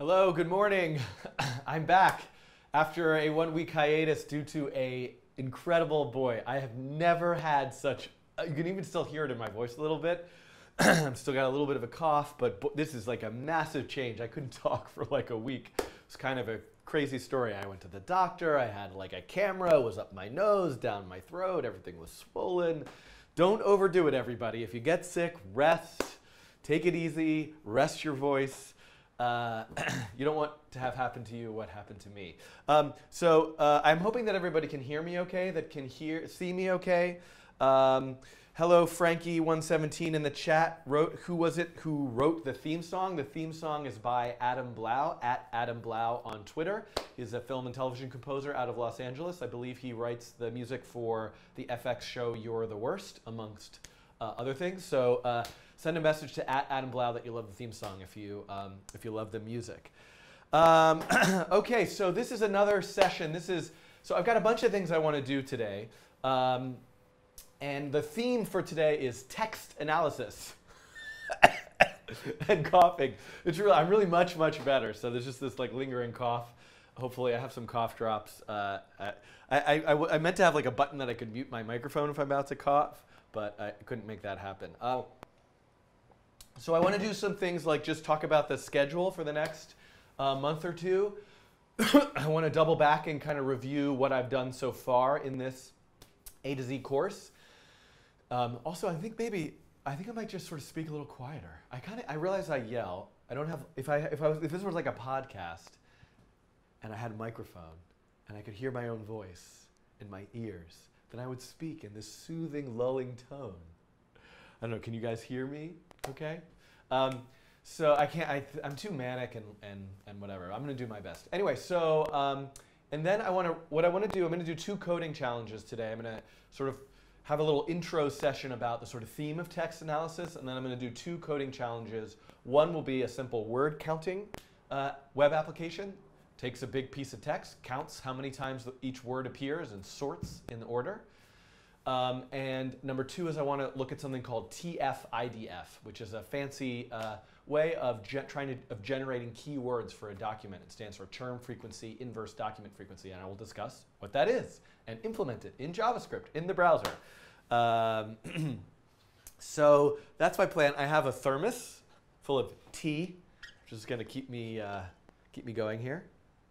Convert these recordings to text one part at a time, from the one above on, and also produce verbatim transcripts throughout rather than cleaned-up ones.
Hello, good morning. I'm back after a one-week hiatus due to a incredible, boy, I have never had such, you can even still hear it in my voice a little bit. I've still got a little bit of a cough, but bo this is like a massive change. I couldn't talk for like a week. It's kind of a crazy story. I went to the doctor, I had like a camera, it was up my nose, down my throat, everything was swollen. Don't overdo it, everybody. If you get sick, rest, take it easy, rest your voice. Uh, you don't want to have happen to you what happened to me. Um, so uh, I'm hoping that everybody can hear me okay, that can hear, see me okay. Um, hello, Frankie one seventeen in the chat. Wrote, who was it who wrote the theme song? The theme song is by Adam Blau, at Adam Blau on Twitter. He's a film and television composer out of Los Angeles. I believe he writes the music for the F X show You're the Worst, amongst uh, other things. So uh, send a message to at Adam Blau that you love the theme song if you, um, if you love the music. Um, okay, so this is another session. This is, so I've got a bunch of things I want to do today. Um, and the theme for today is text analysis. And coughing. It's really, I'm really much, much better. So there's just this like lingering cough. Hopefully I have some cough drops. Uh, I, I, I, I meant to have like a button that I could mute my microphone if I'm about to cough, but I couldn't make that happen. Uh, so I want to do some things like just talk about the schedule for the next uh, month or two. I want to double back and kind of review what I've done so far in this A to Z course. Um, also, I think maybe, I think I might just sort of speak a little quieter. I kind of, I realize I yell. I don't have, if I, if I was, if this was like a podcast and I had a microphone and I could hear my own voice in my ears, then I would speak in this soothing, lulling tone. I don't know, can you guys hear me okay? Um, so I can't, I th I'm too manic and, and, and whatever. I'm gonna do my best. Anyway, so, um, and then I wanna, what I wanna do, I'm gonna do two coding challenges today. I'm gonna sort of have a little intro session about the sort of theme of text analysis, and then I'm going to do two coding challenges. One will be a simple word counting uh, web application. Takes a big piece of text, counts how many times each word appears, and sorts in order. Um, and number two is I want to look at something called T F I D F, which is a fancy uh, way of ge trying to of generating keywords for a document. It stands for term frequency, inverse document frequency, and I will discuss what that is and implement it in JavaScript in the browser. Um, so that's my plan. I have a thermos full of tea, which is going to keep me uh, keep me going here.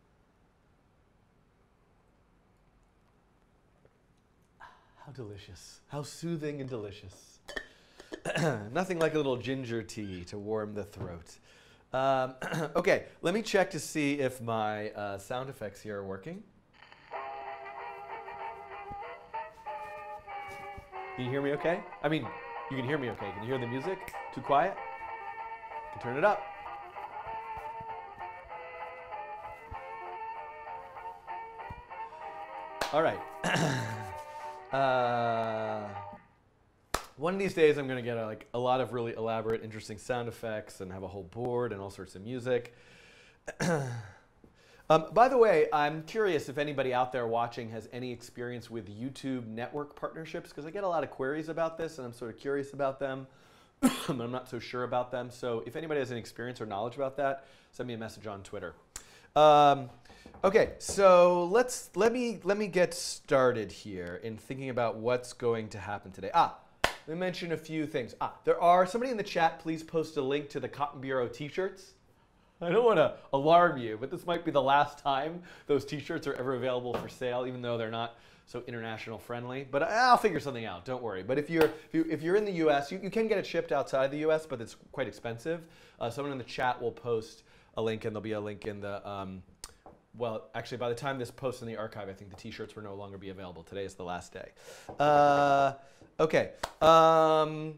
How delicious! How soothing and delicious. Nothing like a little ginger tea to warm the throat. Um, okay, let me check to see if my uh, sound effects here are working. Can you hear me okay? I mean, you can hear me okay. Can you hear the music? Too quiet? You can turn it up. All right. uh, one of these days I'm going to get a, like a lot of really elaborate, interesting sound effects and have a whole board and all sorts of music. Um, by the way, I'm curious if anybody out there watching has any experience with YouTube network partnerships, because I get a lot of queries about this and I'm sort of curious about them. I'm not so sure about them. So if anybody has any experience or knowledge about that, send me a message on Twitter. Um, okay, so let's let me let me get started here in thinking about what's going to happen today. Ah, let me mention a few things. Ah, there are somebody in the chat. Please post a link to the Cotton Bureau T-shirts. I don't want to alarm you, but this might be the last time those T-shirts are ever available for sale, even though they're not so international friendly. But I'll figure something out. Don't worry. But if you're if, you, if you're in the U S, you, you can get it shipped outside the U S, but it's quite expensive. Uh, someone in the chat will post a link, and there'll be a link in the. Um, well, actually, by the time this posts in the archive, I think the T-shirts will no longer be available. Today is the last day. Uh, okay. Um,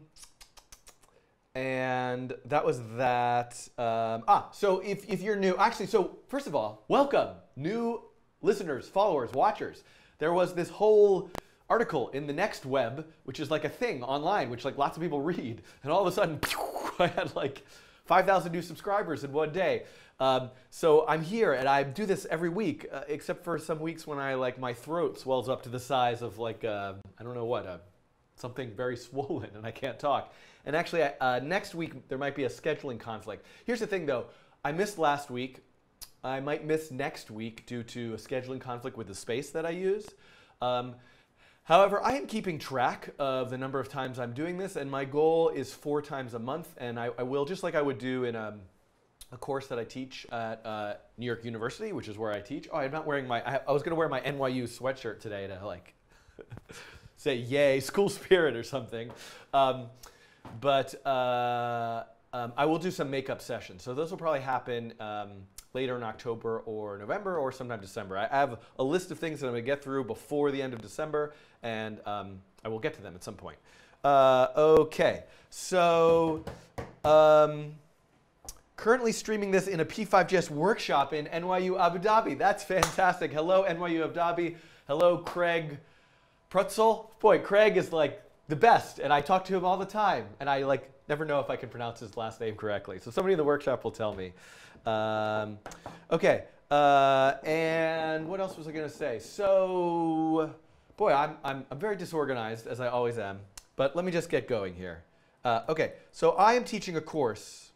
And that was that. Um, ah, so if, if you're new, actually, so first of all, welcome, new listeners, followers, watchers. There was this whole article in the Next Web, which is like a thing online, which like lots of people read. And all of a sudden, I had like five thousand new subscribers in one day. Um, so I'm here, and I do this every week, uh, except for some weeks when I like my throat swells up to the size of like, uh, I don't know what, a something very swollen and I can't talk. And actually, uh, next week, there might be a scheduling conflict. Here's the thing, though. I missed last week. I might miss next week due to a scheduling conflict with the space that I use. Um, however, I am keeping track of the number of times I'm doing this, and my goal is four times a month, and I, I will, just like I would do in a, a course that I teach at uh, New York University, which is where I teach. Oh, I'm not wearing my, I, I was gonna wear my N Y U sweatshirt today to like say yay, school spirit or something. Um, but uh, um, I will do some makeup sessions. So those will probably happen um, later in October or November or sometime December. I have a list of things that I'm gonna get through before the end of December, and um, I will get to them at some point. Uh, okay, so um, currently streaming this in a P five J S workshop in N Y U Abu Dhabi. That's fantastic. Hello, N Y U Abu Dhabi. Hello, Craig Prutzel. Boy, Craig is like the best, and I talk to him all the time, and I like never know if I can pronounce his last name correctly. So somebody in the workshop will tell me. Um, okay, uh, and what else was I going to say? So, boy, I'm, I'm, I'm very disorganized, as I always am, but let me just get going here. Uh, okay, so I am teaching a course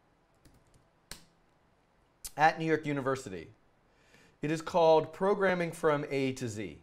at New York University. It is called Programming from A to Z.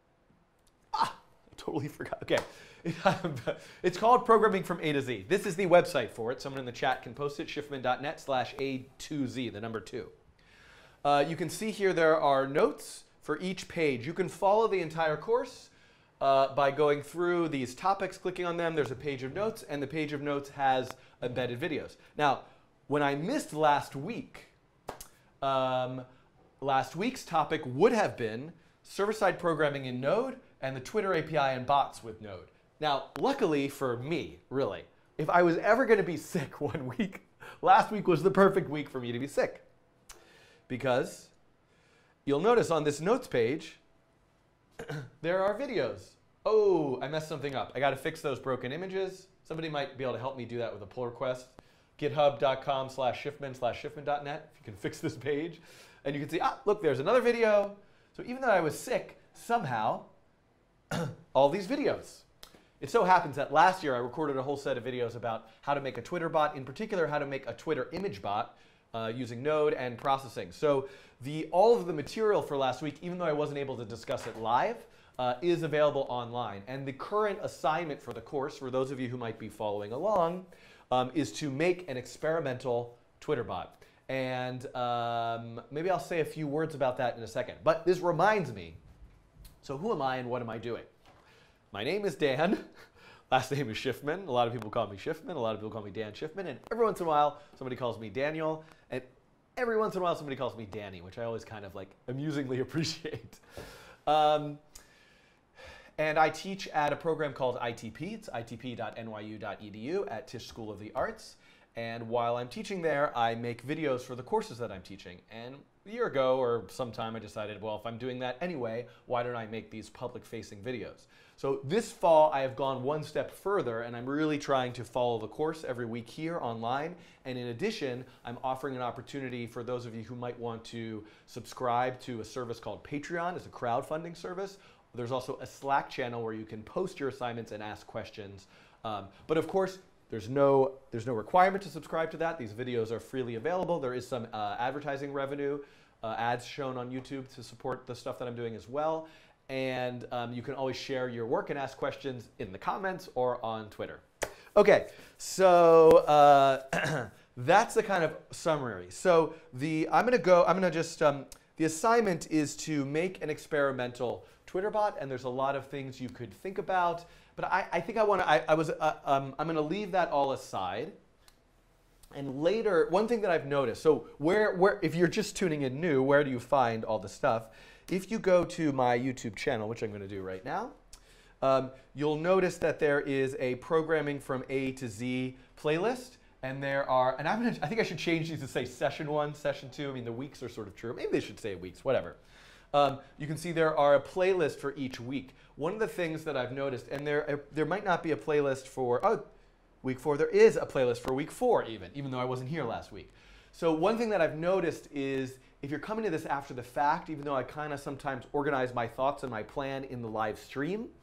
Ah, I totally forgot. Okay. It's called Programming from A to Z. This is the website for it. Someone in the chat can post it, schiffman.net slash A to Z, the number two. Uh, you can see here there are notes for each page. You can follow the entire course uh, by going through these topics, clicking on them. There's a page of notes, and the page of notes has embedded videos. Now, when I missed last week, um, last week's topic would have been server-side programming in Node and the Twitter A P I and bots with Node. Now, luckily for me, really, if I was ever going to be sick one week, last week was the perfect week for me to be sick. Because you'll notice on this notes page, there are videos. Oh, I messed something up. I got to fix those broken images. Somebody might be able to help me do that with a pull request. github.com slash schiffman slash schiffman.net if you can fix this page. And you can see, ah, look, there's another video. So even though I was sick, somehow, all these videos. It so happens that last year I recorded a whole set of videos about how to make a Twitter bot, in particular how to make a Twitter image bot uh, using Node and processing. So the, all of the material for last week, even though I wasn't able to discuss it live, uh, is available online. And the current assignment for the course, for those of you who might be following along, um, is to make an experimental Twitter bot. And um, maybe I'll say a few words about that in a second. But this reminds me, so who am I and what am I doing? My name is Dan. Last name is Schiffman. A lot of people call me Schiffman. A lot of people call me Dan Schiffman. And every once in a while, somebody calls me Daniel. And every once in a while, somebody calls me Danny, which I always kind of like amusingly appreciate. Um, and I teach at a program called I T P. It's I T P dot N Y U dot E D U at Tisch School of the Arts. And while I'm teaching there, I make videos for the courses that I'm teaching. And a year ago or sometime I decided, well, if I'm doing that anyway, why don't I make these public-facing videos? So this fall, I have gone one step further, and I'm really trying to follow the course every week here online. And in addition, I'm offering an opportunity for those of you who might want to subscribe to a service called Patreon. It's a crowdfunding service. There's also a Slack channel where you can post your assignments and ask questions. Um, but of course, There's no, there's no requirement to subscribe to that. These videos are freely available. There is some uh, advertising revenue, uh, ads shown on YouTube to support the stuff that I'm doing as well. And um, you can always share your work and ask questions in the comments or on Twitter. Okay, so uh, that's the kind of summary. So the, I'm gonna go, I'm gonna just, um, the assignment is to make an experimental Twitter bot, and there's a lot of things you could think about. But I, I think I want to, I, I was, uh, um, I'm going to leave that all aside. And later, one thing that I've noticed, so where, where, if you're just tuning in new, where do you find all the stuff? If you go to my YouTube channel, which I'm going to do right now, um, you'll notice that there is a Programming from A to Z playlist. And there are, and I'm gonna, I think I should change these to say session one, session two. I mean, the weeks are sort of true. Maybe they should say weeks, whatever. Um, you can see there are a playlist for each week. One of the things that I've noticed, and there, uh, there might not be a playlist for, oh, week four. There is a playlist for week four even, even though I wasn't here last week. So one thing that I've noticed is if you're coming to this after the fact, even though I kind of sometimes organize my thoughts and my plan in the live stream,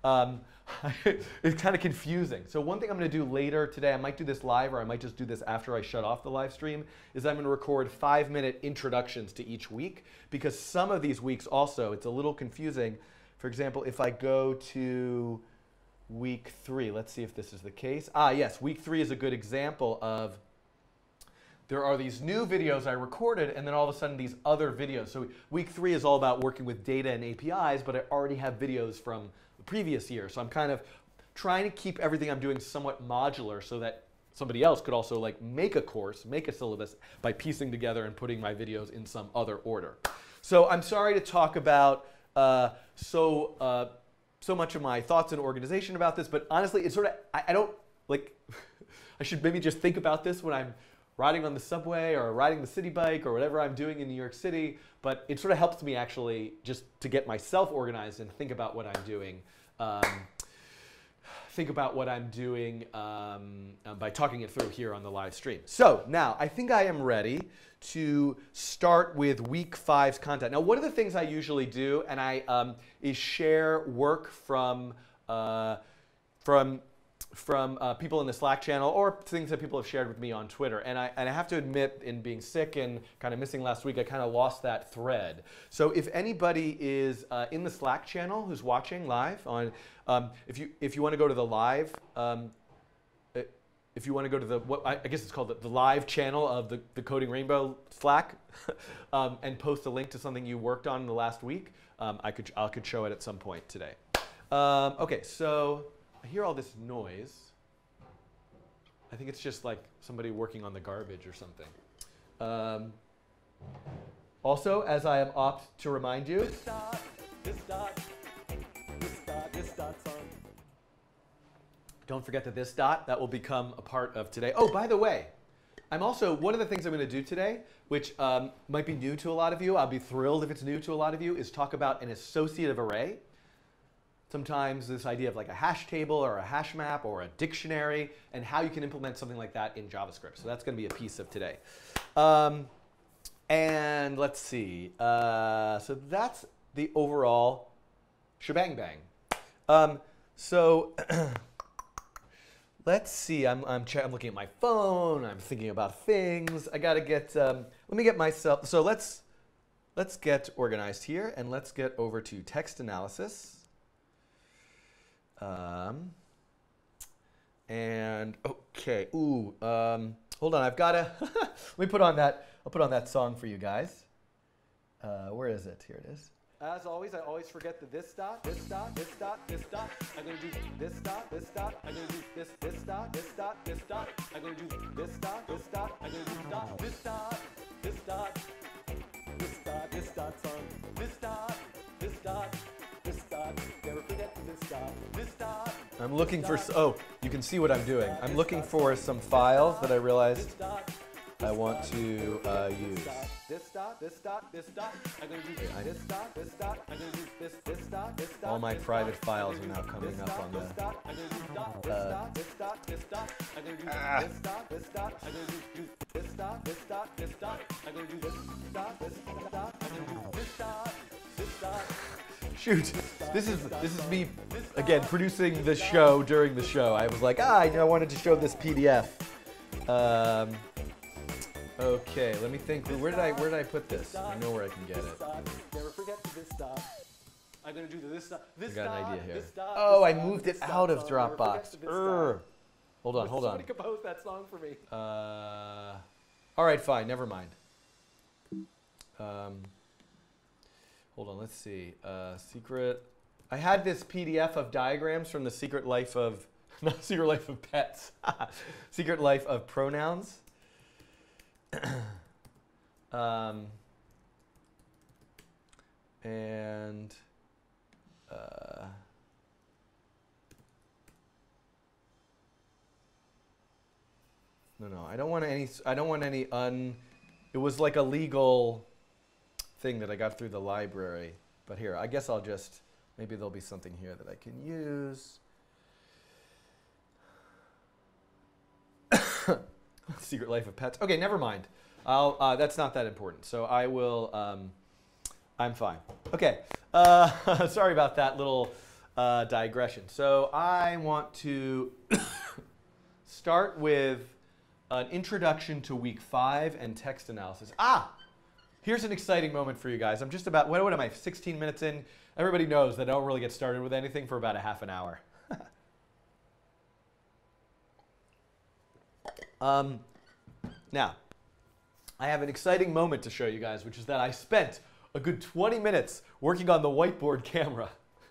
um, it's kind of confusing. So one thing I'm going to do later today, I might do this live or I might just do this after I shut off the live stream, is I'm going to record five minute introductions to each week, because some of these weeks also, it's a little confusing. For example, if I go to week three, let's see if this is the case. Ah, yes, week three is a good example of there are these new videos I recorded and then all of a sudden these other videos. So week three is all about working with data and A P Is, but I already have videos from the previous year. So I'm kind of trying to keep everything I'm doing somewhat modular so that somebody else could also like make a course, make a syllabus by piecing together and putting my videos in some other order. So I'm sorry to talk about uh, so uh, so much of my thoughts and organization about this, but honestly, it's sort of, I, I don't, like, I should maybe just think about this when I'm riding on the subway or riding the city bike or whatever I'm doing in New York City, but it sort of helps me actually just to get myself organized and think about what I'm doing. Um, think about what I'm doing um, uh, by talking it through here on the live stream. So now I think I am ready to start with week five's content. Now, one of the things I usually do, and I um, is share work from uh, from from uh, people in the Slack channel or things that people have shared with me on Twitter. And I, and I have to admit, in being sick and kind of missing last week, I kind of lost that thread. So if anybody is uh, in the Slack channel who's watching live, on, um, if you if you want to go to the live, um, if you want to go to the, what I guess it's called the, the live channel of the, the Coding Rainbow Slack, um, and post a link to something you worked on in the last week, um, I could I could show it at some point today. Um, okay, so I hear all this noise. I think it's just like somebody working on the garbage or something. Um, also, as I am opt to remind you, this dot, this dot, this dot, this dot's on. Don't forget that this dot, that will become a part of today. Oh, by the way, I'm also, one of the things I'm going to do today, which um, might be new to a lot of you, I'll be thrilled if it's new to a lot of you, is talk about an associative array. Sometimes this idea of like a hash table or a hash map or a dictionary, and how you can implement something like that in JavaScript. So that's going to be a piece of today. Um, and let's see. Uh, so that's the overall shebang bang. Um, so let's see. I'm, I'm, I'm looking at my phone. I'm thinking about things. I got to get, um, let me get myself. So let's, let's get organized here, and let's get over to text analysis. Um, and okay, ooh, um, hold on, I've got to, let me put on that, I'll put on that song for you guys. Uh, where is it? Here it is. As always, I always forget the this dot, this dot, this dot, this dot. I'm going to do this dot, this dot. I'm going to do this, this dot, this dot, this dot. I'm going to do this dot, this dot. I'm going to do dot, this dot, this dot, this dot, this dot's on. This dot, this dot. This dot, never forget this dot, this dot. I'm looking for, oh, you can see what I'm doing. I'm looking for some files that I realized I want to uh, use. This dot, this dot, this dot. I'm going to do this dot, this dot. I'm going to do this, this dot, this dot. All my private files are now coming up on the. I'm going to do dot, this dot, this dot, this dot. I'm going to do this dot, this dot. I'm going to do this dot, this dot, this dot. I'm going to do this dot, this dot. I'm going to do this dot, this dot. Shoot, this is this is me again producing the show during the show. I was like, ah, I, I wanted to show this P D F. Um, okay, let me think. Where did I where did I put this? I know where I can get it. Never forget this dot. I'm gonna do this dot. I got an idea here. Oh, I moved it out of Dropbox. Urgh. Hold on, hold on. Somebody compose that song for me. Uh, all right, fine. Never mind. Um. Hold on, let's see. Uh, secret. I had this P D F of diagrams from the Secret Life of, not Secret Life of Pets, Secret Life of Pronouns. um, and uh, no, no, I don't want any. I don't want any un. It was like a legal thing that I got through the library. But here, I guess I'll just, maybe there'll be something here that I can use. Secret Life of Pets. Okay, never mind. I'll, uh, that's not that important. So I will, um, I'm fine. Okay, uh, sorry about that little uh, digression. So I want to start with an introduction to week five and text analysis. Ah, here's an exciting moment for you guys. I'm just about, what, what am I, sixteen minutes in? Everybody knows that I don't really get started with anything for about a half an hour. um, now, I have an exciting moment to show you guys, which is that I spent a good twenty minutes working on the whiteboard camera.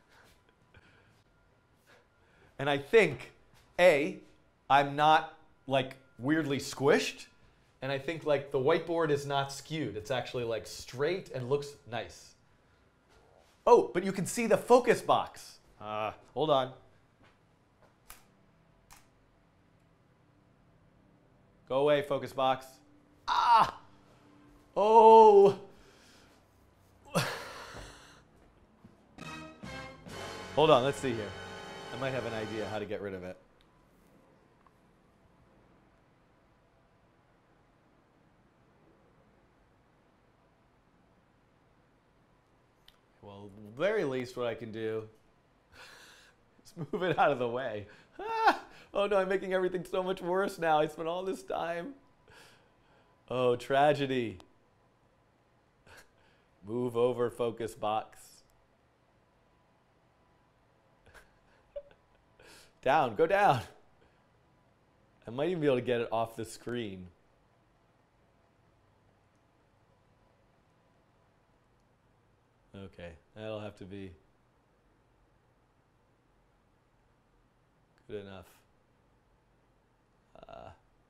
And I think, A, I'm not like weirdly squished, and I think like the whiteboard is not skewed. It's actually like straight and looks nice. Oh, but you can see the focus box. Uh, hold on. Go away, focus box. Ah! Oh! Hold on, let's see here. I might have an idea how to get rid of it. Well, at the very least, what I can do is move it out of the way. Ah! Oh no, I'm making everything so much worse now. I spent all this time. Oh, tragedy. Move over, focus box. Down, go down. I might even be able to get it off the screen. Okay, that'll have to be good enough. Uh,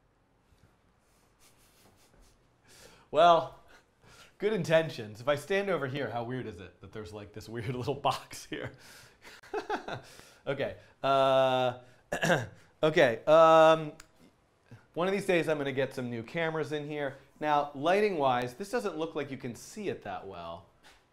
well, good intentions. If I stand over here, how weird is it that there's like this weird little box here? Okay. Uh, okay. Um, one of these days, I'm going to get some new cameras in here. Now, lighting-wise, this doesn't look like you can see it that well.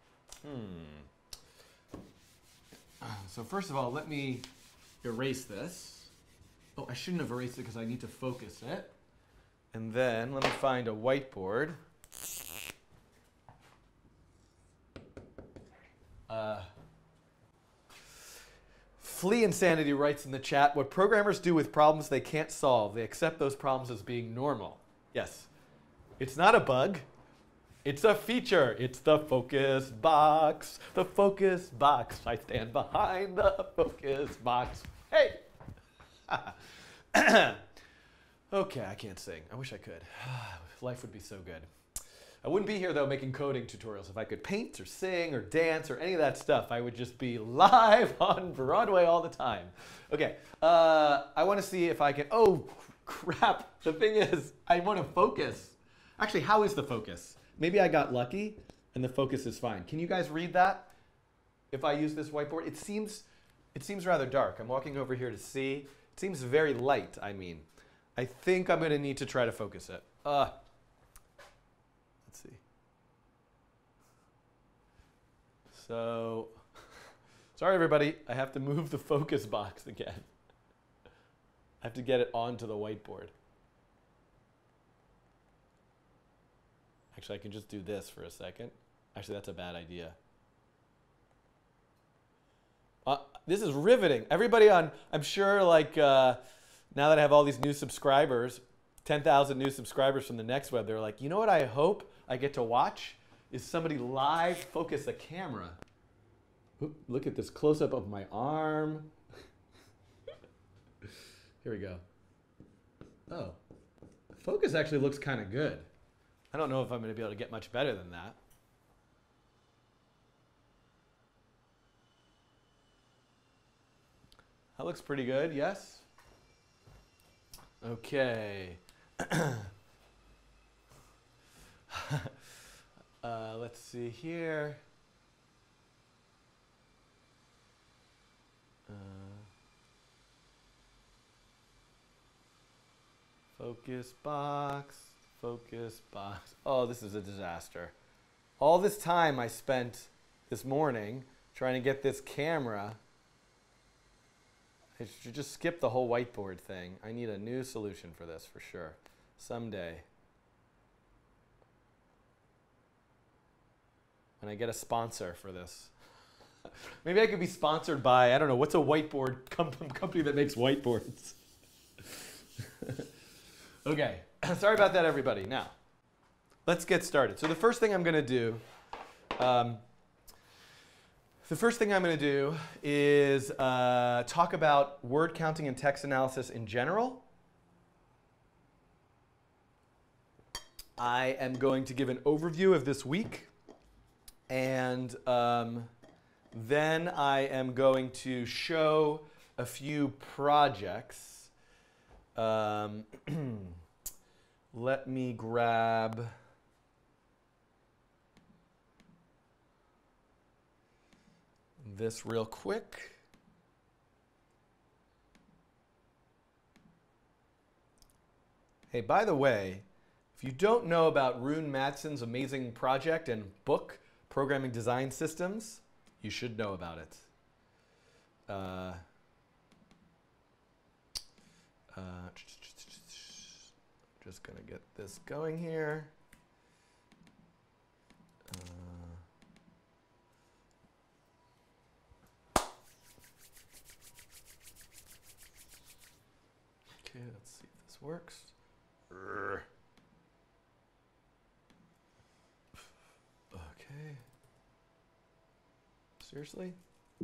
Hmm. So first of all, let me erase this. Oh, I shouldn't have erased it because I need to focus it. And then let me find a whiteboard. Uh, Flea Insanity writes in the chat, what programmers do with problems they can't solve, they accept those problems as being normal. Yes. It's not a bug. It's a feature. It's the focus box. The focus box. I stand behind the focus box. Hey! Okay, I can't sing. I wish I could. Life would be so good. I wouldn't be here, though, making coding tutorials. If I could paint or sing or dance or any of that stuff, I would just be live on Broadway all the time. Okay, uh, I want to see if I can... Oh, crap. The thing is, I want to focus. Actually, how is the focus? Maybe I got lucky, and the focus is fine. Can you guys read that? If I use this whiteboard? It seems, it seems rather dark. I'm walking over here to see. It seems very light, I mean. I think I'm going to need to try to focus it. Uh, let's see. So, sorry everybody, I have to move the focus box again. I have to get it onto the whiteboard. Actually, I can just do this for a second. Actually, that's a bad idea. Uh, this is riveting. Everybody on, I'm sure, like, uh, now that I have all these new subscribers, ten thousand new subscribers from the Next Web, they're like, you know what I hope I get to watch? Is somebody live focus a camera. Oop, look at this close-up of my arm. Here we go. Oh, focus actually looks kind of good. I don't know if I'm going to be able to get much better than that. That looks pretty good, yes? Okay. uh, let's see here. Uh, focus box. Focus box. Oh, this is a disaster. All this time I spent this morning trying to get this camera. I should just skip the whole whiteboard thing. I need a new solution for this for sure. Someday. When I get a sponsor for this. Maybe I could be sponsored by, I don't know, what's a whiteboard com company that makes whiteboards? Okay, sorry about that, everybody. Now, let's get started. So the first thing I'm going to do, um, the first thing I'm going to do is uh, talk about word counting and text analysis in general. I am going to give an overview of this week, and um, then I am going to show a few projects. Um, let me grab this real quick. Hey, by the way, if you don't know about Rune Madsen's amazing project and book, Programming Design Systems, you should know about it. Uh, uh, just going to get this going here. Uh, okay, let's see if this works. Urgh. Okay. Seriously?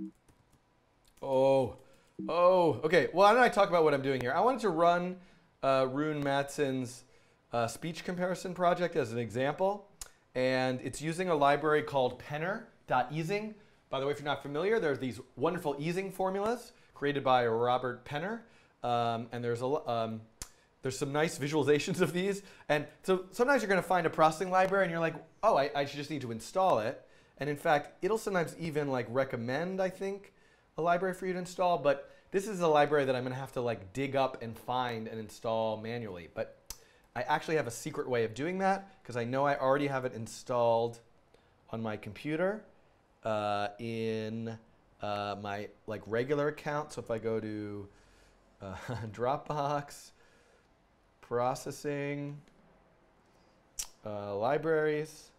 Oh. Oh. Okay. Well, why don't I talk about what I'm doing here? I wanted to run uh, Rune Madsen's uh, speech comparison project as an example. And it's using a library called penner.easing. By the way, if you're not familiar, there's these wonderful easing formulas created by Robert Penner. Um, and there's a um, There's some nice visualizations of these. And so sometimes you're going to find a processing library and you're like, oh, I, I should just need to install it. And in fact, it'll sometimes even like recommend, I think, a library for you to install. But this is a library that I'm going to have to like dig up and find and install manually. But I actually have a secret way of doing that because I know I already have it installed on my computer uh, in uh, my like regular account. So if I go to uh, Dropbox, processing, uh, libraries.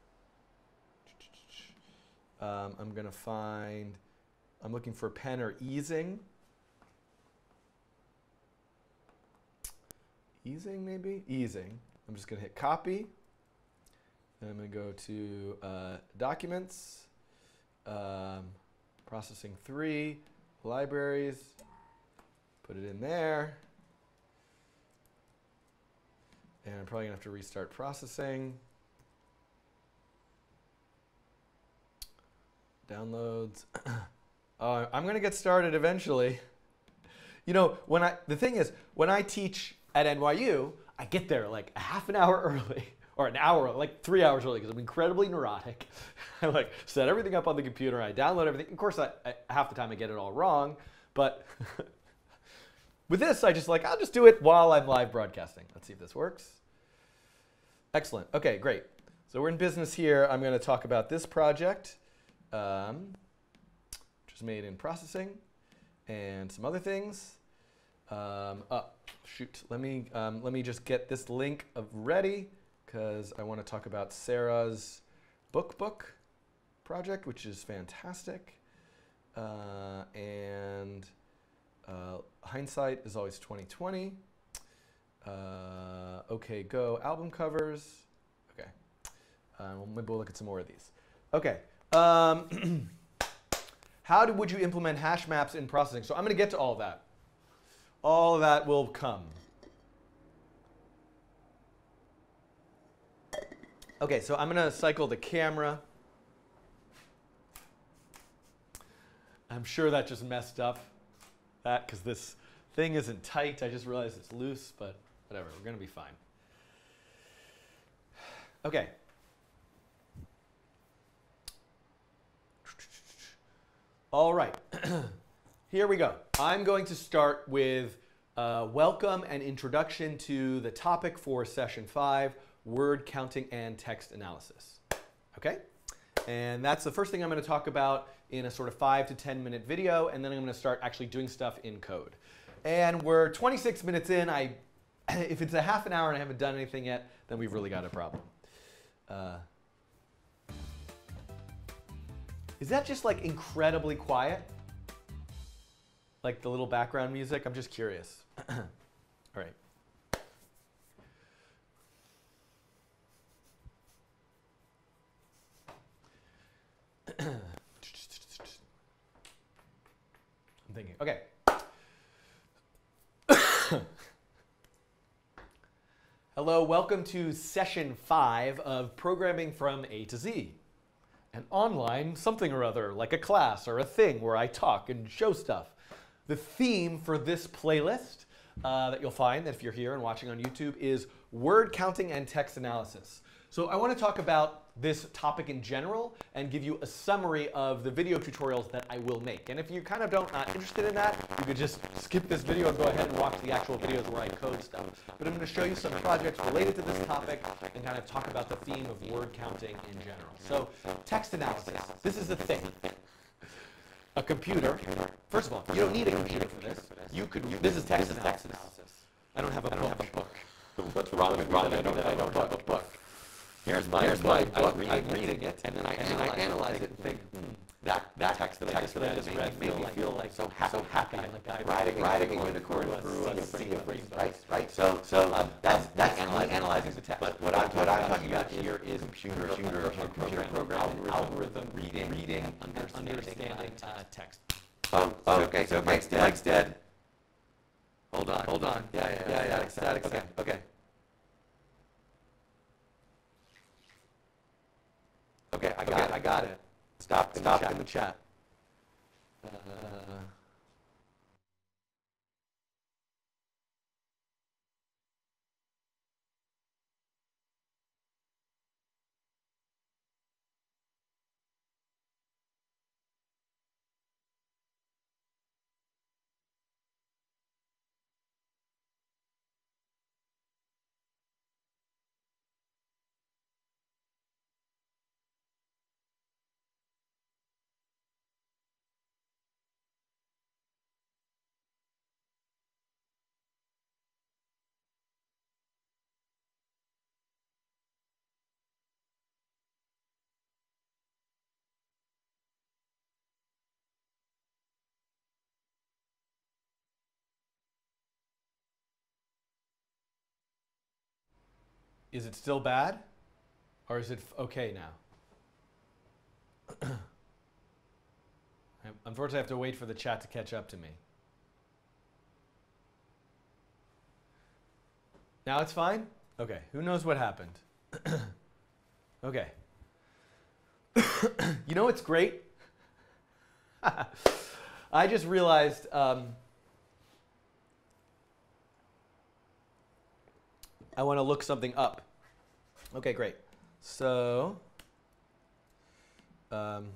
Um, I'm going to find, I'm looking for Penner easing. Easing maybe? Easing. I'm just going to hit copy. And I'm going to go to uh, documents, um, processing three, libraries, put it in there. And I'm probably going to have to restart processing. Downloads. uh, I'm going to get started eventually. You know, when I the thing is, when I teach at N Y U, I get there like a half an hour early, or an hour, like three hours early, because I'm incredibly neurotic. I like set everything up on the computer. I download everything. Of course, I, I, half the time I get it all wrong, but with this, I just like, I'll just do it while I'm live broadcasting. Let's see if this works. Excellent. Okay, great. So we're in business here. I'm going to talk about this project, um, which is made in processing, and some other things. Um, oh, shoot. Let me, um, let me just get this link of ready, because I want to talk about Sarah's book book project, which is fantastic. Uh, and uh, hindsight is always twenty twenty. Uh, okay, go album covers. Okay, um, maybe we'll look at some more of these. Okay, um, how do, would you implement hash maps in processing? So I'm going to get to all of that. All of that will come. Okay, so I'm going to cycle the camera. I'm sure that just messed up that because this thing isn't tight. I just realized it's loose, but whatever. We're going to be fine. Okay. All right. Here we go. I'm going to start with uh, welcome and introduction to the topic for session five, word counting and text analysis. Okay? And that's the first thing I'm going to talk about in a sort of five to ten minute video, and then I'm going to start actually doing stuff in code. And we're twenty-six minutes in. I, if it's a half an hour and I haven't done anything yet, then we've really got a problem. Uh, Is that just like incredibly quiet? Like the little background music? I'm just curious. All right. I'm thinking. Okay. Hello, welcome to session five of Programming from A to Z. An online something or other, like a class or a thing where I talk and show stuff. The theme for this playlist uh, that you'll find if you're here and watching on YouTube is word counting and text analysis. So I want to talk about this topic in general and give you a summary of the video tutorials that I will make. And if you kind of don't not interested in that, you could just skip this video and go ahead and watch the actual videos where I code stuff. But I'm going to show you some projects related to this topic and kind of talk about the theme of word counting in general. So text analysis. This is the thing. A computer. First of all, you don't need a computer for this. You could. This is text analysis. I don't have a book. What's wrong with me that I don't have a book? Here's my, Here's my book, I'm reading, reading it, and then I, and analyze, I analyze it and think, hmm, that, that text that I just read made, made me feel like so happy, so happy like, like riding, riding a unicorn through a sea of rainbows. Right, right. So, so um, that's, that's analyzing, analyzing the text. But what I'm, what I'm talking about here is computer, computer, computer program, algorithm, algorithm reading, reading, understanding, understanding uh, text. Oh, oh, okay, so Mike's dead. Mike's dead. Hold on, hold on. Yeah, yeah, yeah, yeah, static, okay, okay. Okay, I got okay, it. I got it. Stop. Stop in the chat. Uh, Is it still bad? Or is it okay now? Unfortunately, I have to wait for the chat to catch up to me. Now it's fine? Okay, who knows what happened? Okay. You know what's great? I just realized um, I want to look something up. Okay, great. So, um,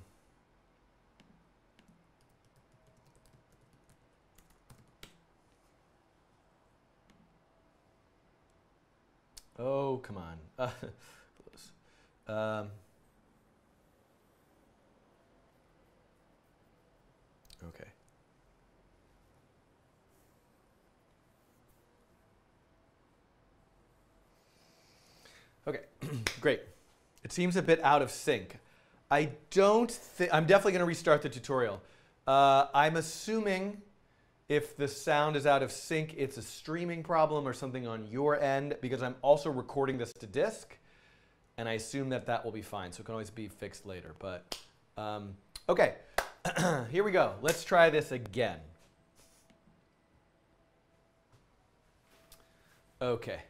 oh, come on. Uh, close. Um, okay. Okay, great. It seems a bit out of sync. I don't think, I'm definitely going to restart the tutorial. Uh, I'm assuming if the sound is out of sync, it's a streaming problem or something on your end, because I'm also recording this to disk, and I assume that that will be fine, so it can always be fixed later. But um, okay, here we go. Let's try this again. Okay.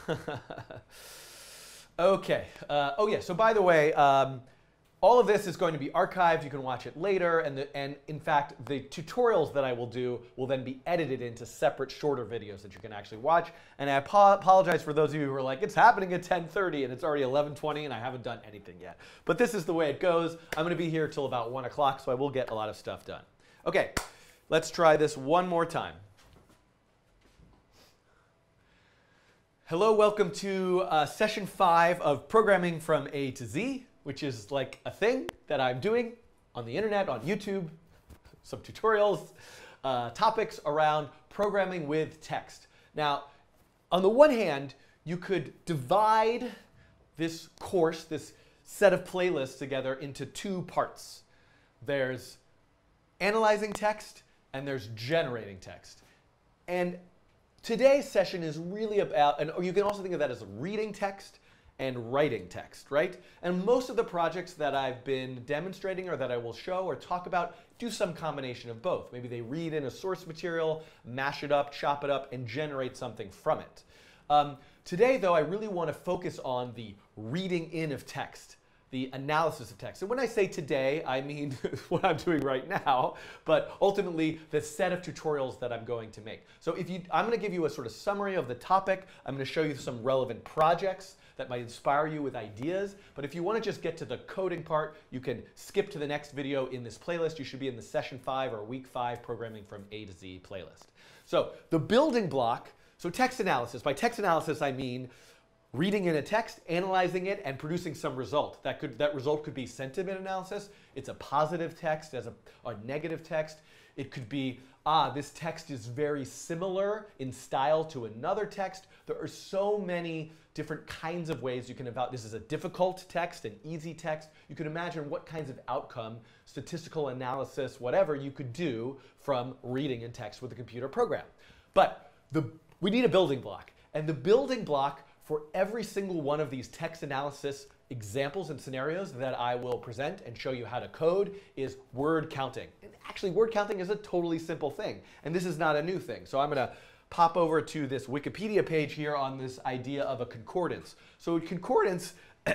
Okay. Uh, oh yeah. So by the way, um, all of this is going to be archived. You can watch it later, and the, and in fact, the tutorials that I will do will then be edited into separate, shorter videos that you can actually watch. And I apo apologize for those of you who are like, it's happening at ten thirty and it's already eleven twenty and I haven't done anything yet. But this is the way it goes. I'm going to be here till about one o'clock, so I will get a lot of stuff done. Okay. Let's try this one more time. Hello, welcome to uh, session five of Programming from A to Z, which is like a thing that I'm doing on the internet, on YouTube, some tutorials, uh, topics around programming with text. Now, on the one hand, you could divide this course, this set of playlists together into two parts. there's analyzing text, and there's generating text. And today's session is really about, and or you can also think of that as reading text and writing text, right? And most of the projects that I've been demonstrating or that I will show or talk about do some combination of both. Maybe they read in a source material, mash it up, chop it up, and generate something from it. Um, today, though, I really want to focus on the reading in of text, the analysis of text. And when I say today, I mean what I'm doing right now, but ultimately the set of tutorials that I'm going to make. So if you, I'm going to give you a sort of summary of the topic. I'm going to show you some relevant projects that might inspire you with ideas. But if you want to just get to the coding part, you can skip to the next video in this playlist. You should be in the session five or week five programming from A to Z playlist. So the building block, so text analysis. By text analysis, I mean reading in a text, analyzing it, and producing some result. That could that result could be sentiment analysis. It's a positive text as a, a negative text. It could be, ah, this text is very similar in style to another text. There are so many different kinds of ways you can evaluate. This is a difficult text, an easy text. You can imagine what kinds of outcome, statistical analysis, whatever you could do from reading in text with a computer program. But the, we need a building block. And the building block for every single one of these text analysis examples and scenarios that I will present and show you how to code is word counting. And actually, word counting is a totally simple thing. And this is not a new thing. So I'm going to pop over to this Wikipedia page here on this idea of a concordance. So concordance,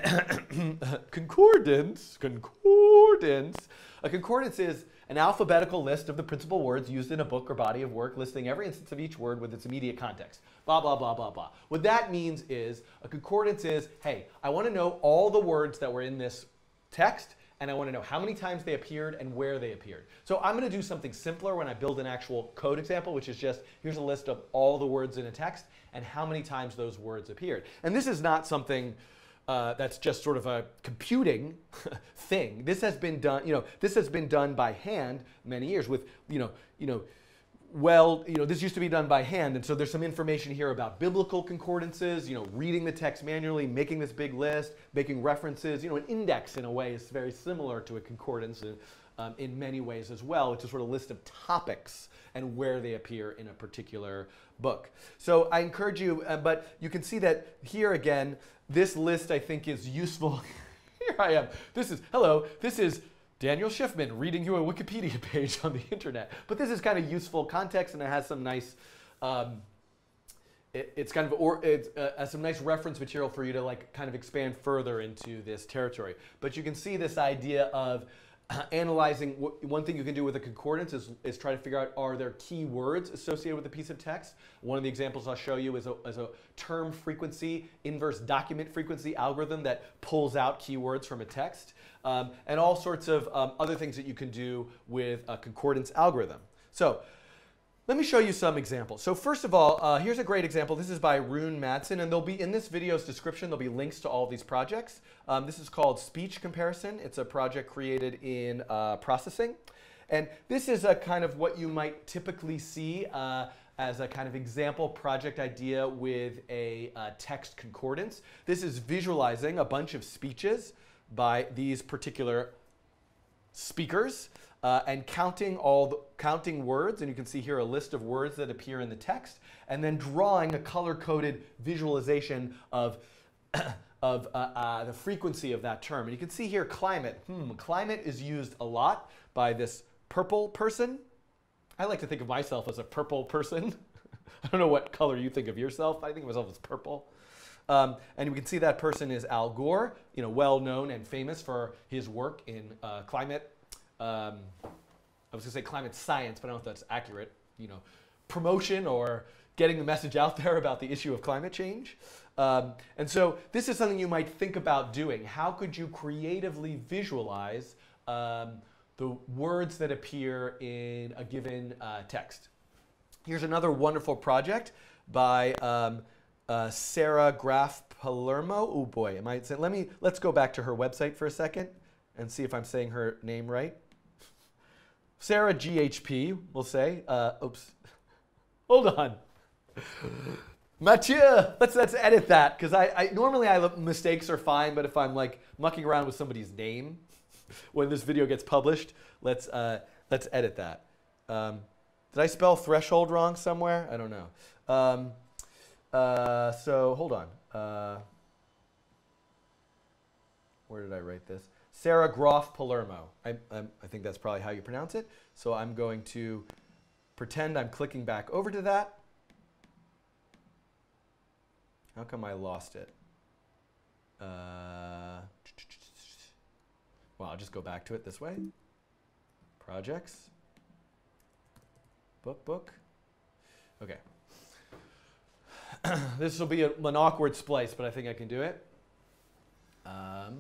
concordance, concordance, a concordance is an alphabetical list of the principal words used in a book or body of work, listing every instance of each word with its immediate context. Blah, blah, blah, blah, blah. What that means is a concordance is, hey, I want to know all the words that were in this text, and I want to know how many times they appeared and where they appeared. So I'm going to do something simpler when I build an actual code example, which is just, here's a list of all the words in a text and how many times those words appeared. And this is not something Uh, that's just sort of a computing thing. This has been done, you know, this has been done by hand many years with, you know, you know, well, you know, this used to be done by hand, and so there's some information here about biblical concordances, you know, reading the text manually, making this big list, making references, you know, an index in a way is very similar to a concordance in, um, in many ways as well. It's a sort of list of topics and where they appear in a particular book. So I encourage you, uh, but you can see that here again, this list I think is useful. Here I am. This is, hello, this is Daniel Schiffman reading you a Wikipedia page on the internet. But this is kind of useful context, and it has some nice, um, it, it's kind of, or it's uh, some nice reference material for you to like kind of expand further into this territory. But you can see this idea of Uh, analyzing, one thing you can do with a concordance is, is try to figure out, are there key words associated with a piece of text? One of the examples I'll show you is a, is a term frequency, inverse document frequency algorithm that pulls out keywords from a text, um, and all sorts of um, other things that you can do with a concordance algorithm. So let me show you some examples. So first of all, uh, here's a great example. This is by Rune Madsen, and there'll be, in this video's description, there'll be links to all of these projects. Um, this is called Speech Comparison. It's a project created in uh, processing. And this is a kind of what you might typically see uh, as a kind of example project idea with a uh, text concordance. This is visualizing a bunch of speeches by these particular speakers. Uh, and counting all the, counting words, and you can see here a list of words that appear in the text, and then drawing a color-coded visualization of, of uh, uh, the frequency of that term. And you can see here climate. Hmm, climate is used a lot by this purple person. I like to think of myself as a purple person. I don't know what color you think of yourself. I think of myself as purple. Um, and you can see that person is Al Gore, you know, well known and famous for his work in uh, climate. Um, I was going to say climate science, but I don't know if that's accurate. You know, promotion or getting the message out there about the issue of climate change. Um, and so this is something you might think about doing. How could you creatively visualize um, the words that appear in a given uh, text? Here's another wonderful project by um, uh, Sarah Graf Palermo. Oh boy, am I saying? Let me let's go back to her website for a second and see if I'm saying her name right. Sarah G H P, we'll say. Uh, oops. Hold on. Mathieu, let's let's edit that, because I, I normally I look, mistakes are fine, but if I'm like mucking around with somebody's name, when this video gets published, let's, uh, let's edit that. Um, did I spell threshold wrong somewhere? I don't know. Um, uh, so hold on. Uh, where did I write this? Sarah Groff Palermo. I, I, I think that's probably how you pronounce it. So I'm going to pretend I'm clicking back over to that. How come I lost it? Uh, well, I'll just go back to it this way. Projects. Book, book. Okay. This will be a, an awkward splice, but I think I can do it. Um,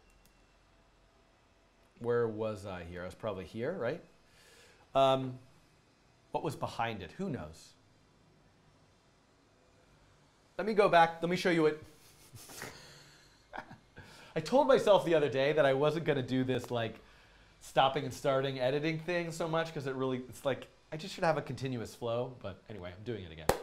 where was I here? I was probably here, right? Um, what was behind it? Who knows? Let me go back. Let me show you it. I told myself the other day that I wasn't going to do this like stopping and starting editing thing so much because it really, it's like, I just should have a continuous flow. But anyway, I'm doing it again.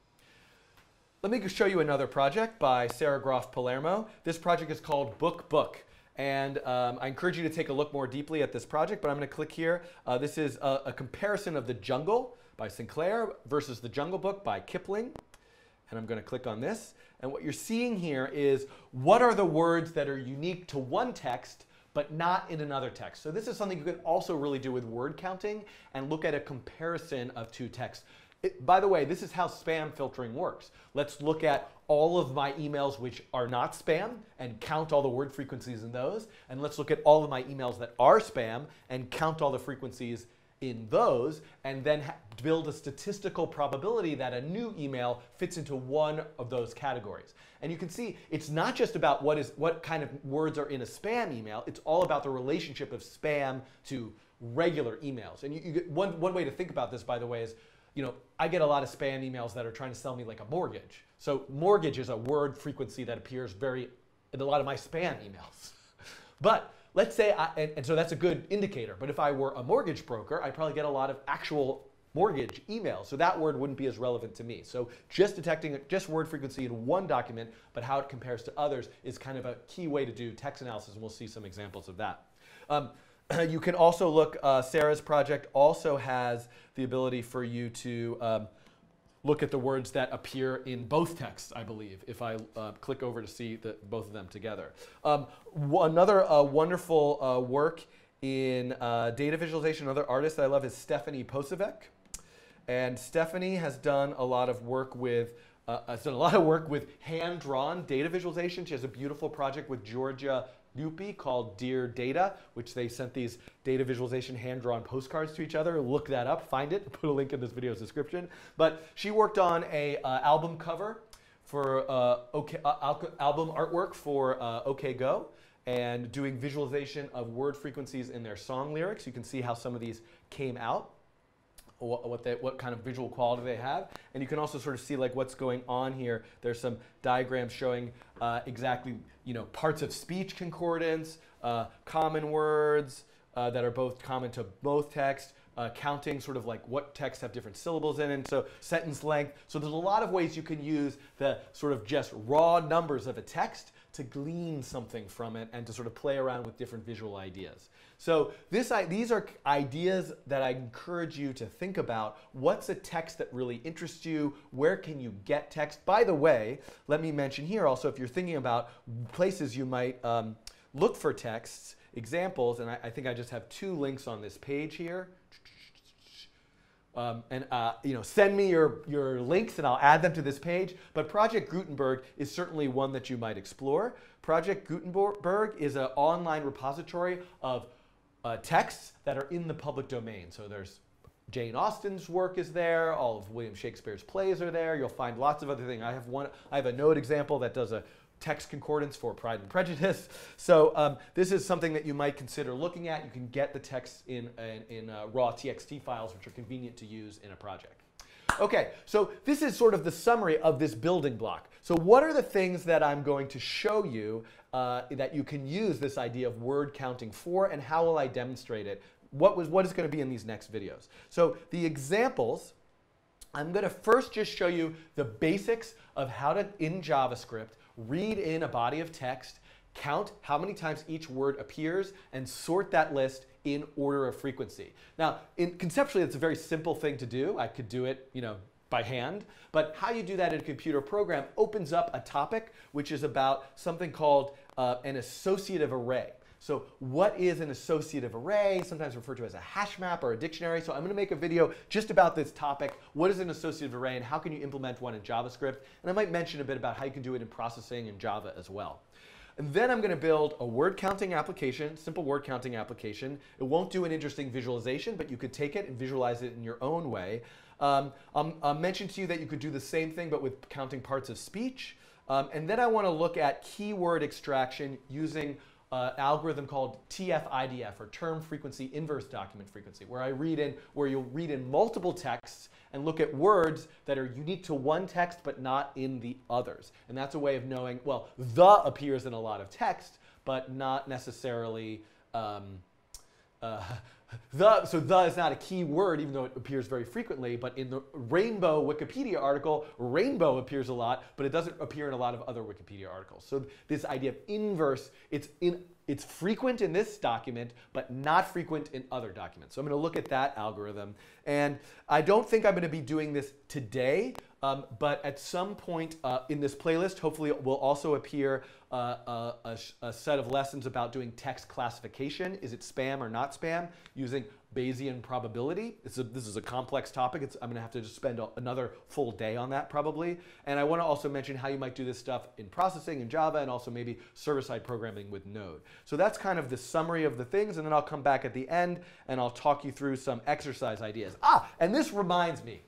Let me show you another project by Sarah Groff Palermo. This project is called Book Book. And um, I encourage you to take a look more deeply at this project, but I'm going to click here. Uh, this is a, a comparison of The Jungle by Sinclair versus The Jungle Book by Kipling. And I'm going to click on this. And what you're seeing here is what are the words that are unique to one text but not in another text. So this is something you can also really do with word counting and look at a comparison of two texts. It, by the way, this is how spam filtering works. Let's look at all of my emails which are not spam and count all the word frequencies in those. And let's look at all of my emails that are spam and count all the frequencies in those, and then build a statistical probability that a new email fits into one of those categories. And you can see it's not just about what is what kind of words are in a spam email, it's all about the relationship of spam to regular emails. And you, you get, one, one way to think about this, by the way, is you know, I get a lot of spam emails that are trying to sell me like a mortgage. So mortgage is a word frequency that appears very in a lot of my spam emails. But let's say, I, and, and so that's a good indicator, but if I were a mortgage broker, I'd probably get a lot of actual mortgage emails. So that word wouldn't be as relevant to me. So just detecting just word frequency in one document, but how it compares to others is kind of a key way to do text analysis, and we'll see some examples of that. Um, you can also look, uh, Sarah's project also has the ability for you to um, look at the words that appear in both texts, I believe, if I uh, click over to see the, both of them together. Um, another uh, wonderful uh, work in uh, data visualization, another artist that I love is Stephanie Posavec. And Stephanie has done a lot of work with uh, has done a lot of work with hand-drawn data visualization. She has a beautiful project with Georgia Lupi called Dear Data, which they sent these data visualization hand-drawn postcards to each other. Look that up, find it, put a link in this video's description. But she worked on a uh, album cover for uh, OK, uh, album artwork for uh, OK Go, and doing visualization of word frequencies in their song lyrics. You can see how some of these came out, what, what, they, what kind of visual quality they have. And you can also sort of see like what's going on here. There's some diagrams showing uh, exactly you know, parts of speech concordance, uh, common words uh, that are both common to both texts, uh, counting sort of like what texts have different syllables in it, and so sentence length. So there's a lot of ways you can use the sort of just raw numbers of a text to glean something from it and to sort of play around with different visual ideas. So this, these are ideas that I encourage you to think about. What's a text that really interests you? Where can you get text? By the way, let me mention here also, if you're thinking about places you might um, look for texts, examples, and I, I think I just have two links on this page here. Um, and uh, you know, send me your, your links and I'll add them to this page. But Project Gutenberg is certainly one that you might explore. Project Gutenberg is an online repository of uh, texts that are in the public domain. So there's Jane Austen's work is there, all of William Shakespeare's plays are there. You'll find lots of other things. I have one. I have a Node example that does a text concordance for Pride and Prejudice. So um, this is something that you might consider looking at. You can get the text in, in, in uh, raw T X T files, which are convenient to use in a project. Okay, so this is sort of the summary of this building block. So what are the things that I'm going to show you uh, that you can use this idea of word counting for, and how will I demonstrate it? What, was, what is going to be in these next videos? So the examples, I'm going to first just show you the basics of how to, in JavaScript, read in a body of text, count how many times each word appears, and sort that list in order of frequency. Now, in, conceptually, it's a very simple thing to do. I could do it, you know, by hand, but how you do that in a computer program opens up a topic which is about something called uh, an associative array. So what is an associative array? Sometimes referred to as a hash map or a dictionary. So I'm going to make a video just about this topic. What is an associative array and how can you implement one in JavaScript? And I might mention a bit about how you can do it in processing in Java as well. And then I'm going to build a word counting application, simple word counting application. It won't do an interesting visualization, but you could take it and visualize it in your own way. Um, I'll, I'll mention to you that you could do the same thing, but with counting parts of speech. Um, and then I want to look at keyword extraction using Uh, algorithm called T F I D F, or term frequency inverse document frequency, where I read in, where you'll read in multiple texts and look at words that are unique to one text but not in the others. And that's a way of knowing, well, the appears in a lot of text, but not necessarily um, uh, the. So the is not a key word, even though it appears very frequently. But in the Rainbow Wikipedia article, rainbow appears a lot, but it doesn't appear in a lot of other Wikipedia articles. So this idea of inverse, it's in. It's frequent in this document, but not frequent in other documents. So I'm going to look at that algorithm. And I don't think I'm going to be doing this today, um, but at some point uh, in this playlist, hopefully it will also appear uh, a, a, a set of lessons about doing text classification. Is it spam or not spam? Using Bayesian probability. It's a, this is a complex topic. It's, I'm going to have to just spend a, another full day on that probably. And I want to also mention how you might do this stuff in processing in Java and also maybe server-side programming with Node. So that's kind of the summary of the things, and then I'll come back at the end and I'll talk you through some exercise ideas. Ah, and this reminds me.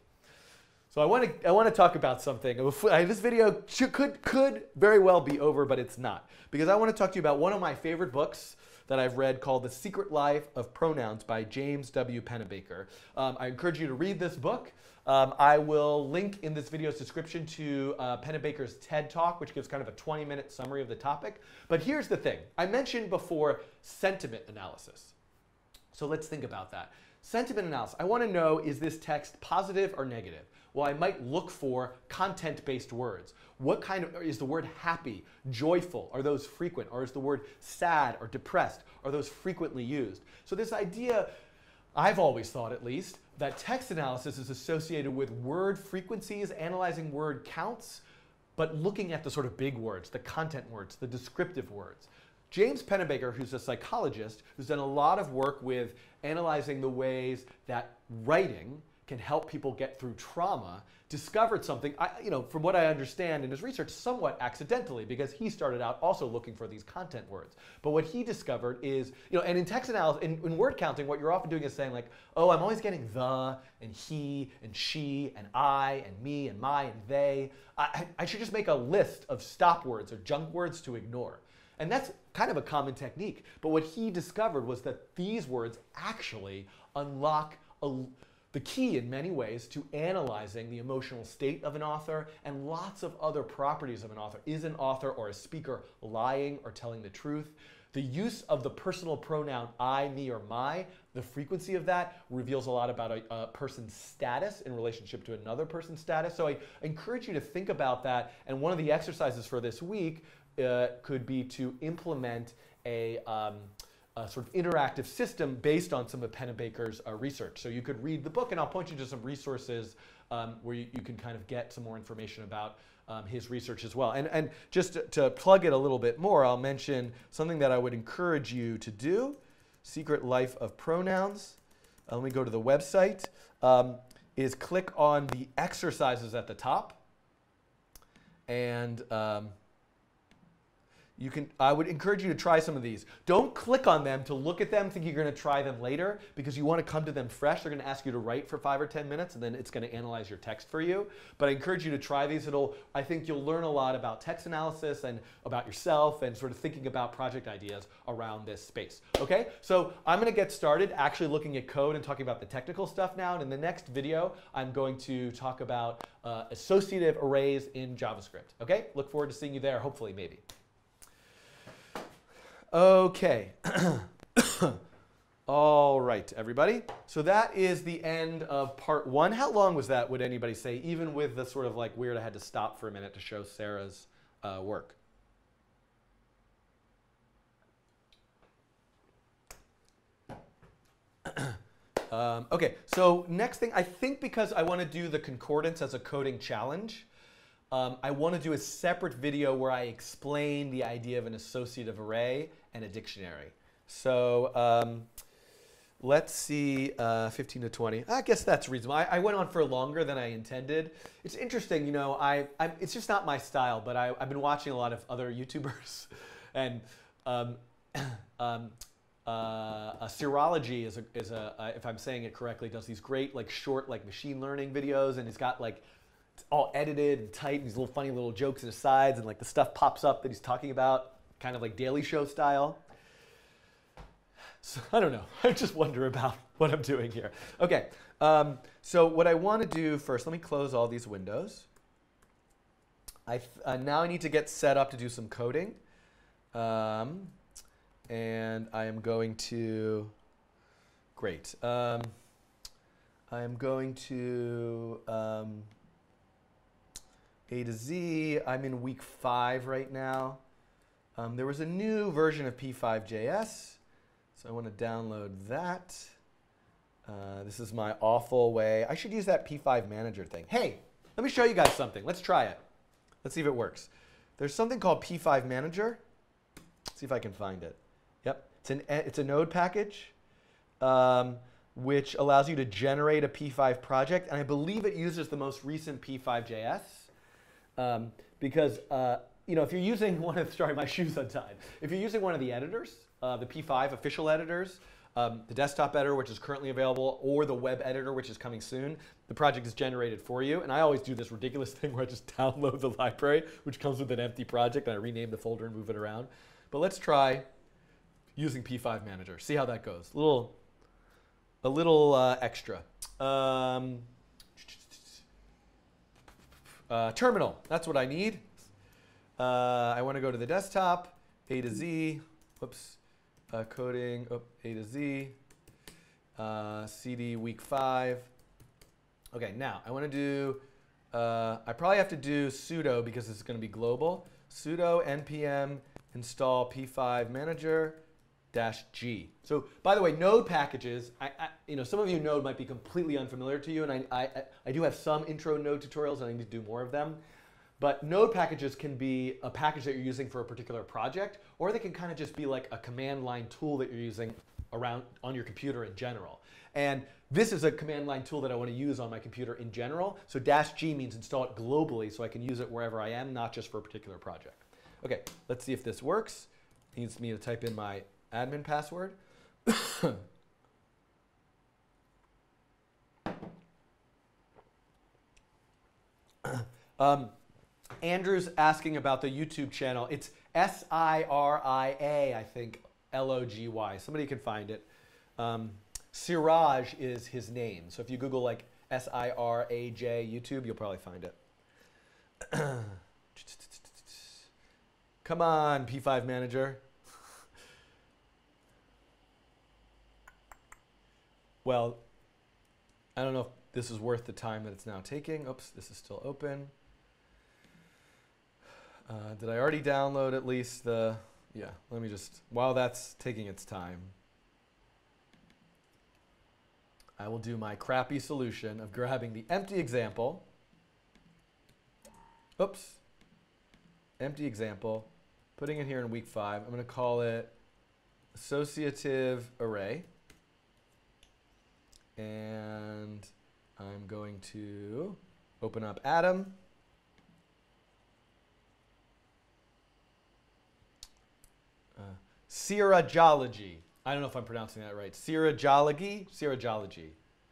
So I want to I want to talk about something. This video should, could could very well be over, but it's not, because I want to talk to you about one of my favorite books that I've read called The Secret Life of Pronouns by James W. Pennebaker. Um, I encourage you to read this book. Um, I will link in this video's description to uh, Pennebaker's TED Talk, which gives kind of a twenty minute summary of the topic. But here's the thing. I mentioned before sentiment analysis. So let's think about that. Sentiment analysis. I want to know, is this text positive or negative? Well, I might look for content-based words. What kind of, is the word happy, joyful? Are those frequent? Or is the word sad or depressed? Are those frequently used? So this idea, I've always thought at least, that text analysis is associated with word frequencies, analyzing word counts, but looking at the sort of big words, the content words, the descriptive words. James Pennebaker, who's a psychologist, who's done a lot of work with analyzing the ways that writing can help people get through trauma, discovered something, I, you know, from what I understand in his research, somewhat accidentally, because he started out also looking for these content words. But what he discovered is, you know, and in text analysis, in, in word counting, what you're often doing is saying like, oh, I'm always getting the, and he, and she, and I, and me, and my, and they. I, I should just make a list of stop words or junk words to ignore. And that's kind of a common technique. But what he discovered was that these words actually unlock a the key in many ways to analyzing the emotional state of an author and lots of other properties of an author. Is an author or a speaker lying or telling the truth? The use of the personal pronoun I, me, or my, the frequency of that reveals a lot about a, a person's status in relationship to another person's status. So I encourage you to think about that. And one of the exercises for this week uh, could be to implement a um, a sort of interactive system based on some of Pennebaker's uh, research. So you could read the book, and I'll point you to some resources um, where you, you can kind of get some more information about um, his research as well. And, and just to, to plug it a little bit more, I'll mention something that I would encourage you to do, Secret Life of Pronouns. Uh, let me go to the website, um, is click on the exercises at the top. And um, You can, I would encourage you to try some of these. Don't click on them to look at them, think you're going to try them later, because you want to come to them fresh. They're going to ask you to write for five or ten minutes, and then it's going to analyze your text for you. But I encourage you to try these. It'll, I think you'll learn a lot about text analysis and about yourself and sort of thinking about project ideas around this space. Okay, so I'm going to get started actually looking at code and talking about the technical stuff now. And in the next video, I'm going to talk about uh, associative arrays in JavaScript. Okay, look forward to seeing you there, hopefully, maybe. Okay. All right, everybody. So that is the end of part one. How long was that, would anybody say, even with the sort of like weird I had to stop for a minute to show Sarah's uh, work? Um, okay, so next thing, I think because I want to do the concordance as a coding challenge, um, I want to do a separate video where I explain the idea of an associative array and a dictionary. So um, let's see, uh, fifteen to twenty. I guess that's reasonable. I, I went on for longer than I intended. It's interesting, you know, I, I, it's just not my style, but I, I've been watching a lot of other YouTubers. And um, um, uh, a Serology is a, is a uh, if I'm saying it correctly, does these great like short like machine learning videos, and he's got like it's all edited and tight, and these little funny little jokes and asides, and like the stuff pops up that he's talking about, kind of like Daily Show style. So I don't know. I just wonder about what I'm doing here. Okay, um, so what I want to do first, let me close all these windows. I uh, now I need to get set up to do some coding. Um, and I am going to, great. Um, I am going to um, A to Z. I'm in week five right now. Um, there was a new version of P five J S, so I want to download that. Uh, this is my awful way. I should use that P five manager thing. Hey, let me show you guys something. Let's try it. Let's see if it works. There's something called P five manager. Let's see if I can find it. Yep, it's, an, it's a node package um, which allows you to generate a P five project. And I believe it uses the most recent P five J S um, because uh, you know, if you're using one of, sorry, my shoe's untied. If you're using one of the editors, uh, the P five official editors, um, the desktop editor, which is currently available, or the web editor, which is coming soon, the project is generated for you. And I always do this ridiculous thing where I just download the library, which comes with an empty project, and I rename the folder and move it around. But let's try using P five Manager. See how that goes. A little, a little uh, extra. Um, uh, terminal, that's what I need. Uh, I want to go to the desktop, A to Z, whoops, uh, coding, oh, A to Z, uh, C D week five. Okay, now I want to do, uh, I probably have to do sudo because it's going to be global. Sudo npm install P five manager dash G. So by the way, node packages, I, I, you know, some of you node might be completely unfamiliar to you, and I, I, I do have some intro node tutorials, and I need to do more of them. But node packages can be a package that you're using for a particular project, or they can kind of just be like a command line tool that you're using around on your computer in general. And this is a command line tool that I want to use on my computer in general. So dash G means install it globally so I can use it wherever I am, not just for a particular project. Okay, let's see if this works. It needs me to type in my admin password. um, Andrew's asking about the YouTube channel. It's S I R I A, I think, L O G Y. Somebody can find it. Um, Siraj is his name. So if you Google like S I R A J YouTube, you'll probably find it. Come on, P five Manager. Well, I don't know if this is worth the time that it's now taking. Oops, this is still open. Uh, did I already download at least the, yeah, let me just, while that's taking its time, I will do my crappy solution of grabbing the empty example. Oops. Empty example, putting it here in week five. I'm going to call it Associative Array. And I'm going to open up Atom. Uh, Serology. I don't know if I'm pronouncing that right. Serology? Serology.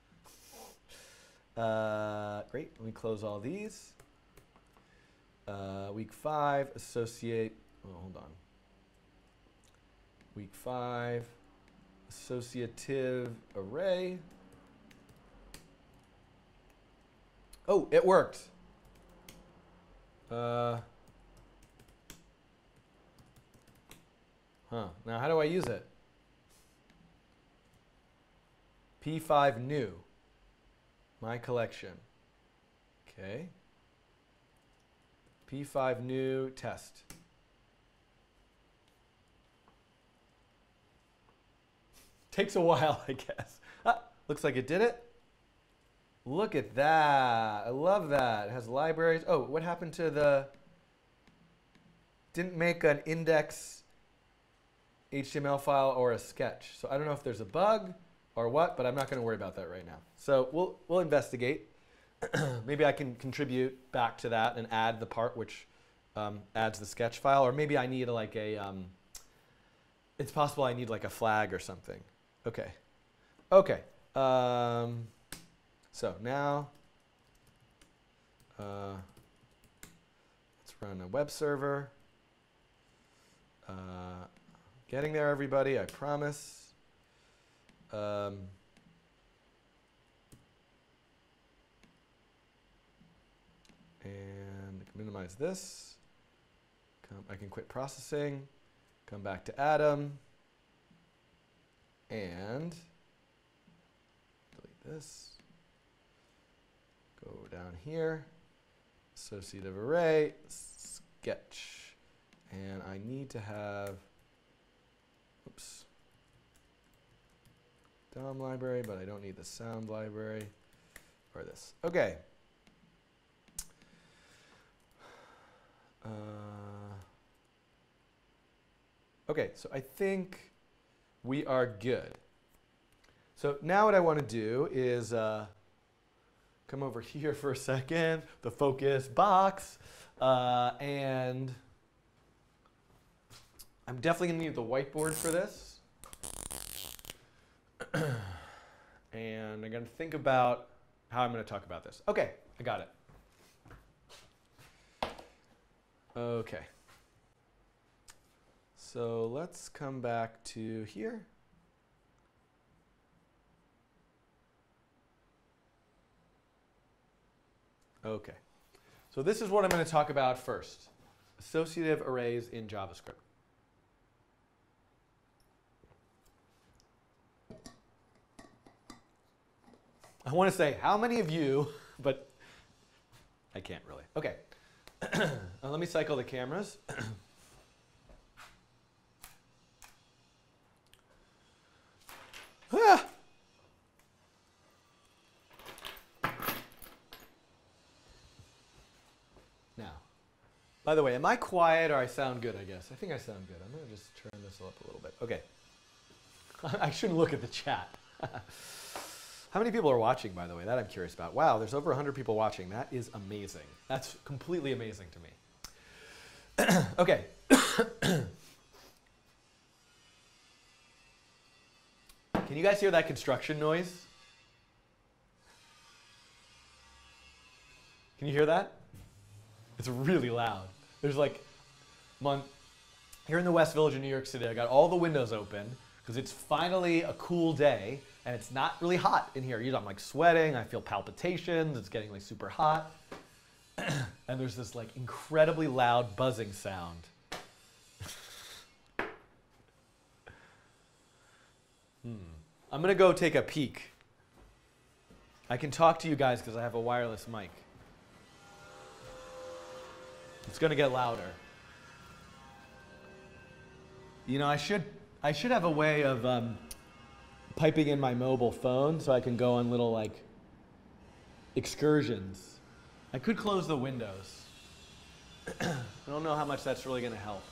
Uh, great. Let me close all these. Uh, week five, associate. Oh, hold on. Week five, associative array. Oh, it worked. Uh, huh. Now, how do I use it? P five new. My collection. Okay. P five new test. Takes a while, I guess. Ah, Looks like it did it. Look at that. I love that. It has libraries. Oh, what happened to the... Didn't make an index H T M L file or a sketch. So I don't know if there's a bug or what, but I'm not going to worry about that right now. So we'll, we'll investigate. Maybe I can contribute back to that and add the part which um, adds the sketch file. Or maybe I need like a... Um, it's possible I need like a flag or something. OK. OK. Um, so now uh, let's run a web server. Uh, getting there, everybody, I promise. Um, and minimize this. Come, I can quit processing. Come back to Atom. And delete this. Go down here. Associative array, sketch. And I need to have, oops, D O M library, but I don't need the sound library or this. OK. Uh, OK, so I think we are good. So now what I want to do is uh, come over here for a second, the focus box, uh, and I'm definitely going to need the whiteboard for this. And I'm going to think about how I'm going to talk about this. OK, I got it. OK. So let's come back to here. OK. So this is what I'm going to talk about first. Associative arrays in JavaScript. I want to say how many of you, but I can't really. OK. uh, let me cycle the cameras. ah! Now, by the way, am I quiet or I sound good, I guess? I think I sound good. I'm going to just turn this up a little bit. OK. I shouldn't look at the chat. How many people are watching, by the way? That I'm curious about. Wow, there's over one hundred people watching. That is amazing. That's completely amazing to me. OK. Can you guys hear that construction noise? Can you hear that? It's really loud. There's like, I'm on, here in the West Village of New York City, I got all the windows open because it's finally a cool day. And it's not really hot in here. You know, I'm like sweating. I feel palpitations. It's getting like super hot. And there's this like incredibly loud buzzing sound. hmm. I'm going to go take a peek. I can talk to you guys because I have a wireless mic. It's going to get louder. You know, I should, I should have a way of... Um, piping in my mobile phone so I can go on little like excursions. I could close the windows. I don't know how much that's really going to help.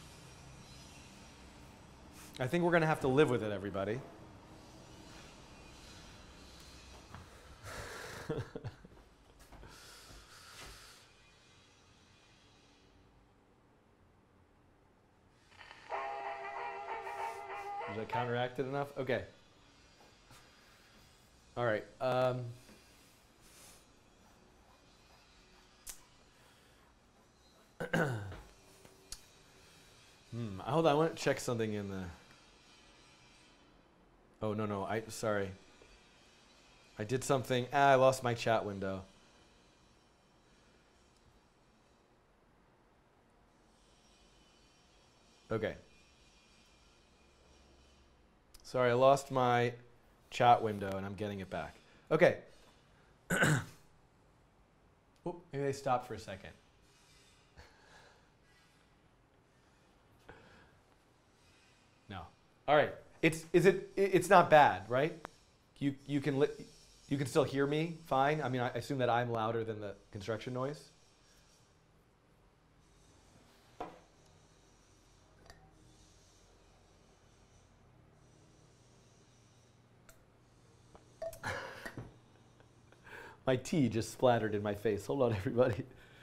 I think we're going to have to live with it, everybody. Is that counteracted enough? Okay. All right. Um, hmm, hold on. I want to check something in the. Oh no no! I sorry. I did something. Ah, I lost my chat window. Okay. Sorry, I lost my chat window, and I'm getting it back. OK. Oop, maybe they stopped for a second. No. All right. It's, is it, it's not bad, right? You, you, can li you can still hear me fine? I mean, I assume that I'm louder than the construction noise. My tea just splattered in my face. Hold on, everybody.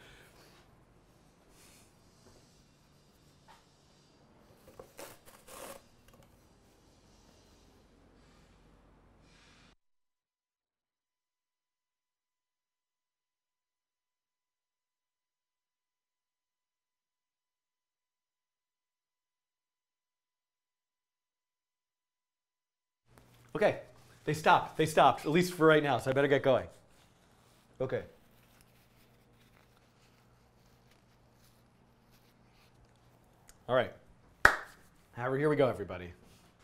Okay, they stopped. They stopped, at least for right now, so I better get going. Okay. All right. Here we go, everybody.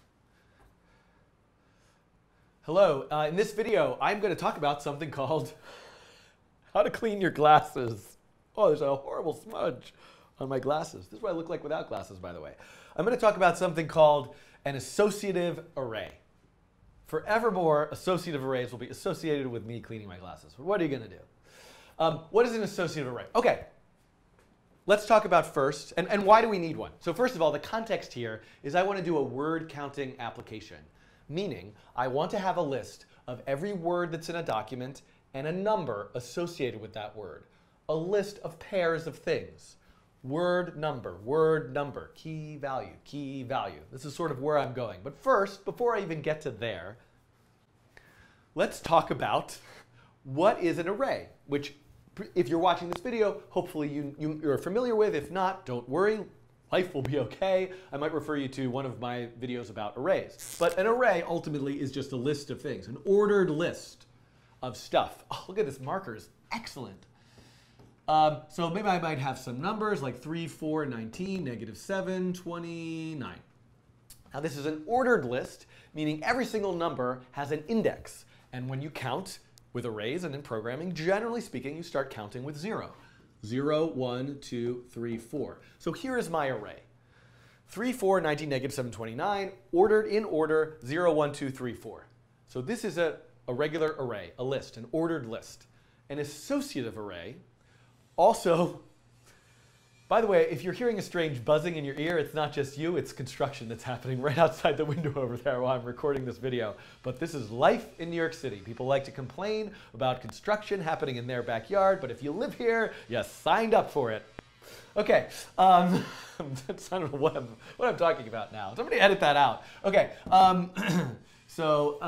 Hello. Uh, in this video, I'm going to talk about something called how to clean your glasses. Oh, there's a horrible smudge on my glasses. This is what I look like without glasses, by the way. I'm going to talk about something called an associative array. Forevermore, associative arrays will be associated with me cleaning my glasses. What are you going to do? Um, what is an associative array? OK, let's talk about first, and, and why do we need one? So first of all, the context here is I want to do a word counting application, meaning I want to have a list of every word that's in a document and a number associated with that word, a list of pairs of things. Word number, word number, key value, key value. This is sort of where I'm going. But first, before I even get to there, let's talk about what is an array, which if you're watching this video, hopefully you, you, you're familiar with. If not, don't worry. Life will be OK. I might refer you to one of my videos about arrays. But an array ultimately is just a list of things, an ordered list of stuff. Oh, look at this marker. It's excellent. Um, so maybe I might have some numbers like three, four, nineteen, negative seven, twenty-nine. Now this is an ordered list, meaning every single number has an index. And when you count with arrays and in programming, generally speaking, you start counting with zero. zero, one, two, three, four. So here is my array. three, four, nineteen, negative seven, twenty-nine, ordered in order, zero, one, two, three, four. So this is a, a regular array, a list, an ordered list. An associative array also, by the way, if you're hearing a strange buzzing in your ear, it's not just you, it's construction that's happening right outside the window over there while I'm recording this video. But this is life in New York City. People like to complain about construction happening in their backyard, but if you live here, you signed up for it. Okay, um, I don't know what I'm, what I'm talking about now. Somebody edit that out. Okay, um, so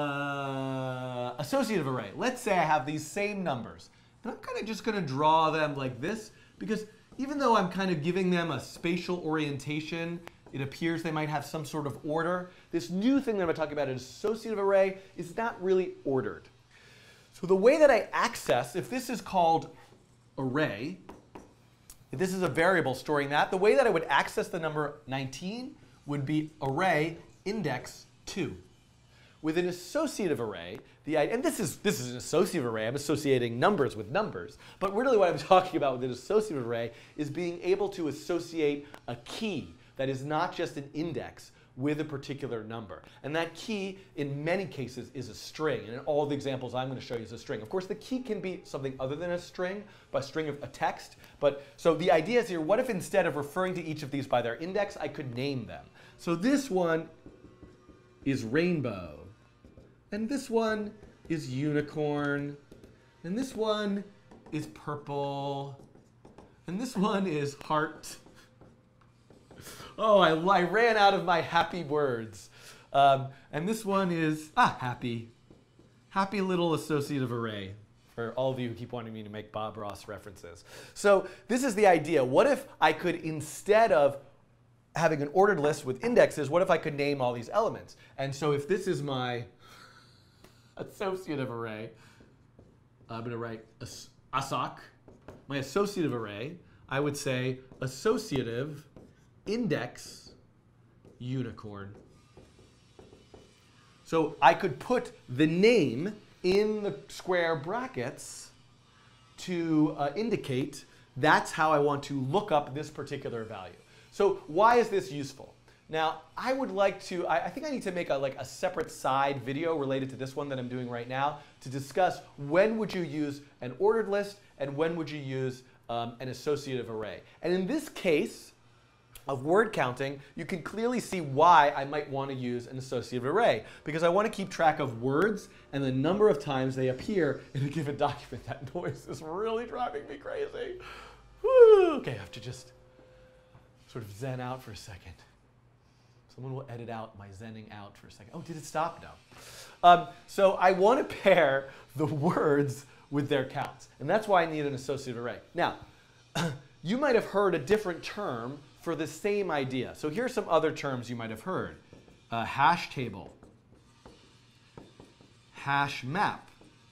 uh, associative array. Let's say I have these same numbers. And I'm kind of just going to draw them like this, because even though I'm kind of giving them a spatial orientation, it appears they might have some sort of order. This new thing that I'm going to talk about, an associative array, is not really ordered. So the way that I access, if this is called array, if this is a variable storing that, the way that I would access the number nineteen would be array index two. With an associative array, the and this is this is an associative array. I'm associating numbers with numbers. But really what I'm talking about with an associative array is being able to associate a key that is not just an index with a particular number. And that key, in many cases, is a string. And in all the examples I'm going to show you is a string. Of course, the key can be something other than a string, a string of a text. But so the idea is here, what if instead of referring to each of these by their index, I could name them? So this one is rainbow. And this one is unicorn. And this one is purple. And this one is heart. Oh, I, I ran out of my happy words. Um, and this one is, ah, happy. Happy little associative array for all of you who keep wanting me to make Bob Ross references. So this is the idea. What if I could, instead of having an ordered list with indexes, what if I could name all these elements? And so if this is my associative array, I'm going to write as assoc, my associative array, I would say associative index unicorn. So I could put the name in the square brackets to uh, indicate that's how I want to look up this particular value. So why is this useful? Now, I would like to, I, I think I need to make a, like a separate side video related to this one that I'm doing right now to discuss when would you use an ordered list and when would you use um, an associative array. And in this case of word counting, you can clearly see why I might want to use an associative array, because I want to keep track of words and the number of times they appear in a given document. That noise is really driving me crazy. Woo. Okay, I have to just sort of zen out for a second. Someone will edit out my zenning out for a second. Oh, did it stop? No. Um, so I want to pair the words with their counts. And that's why I need an associative array. Now, you might have heard a different term for the same idea. So here are some other terms you might have heard. Uh, hash table, hash map,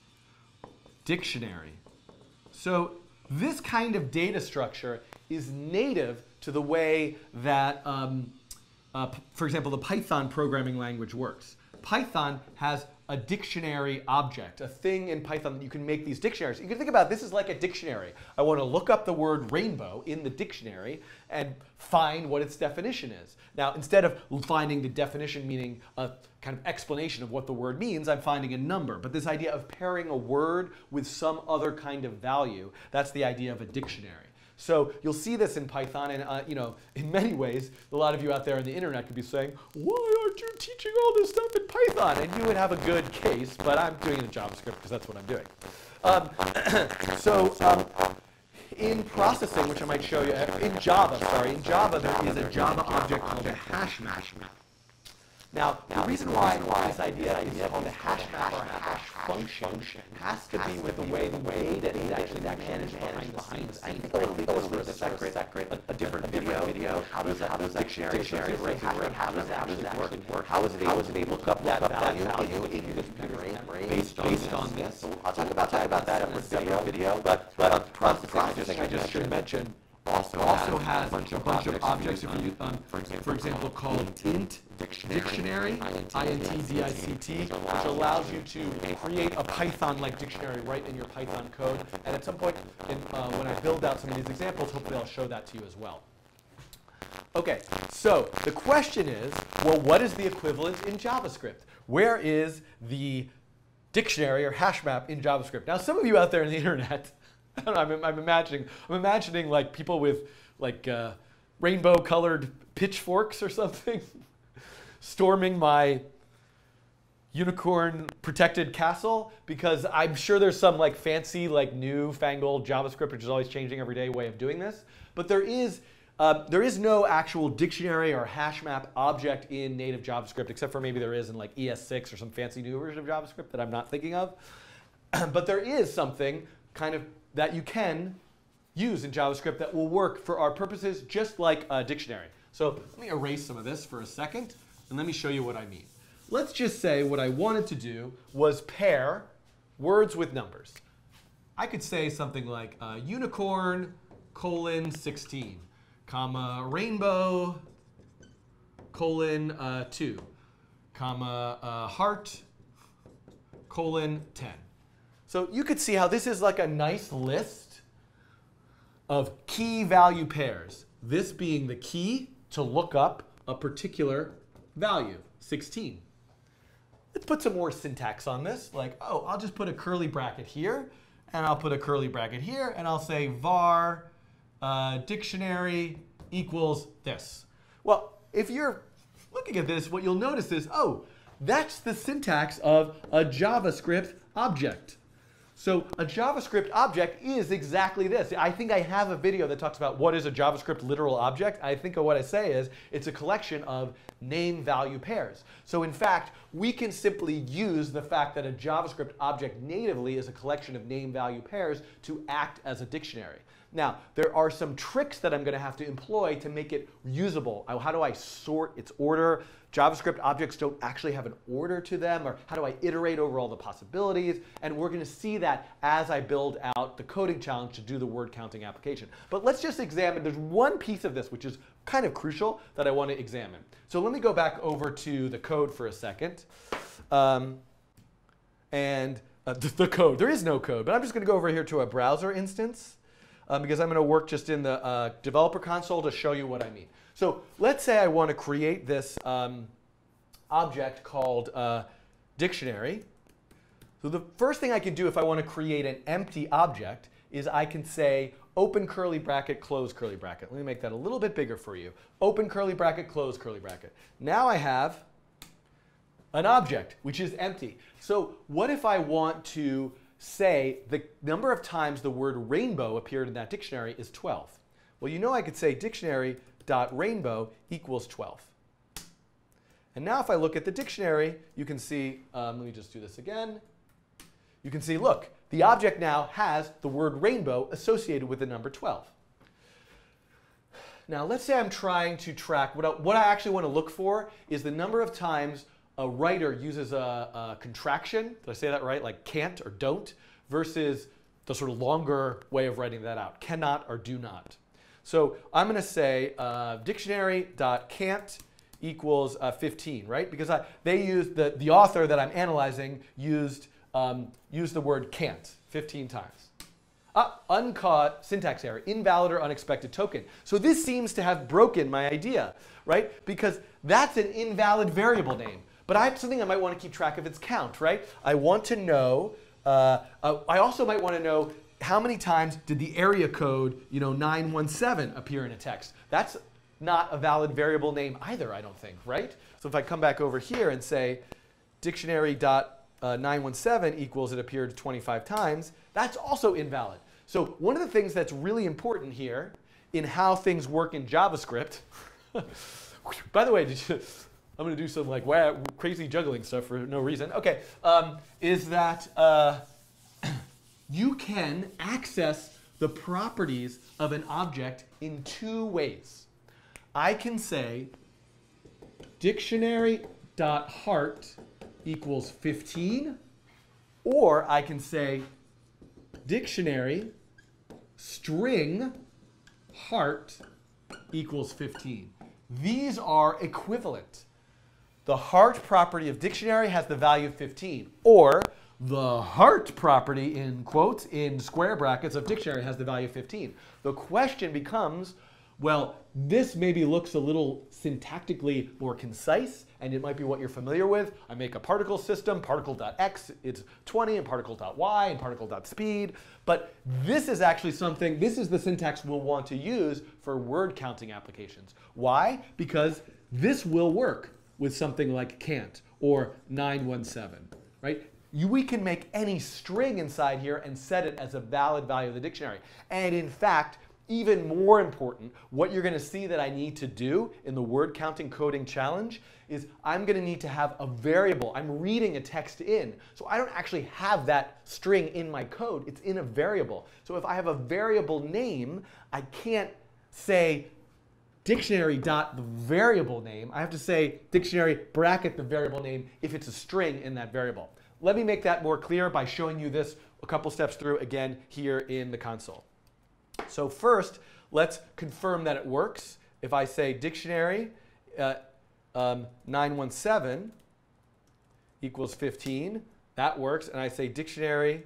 dictionary. So this kind of data structure is native to the way that um, Uh, for example, the Python programming language works. Python has a dictionary object, a thing in Python that you can make these dictionaries. You can think about this as like a dictionary. I want to look up the word rainbow in the dictionary and find what its definition is. Now, instead of finding the definition, meaning a kind of explanation of what the word means, I'm finding a number. But this idea of pairing a word with some other kind of value, that's the idea of a dictionary. So you'll see this in Python, and uh, you know, in many ways, a lot of you out there on the internet could be saying, why aren't you teaching all this stuff in Python? And you would have a good case, but I'm doing it in JavaScript because that's what I'm doing. Um, so um, in processing, which I might show you, in Java, sorry, in Java there is a Java object called a hash map. Now, the reason why this idea is called a hash map or a hash function has to be with the way the data is actually managed behind the scenes. I think I'll leave this for a separate, a, a different video. How does that, how does that dictionary array, how does that actually work? How is it able to look up that value in this array based on this? So I'll talk about talk about that in a separate video. But but processing, I just should mention, also, also has a bunch of, bunch of objects, if you, um, for, example, for example, called int dictionary, I N T D I C T, which allows you to create a Python-like dictionary right in your Python code. And at some point, in, uh, when I build out some of these examples, hopefully I'll show that to you as well. OK, so the question is, well, what is the equivalent in JavaScript? Where is the dictionary or hash map in JavaScript? Now, some of you out there on the internet, I don't know, I'm, I'm imagining, I'm imagining like people with like uh, rainbow-colored pitchforks or something storming my unicorn-protected castle, because I'm sure there's some like fancy, like new-fangled JavaScript, which is always changing every day, way of doing this. But there is uh, there is no actual dictionary or hash map object in native JavaScript, except for maybe there is in like E S six or some fancy new version of JavaScript that I'm not thinking of. But there is something kind of that you can use in JavaScript that will work for our purposes just like a dictionary. So let me erase some of this for a second, and let me show you what I mean. Let's just say what I wanted to do was pair words with numbers. I could say something like uh, unicorn colon sixteen, comma rainbow colon uh, two, comma uh, heart colon ten. So you could see how this is like a nice list of key value pairs. This being the key to look up a particular value, sixteen. Let's put some more syntax on this. Like, oh, I'll just put a curly bracket here, and I'll put a curly bracket here, and I'll say var uh, dictionary equals this. Well, if you're looking at this, what you'll notice is, oh, that's the syntax of a JavaScript object. So a JavaScript object is exactly this. I think I have a video that talks about what is a JavaScript literal object. I think of what I say is it's a collection of name-value pairs. So in fact, we can simply use the fact that a JavaScript object natively is a collection of name-value pairs to act as a dictionary. Now, there are some tricks that I'm going to have to employ to make it usable. How do I sort its order? JavaScript objects don't actually have an order to them, or how do I iterate over all the possibilities? And we're going to see that as I build out the coding challenge to do the word counting application. But let's just examine, there's one piece of this which is kind of crucial that I want to examine. So let me go back over to the code for a second. Um, and uh, the, the code, there is no code, but I'm just going to go over here to a browser instance. Um, because I'm going to work just in the uh, developer console to show you what I mean. So let's say I want to create this um, object called uh, dictionary. So the first thing I can do if I want to create an empty object is I can say open curly bracket, close curly bracket. Let me make that a little bit bigger for you. Open curly bracket, close curly bracket. Now I have an object, which is empty. So what if I want to say the number of times the word rainbow appeared in that dictionary is twelve? Well, you know I could say dictionary.rainbow equals twelve. And now if I look at the dictionary, you can see, um, let me just do this again. You can see, look, the object now has the word rainbow associated with the number twelve. Now let's say I'm trying to track, what I, what I actually want to look for is the number of times a writer uses a, a contraction, did I say that right, like can't or don't, versus the sort of longer way of writing that out, cannot or do not. So I'm going to say uh, dictionary.can't equals uh, fifteen, right? Because I, they used, the, the author that I'm analyzing used, um, used the word can't fifteen times. Ah, uncaught syntax error, invalid or unexpected token. So this seems to have broken my idea, right? Because that's an invalid variable name. But I have something I might want to keep track of its count, right? I want to know, uh, uh, I also might want to know how many times did the area code, you know, nine one seven appear in a text. That's not a valid variable name either, I don't think, right? So if I come back over here and say dictionary.nine one seven equals it appeared twenty-five times, that's also invalid. So one of the things that's really important here in how things work in JavaScript, by the way, did you, I'm going to do some like wow, crazy juggling stuff for no reason. Okay, um, is that uh, you can access the properties of an object in two ways. I can say dictionary.heart equals fifteen, or I can say dictionary string heart equals fifteen. These are equivalent. The heart property of dictionary has the value of fifteen, or the heart property in quotes, in square brackets of dictionary has the value of fifteen. The question becomes, well, this maybe looks a little syntactically more concise, and it might be what you're familiar with. I make a particle system, particle.x, it's twenty, and particle.y, and particle.speed. But this is actually something, this is the syntax we'll want to use for word counting applications. Why? Because this will work with something like can't or nine one seven, right? You, we can make any string inside here and set it as a valid value of the dictionary. And in fact, even more important, what you're going to see that I need to do in the word counting coding challenge is I'm going to need to have a variable. I'm reading a text in. So I don't actually have that string in my code. It's in a variable. So if I have a variable name, I can't say dictionary dot the variable name. I have to say dictionary bracket the variable name if it's a string in that variable. Let me make that more clear by showing you this a couple steps through again here in the console. So first, let's confirm that it works. If I say dictionary uh, um, nine one seven equals fifteen, that works. And I say dictionary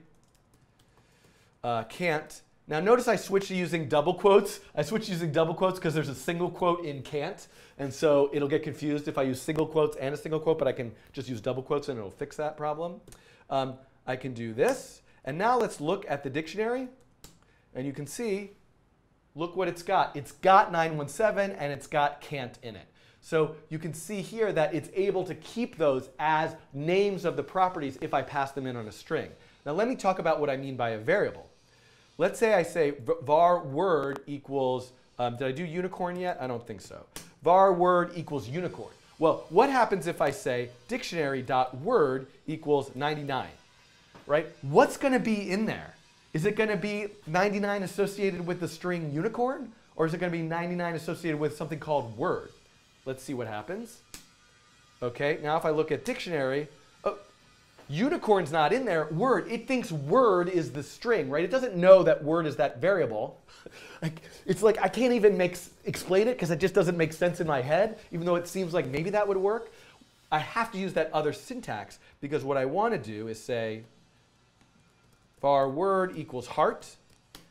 uh, can't. Now notice I switched to using double quotes. I switched to using double quotes because there's a single quote in can't. And so it'll get confused if I use single quotes and a single quote, but I can just use double quotes and it'll fix that problem. Um, I can do this. And now let's look at the dictionary. And you can see, look what it's got. It's got nine one seven and it's got can't in it. So you can see here that it's able to keep those as names of the properties if I pass them in on a string. Now let me talk about what I mean by a variable. Let's say I say var word equals, um, did I do unicorn yet? I don't think so. Var word equals unicorn. Well, what happens if I say dictionary.word equals ninety-nine, right? What's going to be in there? Is it going to be ninety-nine associated with the string unicorn? Or is it going to be ninety-nine associated with something called word? Let's see what happens. Okay, now if I look at dictionary, oh, unicorn's not in there. Word, it thinks word is the string, right? It doesn't know that word is that variable. Like, it's like I can't even make, explain it because it just doesn't make sense in my head, even though it seems like maybe that would work. I have to use that other syntax because what I want to do is say var word equals heart.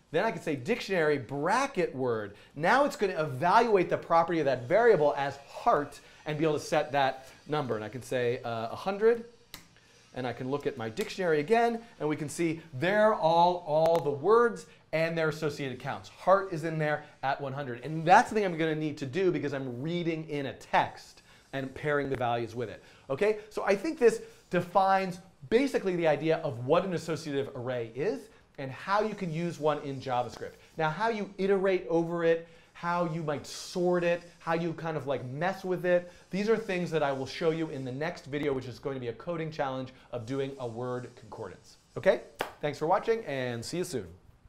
Then I could say dictionary bracket word. Now it's going to evaluate the property of that variable as heart and be able to set that number. And I can say uh, one hundred. And I can look at my dictionary again, and we can see there are all, all the words and their associated counts. Heart is in there at one hundred. And that's the thing I'm going to need to do because I'm reading in a text and pairing the values with it. Okay? So I think this defines basically the idea of what an associative array is and how you can use one in JavaScript. Now, how you iterate over it, how you might sort it, how you kind of like mess with it. These are things that I will show you in the next video, which is going to be a coding challenge of doing a word concordance. Okay? Thanks for watching, and see you soon.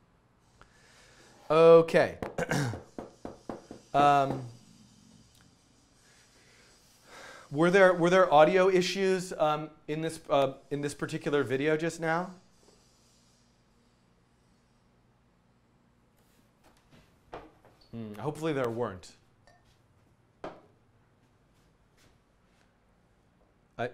Okay. um, were there were there audio issues um, in this uh, in this particular video just now? Hmm, hopefully there weren't. I,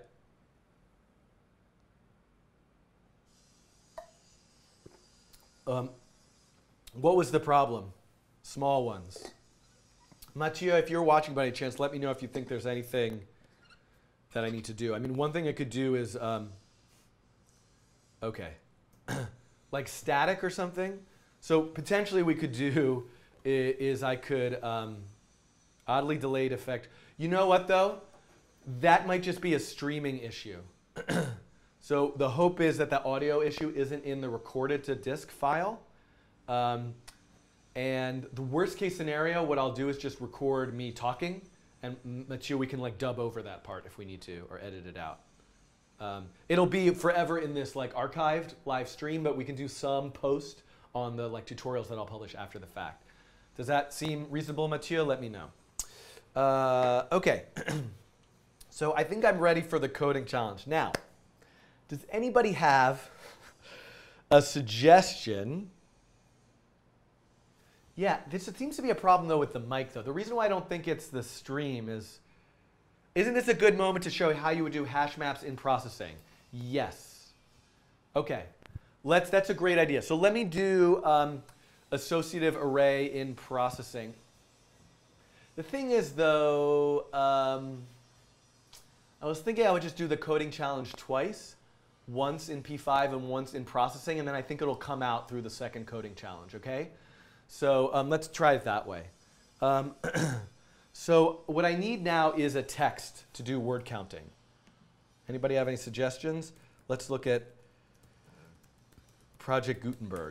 um, what was the problem? Small ones. Mathieu, if you're watching by any chance, let me know if you think there's anything that I need to do. I mean, one thing I could do is, um, okay, like static or something. So potentially we could do is I could um, oddly delayed effect. You know what though? That might just be a streaming issue. So the hope is that the audio issue isn't in the recorded to disk file. Um, and the worst case scenario, what I'll do is just record me talking, and Mathieu, we can like dub over that part if we need to, or edit it out. Um, it'll be forever in this like archived live stream, but we can do some post on the like tutorials that I'll publish after the fact. Does that seem reasonable, Mathieu? Let me know. Uh, okay. So I think I'm ready for the coding challenge. Now, does anybody have a suggestion? Yeah, this seems to be a problem though with the mic though. The reason why I don't think it's the stream is, isn't this a good moment to show how you would do hash maps in processing? Yes. Okay. Let's, that's a great idea. So let me do um, associative array in processing. The thing is though, um, I was thinking I would just do the coding challenge twice, once in P five and once in processing, and then I think it'll come out through the second coding challenge, okay? So um, let's try it that way. Um, so what I need now is a text to do word counting. Anybody have any suggestions? Let's look at Project Gutenberg.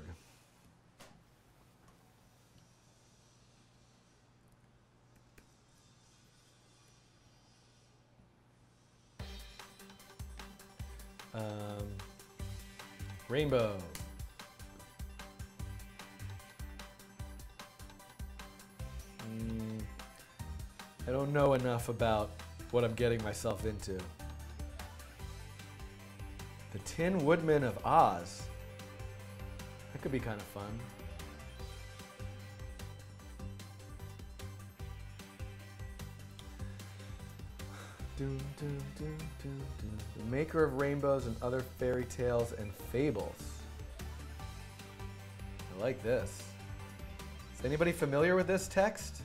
Um, rainbow. Mm, I don't know enough about what I'm getting myself into. The Tin Woodman of Oz. That could be kind of fun. Dun, dun, dun, dun, dun. The maker of rainbows and other fairy tales and fables. I like this. Is anybody familiar with this text?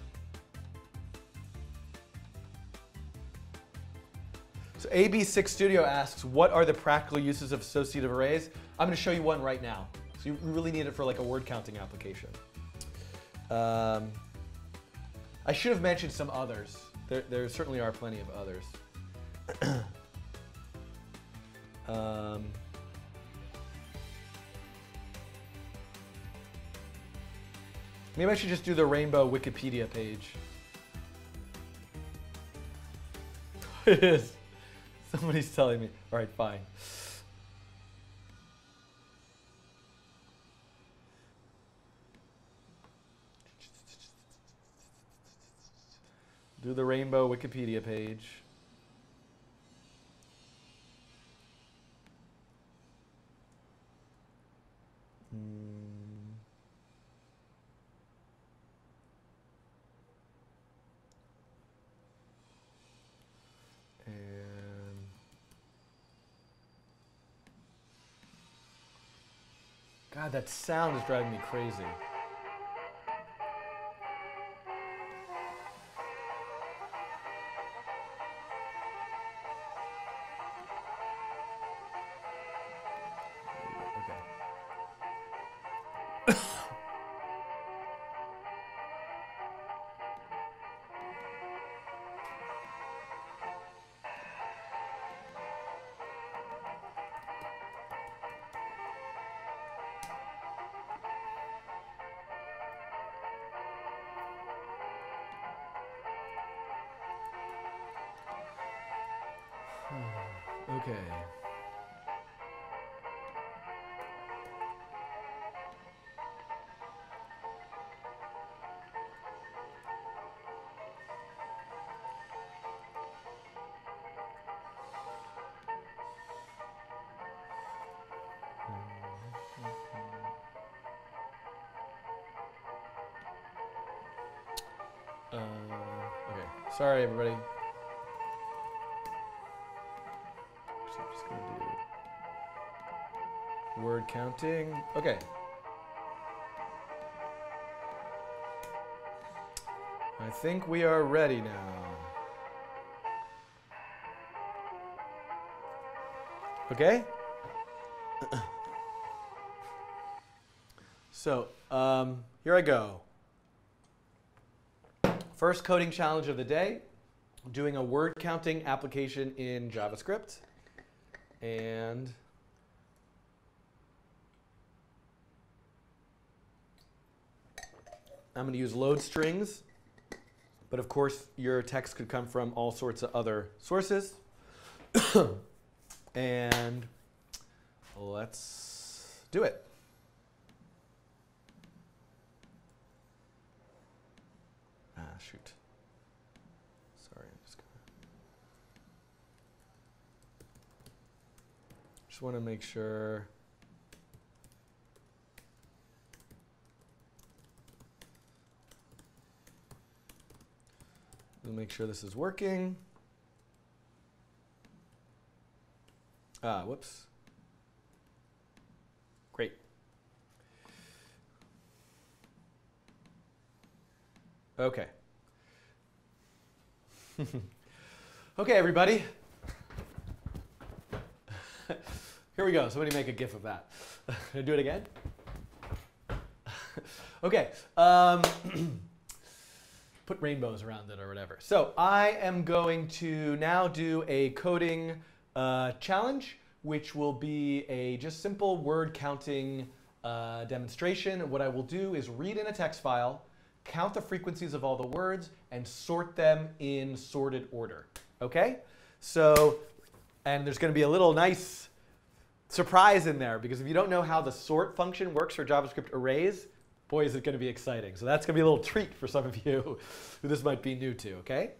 So A B six Studio asks, what are the practical uses of associative arrays? I'm going to show you one right now. So you really need it for like a word counting application. Um, I should have mentioned some others. There, there certainly are plenty of others. um, maybe I should just do the rainbow Wikipedia page. It is. Somebody's telling me. All right, fine. Do the rainbow Wikipedia page. Hmm. And God, that sound is driving me crazy. Okay. Uh, okay. Sorry, everybody. So I'm just going to do word counting. Okay. I think we are ready now. Okay? So, um, here I go. First coding challenge of the day, doing a word counting application in JavaScript. And I'm going to use load strings. But of course, your text could come from all sorts of other sources. And let's do it. Ah, shoot. Sorry, I'm just gonna. Just want to make sure. We'll make sure this is working. Ah, whoops. Great. Okay. Okay, everybody. Here we go. Somebody make a GIF of that. Can I do it again? Okay. Um, put rainbows around it or whatever. So I am going to now do a coding uh, challenge, which will be a just simple word counting uh, demonstration. What I will do is read in a text file, count the frequencies of all the words, and sort them in sorted order. Okay? So, and there's going to be a little nice surprise in there, because if you don't know how the sort function works for JavaScript arrays, boy, is it going to be exciting. So that's going to be a little treat for some of you who this might be new to, okay?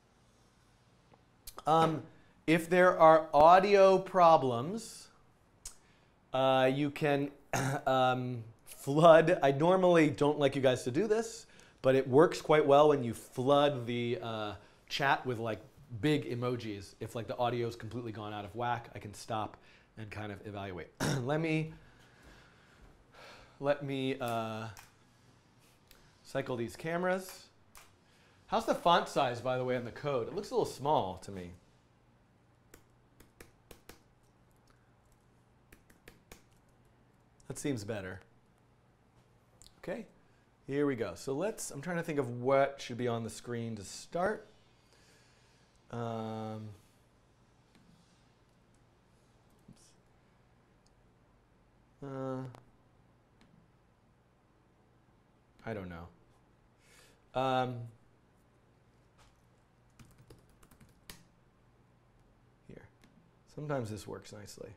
Um, if there are audio problems, uh, you can um, flood. I normally don't like you guys to do this, but it works quite well when you flood the uh, chat with like big emojis. If like the audio's completely gone out of whack, I can stop and kind of evaluate. Let me Let me uh, cycle these cameras. How's the font size, by the way, on the code? It looks a little small to me. That seems better. Okay, here we go. So let's, I'm trying to think of what should be on the screen to start. Um, uh, I don't know. Um, here. Sometimes this works nicely.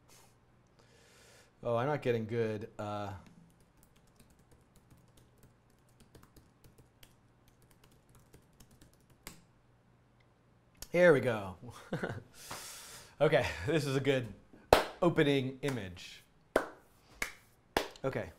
Oh, I'm not getting good. Uh, here we go. Okay, this is a good opening image. Okay.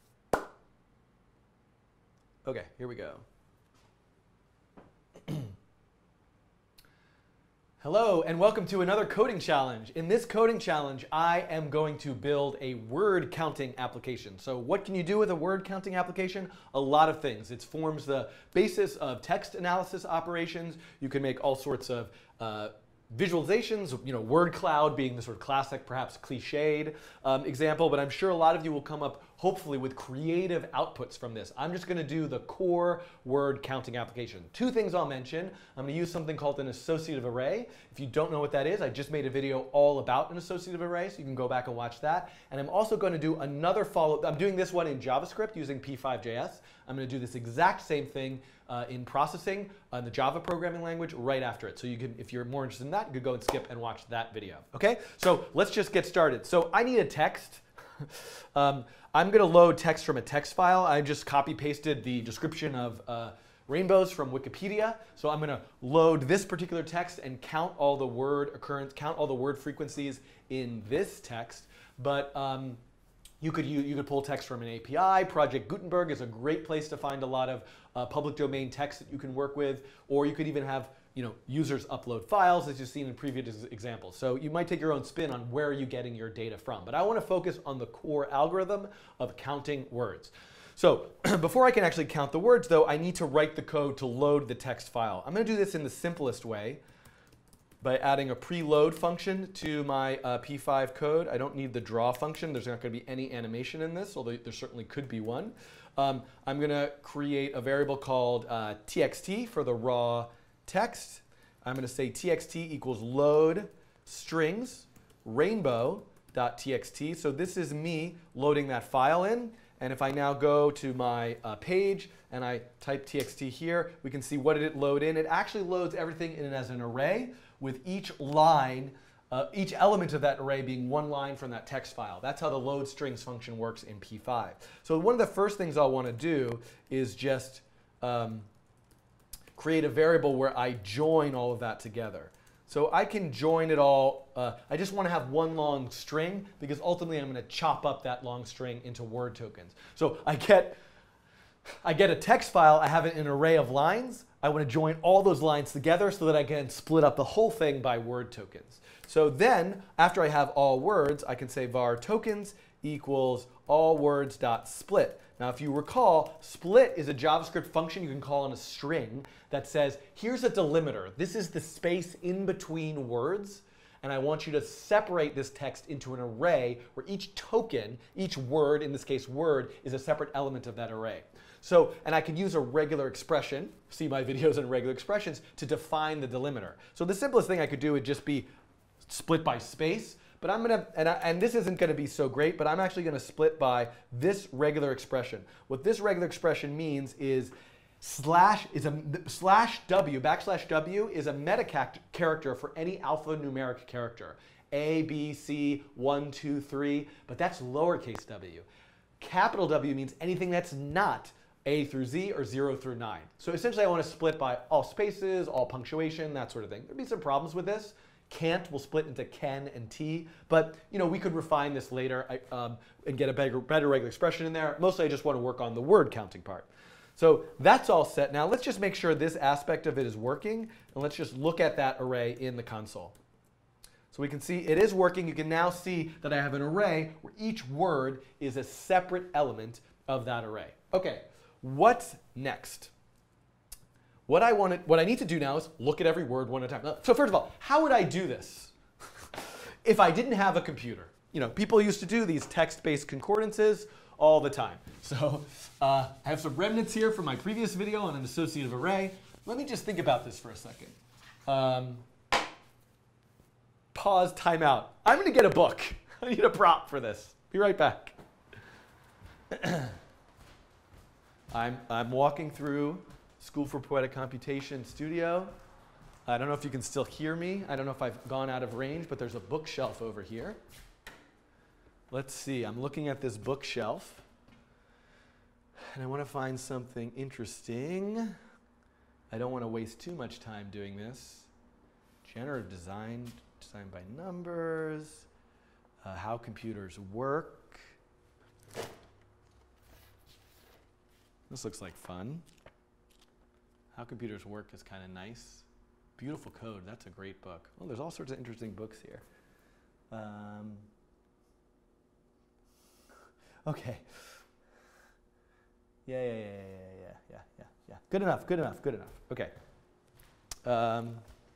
Okay, here we go. Hello and welcome to another coding challenge. In this coding challenge, I am going to build a word counting application. So what can you do with a word counting application? A lot of things. It forms the basis of text analysis operations. You can make all sorts of uh, visualizations, you know, word cloud being the sort of classic, perhaps cliched um, example, but I'm sure a lot of you will come up hopefully with creative outputs from this. I'm just going to do the core word counting application. Two things I'll mention. I'm going to use something called an associative array. If you don't know what that is, I just made a video all about an associative array, so you can go back and watch that. And I'm also going to do another follow, I'm doing this one in JavaScript using p five j s. I'm going to do this exact same thing uh, in processing uh, the Java programming language right after it. So you can, if you're more interested in that, you could go and skip and watch that video. Okay, so let's just get started. So I need a text. um, I'm going to load text from a text file. I just copy pasted the description of uh, rainbows from Wikipedia. So I'm going to load this particular text and count all the word occurrence, count all the word frequencies in this text. But um, you could you, you could pull text from an A P I. Project Gutenberg is a great place to find a lot of uh, public domain text that you can work with. Or you could even have you know, users upload files, as you've seen in previous examples. So you might take your own spin on where are you getting your data from. But I want to focus on the core algorithm of counting words. So before I can actually count the words, though, I need to write the code to load the text file. I'm going to do this in the simplest way by adding a preload function to my uh, P five code. I don't need the draw function. There's not going to be any animation in this, although there certainly could be one. Um, I'm going to create a variable called uh, txt for the raw text. I'm going to say txt equals load strings rainbow.txt. So this is me loading that file in. And if I now go to my uh, page and I type txt here, we can see what did it load in. It actually loads everything in as an array with each line, uh, each element of that array being one line from that text file. That's how the load strings function works in P five. So one of the first things I'll want to do is just um, create a variable where I join all of that together. So I can join it all. Uh, I just want to have one long string because ultimately I'm going to chop up that long string into word tokens. So I get, I get a text file. I have it in an array of lines. I want to join all those lines together so that I can split up the whole thing by word tokens. So then after I have all words, I can say var tokens equals all words dot split. Now, if you recall, split is a JavaScript function you can call on a string that says, here's a delimiter. This is the space in between words, and I want you to separate this text into an array where each token, each word, in this case word, is a separate element of that array. So, and I can use a regular expression, see my videos on regular expressions, to define the delimiter. So the simplest thing I could do would just be split by space. But I'm going to, and, I, and this isn't going to be so great, but I'm actually going to split by this regular expression. What this regular expression means is slash is a slash w, backslash w is a meta character for any alphanumeric character. A, B, C, one, two, three, but that's lowercase w. Capital W means anything that's not A through Z or zero through nine. So essentially I want to split by all spaces, all punctuation, that sort of thing. There'd be some problems with this. Can't will split into can and t, but you know we could refine this later um, and get a better, better regular expression in there. Mostly I just want to work on the word counting part. So that's all set. Now let's just make sure this aspect of it is working, and let's just look at that array in the console. So we can see it is working. You can now see that I have an array where each word is a separate element of that array. Okay, what's next? What I, want to, what I need to do now is look at every word one at a time. So first of all, how would I do this if I didn't have a computer? You know, people used to do these text-based concordances all the time. So uh, I have some remnants here from my previous video on an associative array. Let me just think about this for a second. Um, pause, time out. I'm going to get a book. I need a prop for this. Be right back. I'm, I'm walking through School for Poetic Computation studio. I don't know if you can still hear me. I don't know if I've gone out of range, but there's a bookshelf over here. Let's see. I'm looking at this bookshelf, and I want to find something interesting. I don't want to waste too much time doing this. Generative design, design by numbers, uh, how computers work. This looks like fun. How computers work is kind of nice. Beautiful code. That's a great book. Well, there's all sorts of interesting books here. Um, okay. Yeah, yeah, yeah, yeah, yeah, yeah, yeah, yeah. Good enough, good enough, good enough. Okay. Um,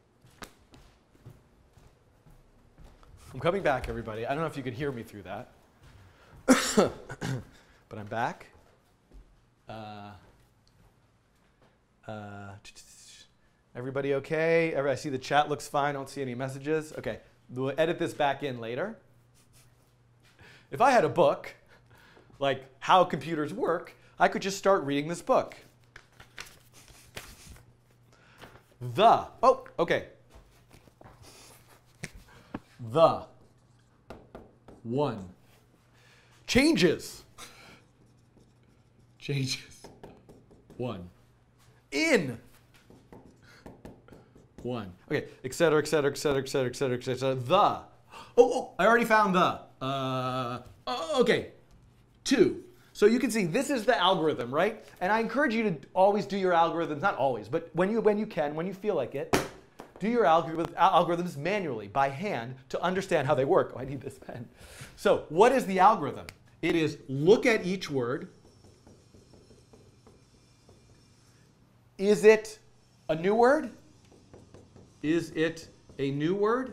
I'm coming back, everybody. I don't know if you could hear me through that. But I'm back. Uh, uh, everybody okay? Every, I see the chat looks fine. I don't see any messages. Okay. We'll edit this back in later. If I had a book, like How Computers Work, I could just start reading this book. The, oh, okay. The one changes. Changes. One. In. One. Okay, et cetera, et cetera, et cetera, et cetera, et cetera, et cetera. The. Oh, oh, I already found the. Uh, oh, okay. Two. So you can see this is the algorithm, right? And I encourage you to always do your algorithms, not always, but when you, when you can, when you feel like it, do your algorithm, algorithms manually, by hand, to understand how they work. Oh, I need this pen. So what is the algorithm? It is look at each word. Is it a new word? Is it a new word?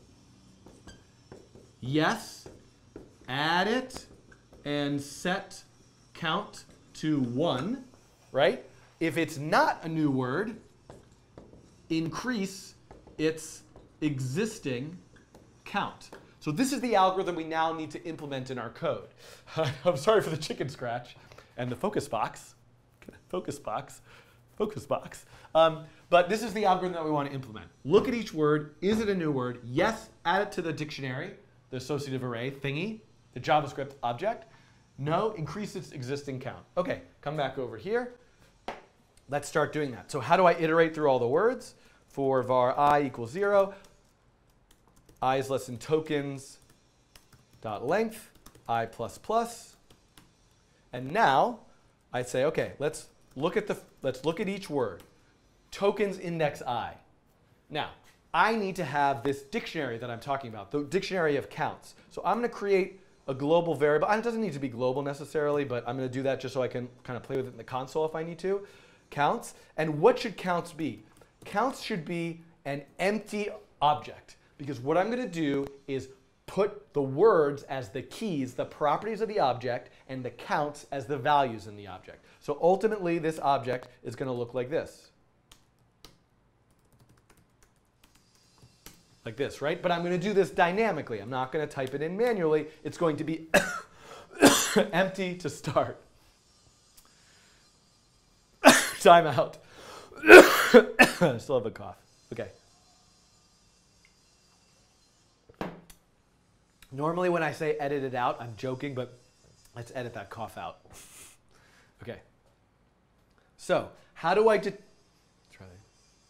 Yes. Add it and set count to one, right? If it's not a new word, increase its existing count. So this is the algorithm we now need to implement in our code. I'm sorry for the chicken scratch and the focus box. Focus box. Focus box. Um, but this is the algorithm that we want to implement. Look at each word. Is it a new word? Yes. Add it to the dictionary, the associative array thingy, the JavaScript object. No. Increase its existing count. OK, come back over here. Let's start doing that. So how do I iterate through all the words? For var I equals zero, I is less than tokens dot length, I plus plus. And now I say, OK, let's look at the let's look at each word. Tokens index I. Now, I need to have this dictionary that I'm talking about, the dictionary of counts. So I'm going to create a global variable. It doesn't need to be global necessarily, but I'm going to do that just so I can kind of play with it in the console if I need to. Counts. And what should counts be? Counts should be an empty object, because what I'm going to do is put the words as the keys, the properties of the object, and the counts as the values in the object. So ultimately, this object is going to look like this. Like this, right? But I'm going to do this dynamically. I'm not going to type it in manually. It's going to be empty to start. Time out. I still have a cough. OK. Normally when I say edit it out, I'm joking, but let's edit that cough out. OK. So how do I de try that.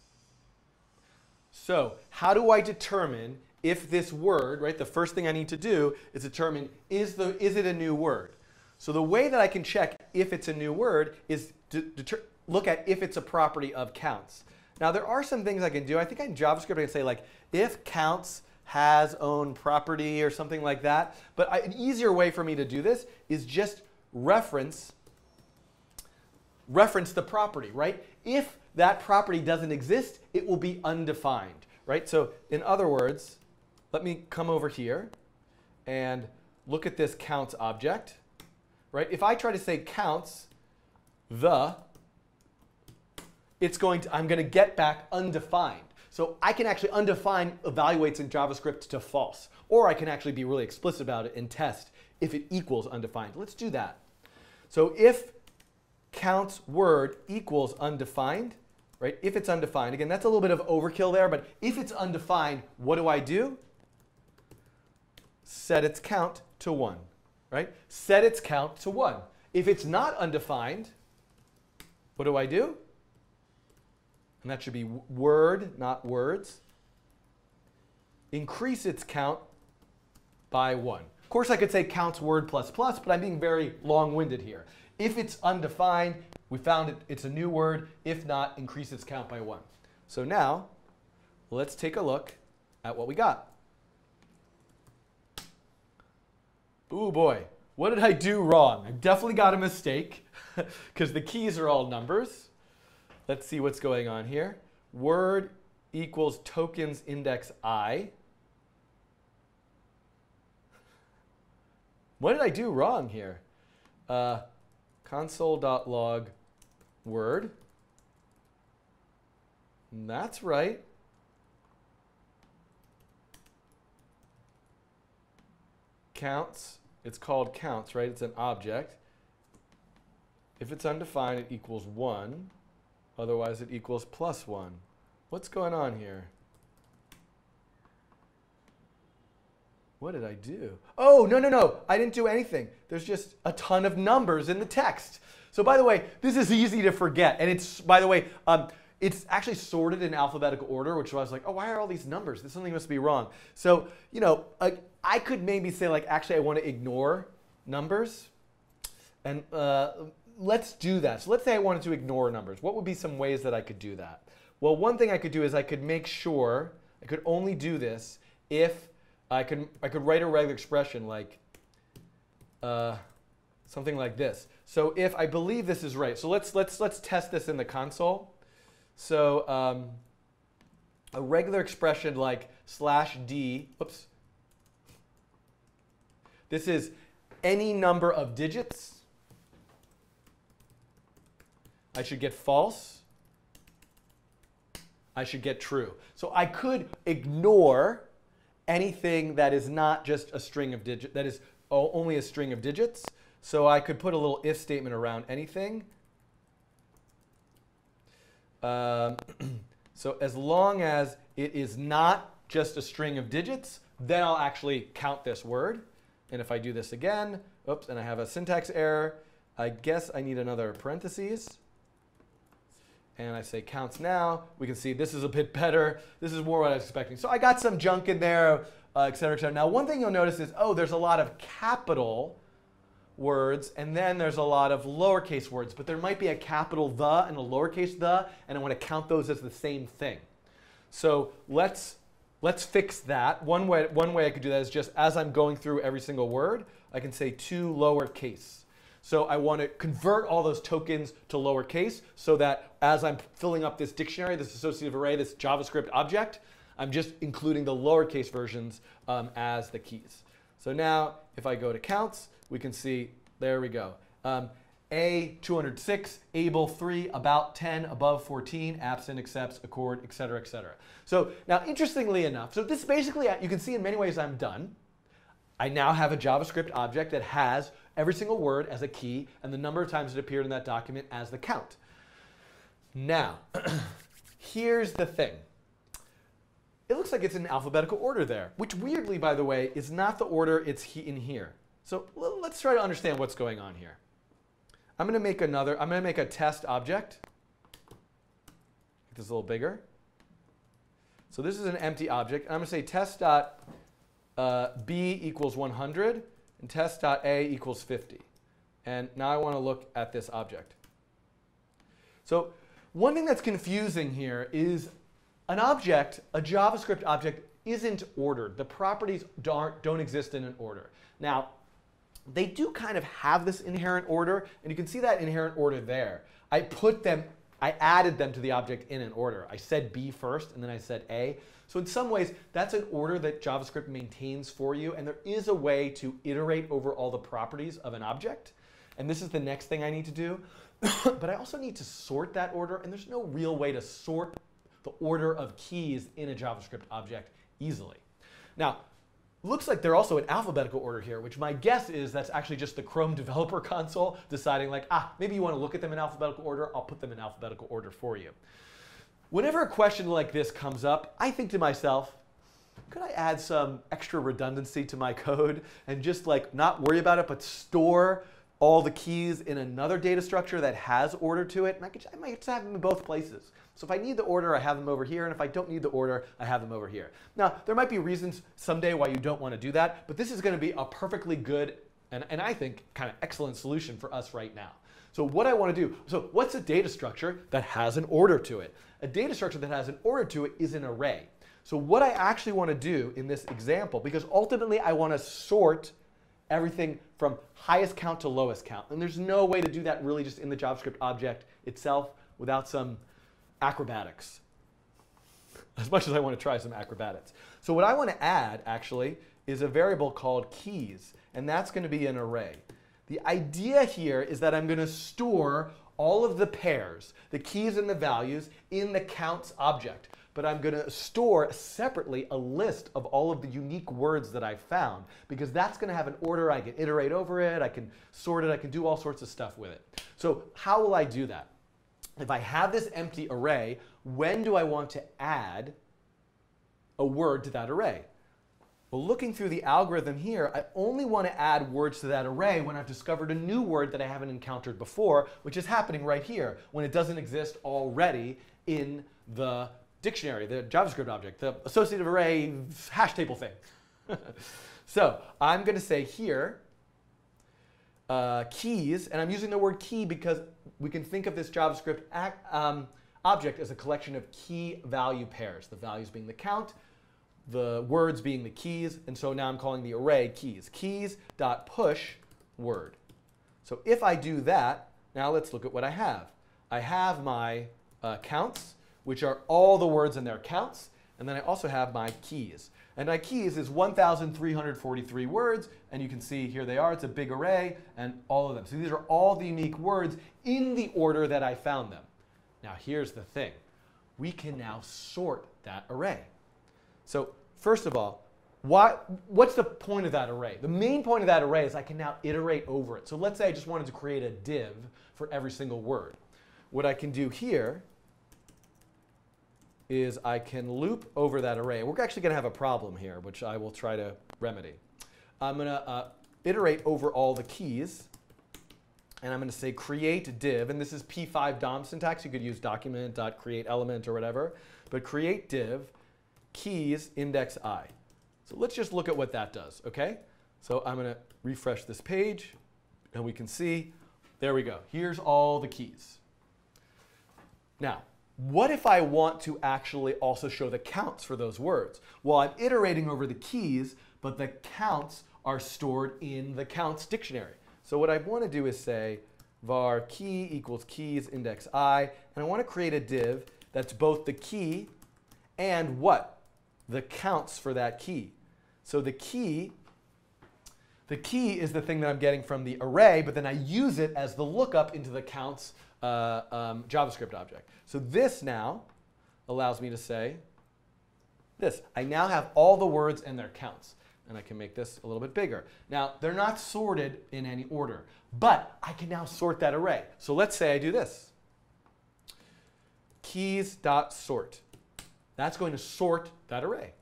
So how do I determine if this word, right? The first thing I need to do is determine is the is it a new word. So the way that I can check if it's a new word is to deter look at if it's a property of counts. Now there are some things I can do. I think in JavaScript I can say like if counts has own property or something like that. But I, an easier way for me to do this is just reference reference the property, right? If that property doesn't exist, it will be undefined, right? So in other words, let me come over here and look at this counts object, right? If I try to say counts the, it's going to, I'm going to get back undefined. So I can actually undefined evaluates in JavaScript to false. Or I can actually be really explicit about it and test if it equals undefined. Let's do that. So if counts word equals undefined, right? If it's undefined, again, that's a little bit of overkill there, but if it's undefined, what do I do? Set its count to one, right? Set its count to one. If it's not undefined, what do I do? And that should be word, not words. Increase its count by one. Of course, I could say counts word plus plus, but I'm being very long-winded here. If it's undefined, we found it, it's a new word. If not, increase its count by one. So now, let's take a look at what we got. Ooh, boy. What did I do wrong? I definitely got a mistake because the keys are all numbers. Let's see what's going on here. Word equals tokens index I. What did I do wrong here? Uh, console.log word. That's right. Counts. It's called counts, right? It's an object. If it's undefined, it equals one. Otherwise, it equals plus one. What's going on here? What did I do? Oh, no, no, no. I didn't do anything. There's just a ton of numbers in the text. So by the way, this is easy to forget. And it's, by the way, um, it's actually sorted in alphabetical order, which I was like, oh, why are all these numbers? This something must be wrong. So, you know, uh, I could maybe say, like, actually, I want to ignore numbers. And uh, let's do that. So let's say I wanted to ignore numbers. What would be some ways that I could do that? Well, one thing I could do is I could make sure, I could only do this if I could, I could write a regular expression like uh, something like this. So if I believe this is right, so let's, let's, let's test this in the console. So um, a regular expression like slash d, whoops. This is any number of digits. I should get false. I should get true. So I could ignore anything that is not just a string of digits, that is only a string of digits. So I could put a little if statement around anything. Um, so as long as it is not just a string of digits, then I'll actually count this word. And if I do this again, oops, and I have a syntax error, I guess I need another parentheses. And I say counts now. We can see this is a bit better. This is more what I was expecting. So I got some junk in there, uh, et cetera, et cetera. Now, one thing you'll notice is, oh, there's a lot of capital words, and then there's a lot of lowercase words. But there might be a capital the and a lowercase the, and I want to count those as the same thing. So let's, let's fix that. One way, one way I could do that is just as I'm going through every single word, I can say to lowercase. So I want to convert all those tokens to lowercase so that as I'm filling up this dictionary, this associative array, this JavaScript object, I'm just including the lowercase versions um, as the keys. So now if I go to counts, we can see, there we go. Um, A, two hundred six, able, three, about, ten, above, fourteen, absent, accepts, accord, et cetera, et cetera. So now interestingly enough, so this basically, you can see in many ways I'm done. I now have a JavaScript object that has every single word as a key and the number of times it appeared in that document as the count. Now, here's the thing. It looks like it's in alphabetical order there, which weirdly, by the way, is not the order it's he in here. So let's try to understand what's going on here. I'm going to make another, I'm going to make a test object. Make this a little bigger. So this is an empty object. And I'm going to say test dot Uh, B equals one hundred, and test.A equals fifty. And now I want to look at this object. So one thing that's confusing here is an object, a JavaScript object, isn't ordered. The properties don't, don't exist in an order. Now, they do kind of have this inherent order, and you can see that inherent order there. I put them, I added them to the object in an order. I said B first, and then I said A. So in some ways, that's an order that JavaScript maintains for you, and there is a way to iterate over all the properties of an object. And this is the next thing I need to do. But I also need to sort that order, and there's no real way to sort the order of keys in a JavaScript object easily. Now, looks like they're also in alphabetical order here, which my guess is that's actually just the Chrome developer console deciding like, ah, maybe you want to look at them in alphabetical order, I'll put them in alphabetical order for you. Whenever a question like this comes up, I think to myself, could I add some extra redundancy to my code and just like not worry about it, but store all the keys in another data structure that has order to it? And I, could, I might just have them in both places. So if I need the order, I have them over here, and if I don't need the order, I have them over here. Now, there might be reasons someday why you don't want to do that, but this is going to be a perfectly good and, and I think kind of excellent solution for us right now. So what I want to do, so what's a data structure that has an order to it? A data structure that has an order to it is an array. So what I actually want to do in this example, because ultimately I want to sort everything from highest count to lowest count. And there's no way to do that really just in the JavaScript object itself without some acrobatics. As much as I want to try some acrobatics. So what I want to add, actually, is a variable called keys. And that's going to be an array. The idea here is that I'm going to store all of the pairs, the keys and the values, in the counts object. But I'm going to store separately a list of all of the unique words that I found, because that's going to have an order. I can iterate over it. I can sort it. I can do all sorts of stuff with it. So how will I do that? If I have this empty array, when do I want to add a word to that array? Well, looking through the algorithm here, I only want to add words to that array when I've discovered a new word that I haven't encountered before, which is happening right here, when it doesn't exist already in the dictionary, the JavaScript object, the associative array hash table thing. So I'm going to say here, uh, keys, and I'm using the word key because we can think of this JavaScript act, um, object as a collection of key value pairs, the values being the count, the words being the keys, and so now I'm calling the array keys. Keys.push word. So if I do that, now let's look at what I have. I have my uh, counts, which are all the words in their counts, and then I also have my keys. And my keys is one thousand three hundred forty-three words, and you can see here they are. It's a big array, and all of them. So these are all the unique words in the order that I found them. Now here's the thing. We can now sort that array. So first of all, why, what's the point of that array? The main point of that array is I can now iterate over it. So let's say I just wanted to create a div for every single word. What I can do here is I can loop over that array. We're actually going to have a problem here, which I will try to remedy. I'm going to uh, iterate over all the keys, and I'm going to say create div, and this is P five D O M syntax. You could use document.createElement or whatever, but create div keys index I. So let's just look at what that does, okay? So I'm going to refresh this page, and we can see, there we go. Here's all the keys. Now, what if I want to actually also show the counts for those words? Well, I'm iterating over the keys, but the counts are stored in the counts dictionary. So what I want to do is say var key equals keys index I, and I want to create a div that's both the key and what? The counts for that key. So the key, the key is the thing that I'm getting from the array, but then I use it as the lookup into the counts uh, um, JavaScript object. So this now allows me to say this. I now have all the words and their counts. And I can make this a little bit bigger. Now, they're not sorted in any order, but I can now sort that array. So let's say I do this. Keys.sort. That's going to sort that array.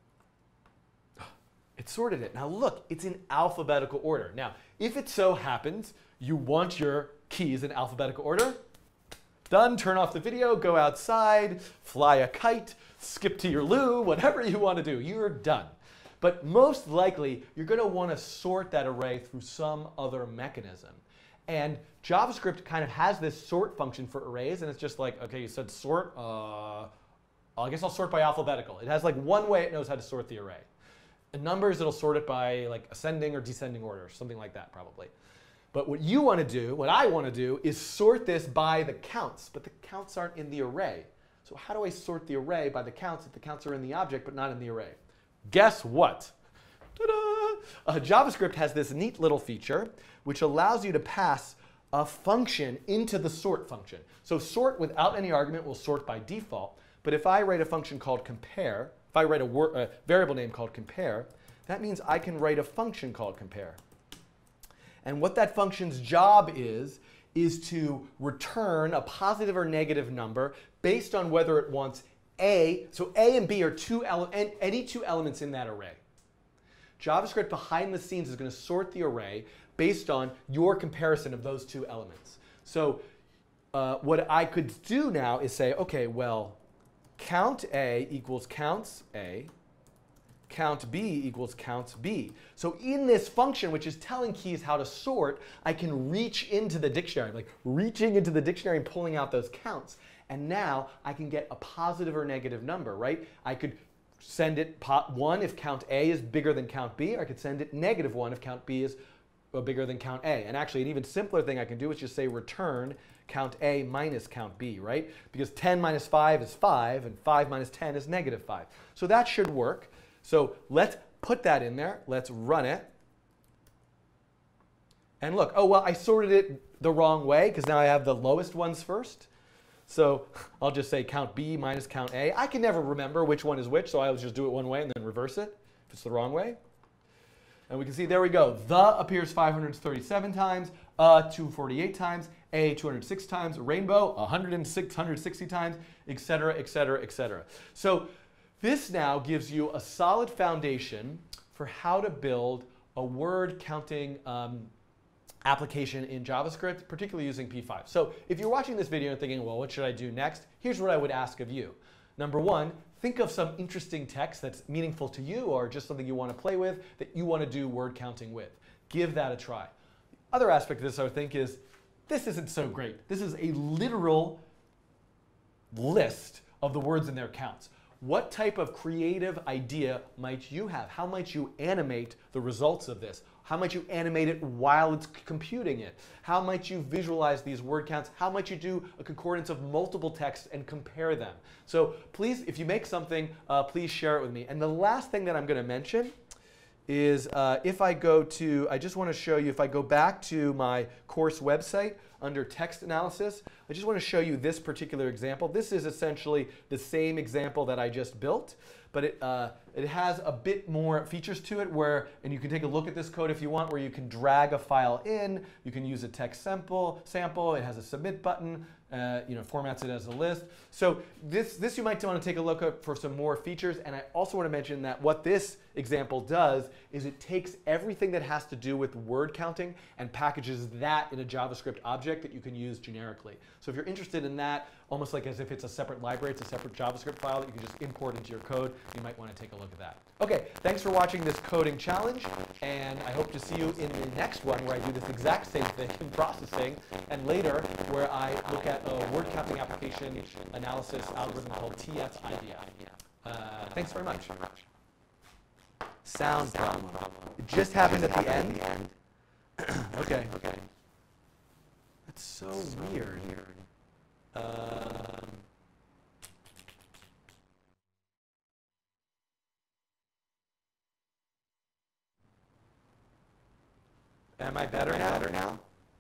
It sorted it. Now look, it's in alphabetical order. Now, if it so happens you want your keys in alphabetical order, done, turn off the video, go outside, fly a kite, skip to your loo, whatever you want to do, you're done. But most likely, you're going to want to sort that array through some other mechanism. And JavaScript kind of has this sort function for arrays, and it's just like, okay, you said sort, uh, I guess I'll sort by alphabetical. It has like one way it knows how to sort the array. In numbers, it'll sort it by like ascending or descending order, something like that probably. But what you want to do, what I want to do, is sort this by the counts, but the counts aren't in the array. So how do I sort the array by the counts if the counts are in the object but not in the array? Guess what? Ta-da! Uh, JavaScript has this neat little feature which allows you to pass a function into the sort function. So sort without any argument will sort by default. But if I write a function called compare, if I write a, word, a variable name called compare, that means I can write a function called compare. And what that function's job is, is to return a positive or negative number based on whether it wants A, so A and B are two ele any two elements in that array. JavaScript behind the scenes is going to sort the array based on your comparison of those two elements. So uh, what I could do now is say, okay, well, count A equals counts A, count B equals counts B. So in this function, which is telling keys how to sort, I can reach into the dictionary, like reaching into the dictionary and pulling out those counts. And now I can get a positive or negative number, right? I could send it pot one if count A is bigger than count B, or I could send it negative one if count B is bigger than count A. And actually, an even simpler thing I can do is just say return count A minus count B, right? Because ten minus five is five, and five minus ten is negative five. So that should work. So let's put that in there. Let's run it. And look, oh, well, I sorted it the wrong way because now I have the lowest ones first. So I'll just say count B minus count A. I can never remember which one is which, so I always just do it one way and then reverse it if it's the wrong way. And we can see, there we go. The appears five hundred thirty-seven times, uh, two hundred forty-eight times, a two hundred six times, rainbow one hundred sixty times, et cetera, et cetera, et cetera. So this now gives you a solid foundation for how to build a word counting um, application in JavaScript, particularly using P five. So if you're watching this video and thinking, well, what should I do next? Here's what I would ask of you. Number one, think of some interesting text that's meaningful to you or just something you want to play with that you want to do word counting with. Give that a try. Other aspect of this, I would think, is this isn't so great. This is a literal list of the words in their counts. What type of creative idea might you have? How might you animate the results of this? How might you animate it while it's computing it? How might you visualize these word counts? How might you do a concordance of multiple texts and compare them? So please, if you make something, uh, please share it with me. And the last thing that I'm going to mention is uh, if I go to, I just want to show you, if I go back to my course website under text analysis, I just want to show you this particular example. This is essentially the same example that I just built, but it, uh, it has a bit more features to it where, and you can take a look at this code if you want, where you can drag a file in, you can use a text sample, sample. It has a submit button, uh, you know, formats it as a list. So this, this you might want to take a look at for some more features, and I also want to mention that what this example does is it takes everything that has to do with word counting and packages that in a JavaScript object that you can use generically. So if you're interested in that, almost like as if it's a separate library, it's a separate JavaScript file that you can just import into your code, you might want to take a look at that. Okay, thanks for watching this coding challenge, and I hope to see you in the next one where I do this exact same thing in processing, and later where I look at a word counting application analysis algorithm called T f I D f. Uh, thanks very much. Sound problem. It just happened at the end. Okay. That's so weird. Um, am I better now? Better now?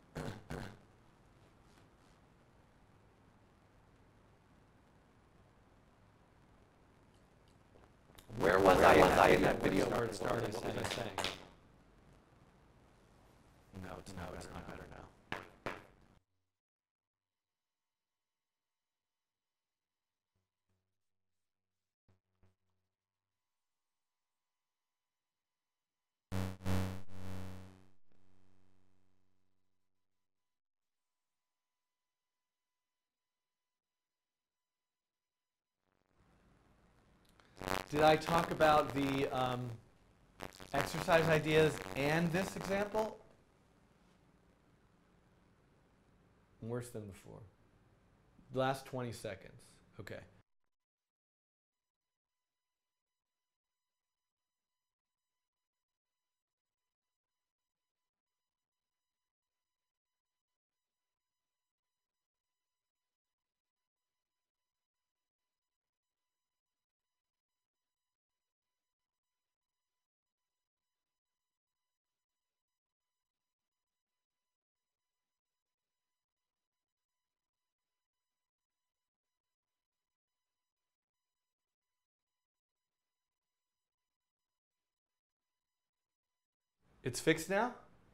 Where was Where I, was I in that video? Started, started, what was I saying? No, it's no, it's not better now. Did I talk about the um, exercise ideas and this example? Worse than before. Last twenty seconds. Okay. It's fixed now?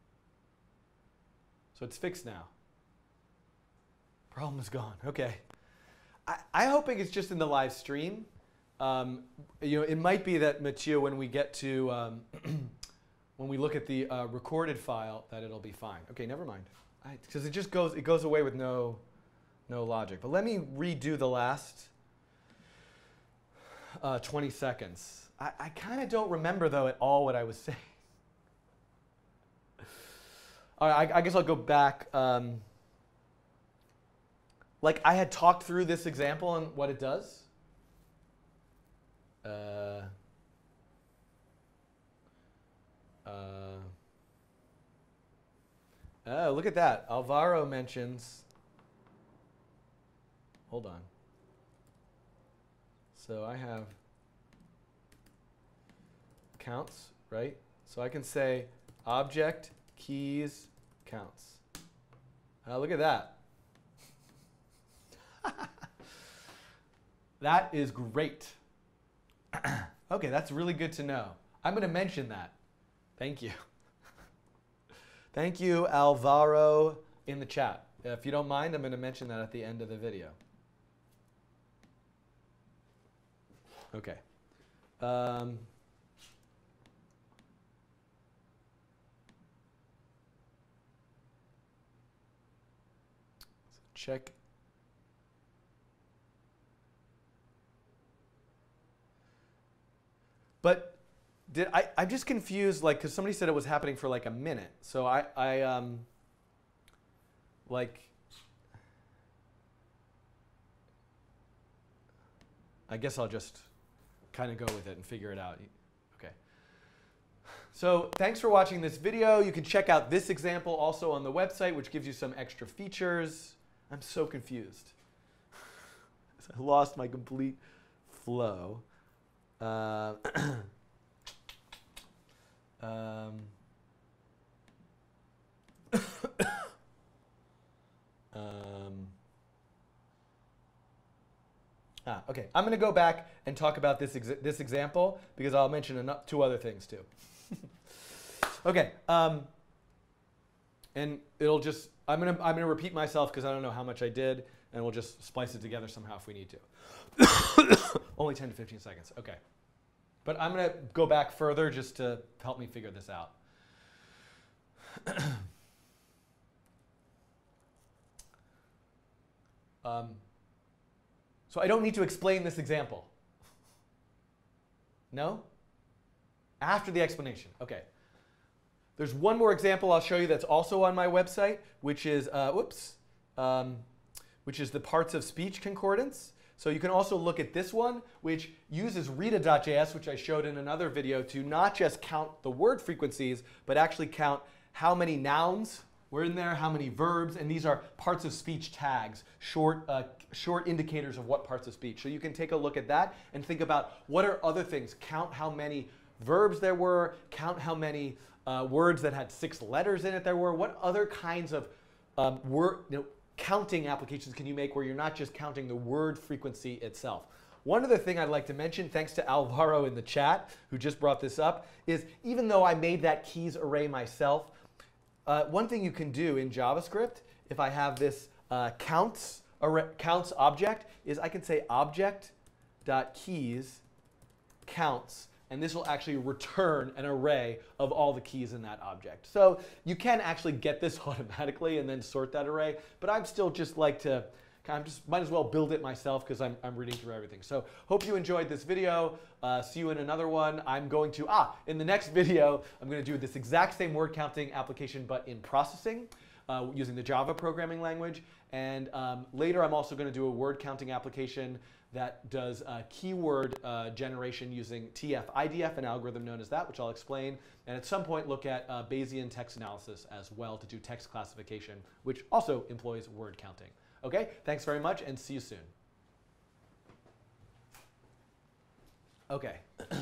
So it's fixed now. Problem is gone. Okay. I, I'm hoping it's just in the live stream. Um, you know, it might be that, Mathieu, when we get to, um, when we look at the uh, recorded file, that it'll be fine. Okay, never mind. Because it just goes, it goes away with no, no logic. But let me redo the last uh, twenty seconds. I, I kind of don't remember, though, at all what I was saying. All right, I, I guess I'll go back. Um, like I had talked through this example and what it does. Uh, uh, oh, look at that. Alvaro mentions, hold on. So I have counts, right? So I can say object keys counts. Uh, look at that. That is great. Okay, that's really good to know. I'm going to mention that. Thank you. Thank you, Alvaro, in the chat. If you don't mind, I'm going to mention that at the end of the video. Okay. Um, check. But did I? I'm just confused, like, because somebody said it was happening for like a minute. So I, I um, like, I guess I'll just kind of go with it and figure it out. Okay. So thanks for watching this video. You can check out this example also on the website, which gives you some extra features. I'm so confused. I lost my complete flow. Uh, um, um, ah, okay. I'm going to go back and talk about this ex this example because I'll mention two other things too. Okay. Um, and it'll just I'm going to I'm going to repeat myself because I don't know how much I did, and we'll just splice it together somehow if we need to. Only ten to fifteen seconds. Okay. But I'm going to go back further just to help me figure this out. um, so I don't need to explain this example. No? After the explanation. Okay. There's one more example I'll show you that's also on my website, which is, uh, whoops, um, which is the parts of speech concordance. So you can also look at this one, which uses read dot J S, which I showed in another video, to not just count the word frequencies, but actually count how many nouns were in there, how many verbs, and these are parts of speech tags, short, uh, short indicators of what parts of speech. So you can take a look at that and think about what are other things. Count how many verbs there were, count how many uh, words that had six letters in it there were, what other kinds of um, word, you know, counting applications can you make where you're not just counting the word frequency itself. One other thing I'd like to mention, thanks to Alvaro in the chat, who just brought this up, is even though I made that keys array myself, uh, one thing you can do in JavaScript, if I have this uh, counts, array, counts object, is I can say object.keys counts, and this will actually return an array of all the keys in that object. So you can actually get this automatically and then sort that array, but I'm still just like to, I just might as well build it myself because I'm, I'm reading through everything. So hope you enjoyed this video. Uh, see you in another one. I'm going to, ah, in the next video, I'm going to do this exact same word counting application, but in processing uh, using the Java programming language. And um, later, I'm also going to do a word counting application that does uh, keyword uh, generation using T F I D F, an algorithm known as that, which I'll explain. And at some point, look at uh, Bayesian text analysis as well to do text classification, which also employs word counting. Okay, thanks very much, and see you soon. Okay.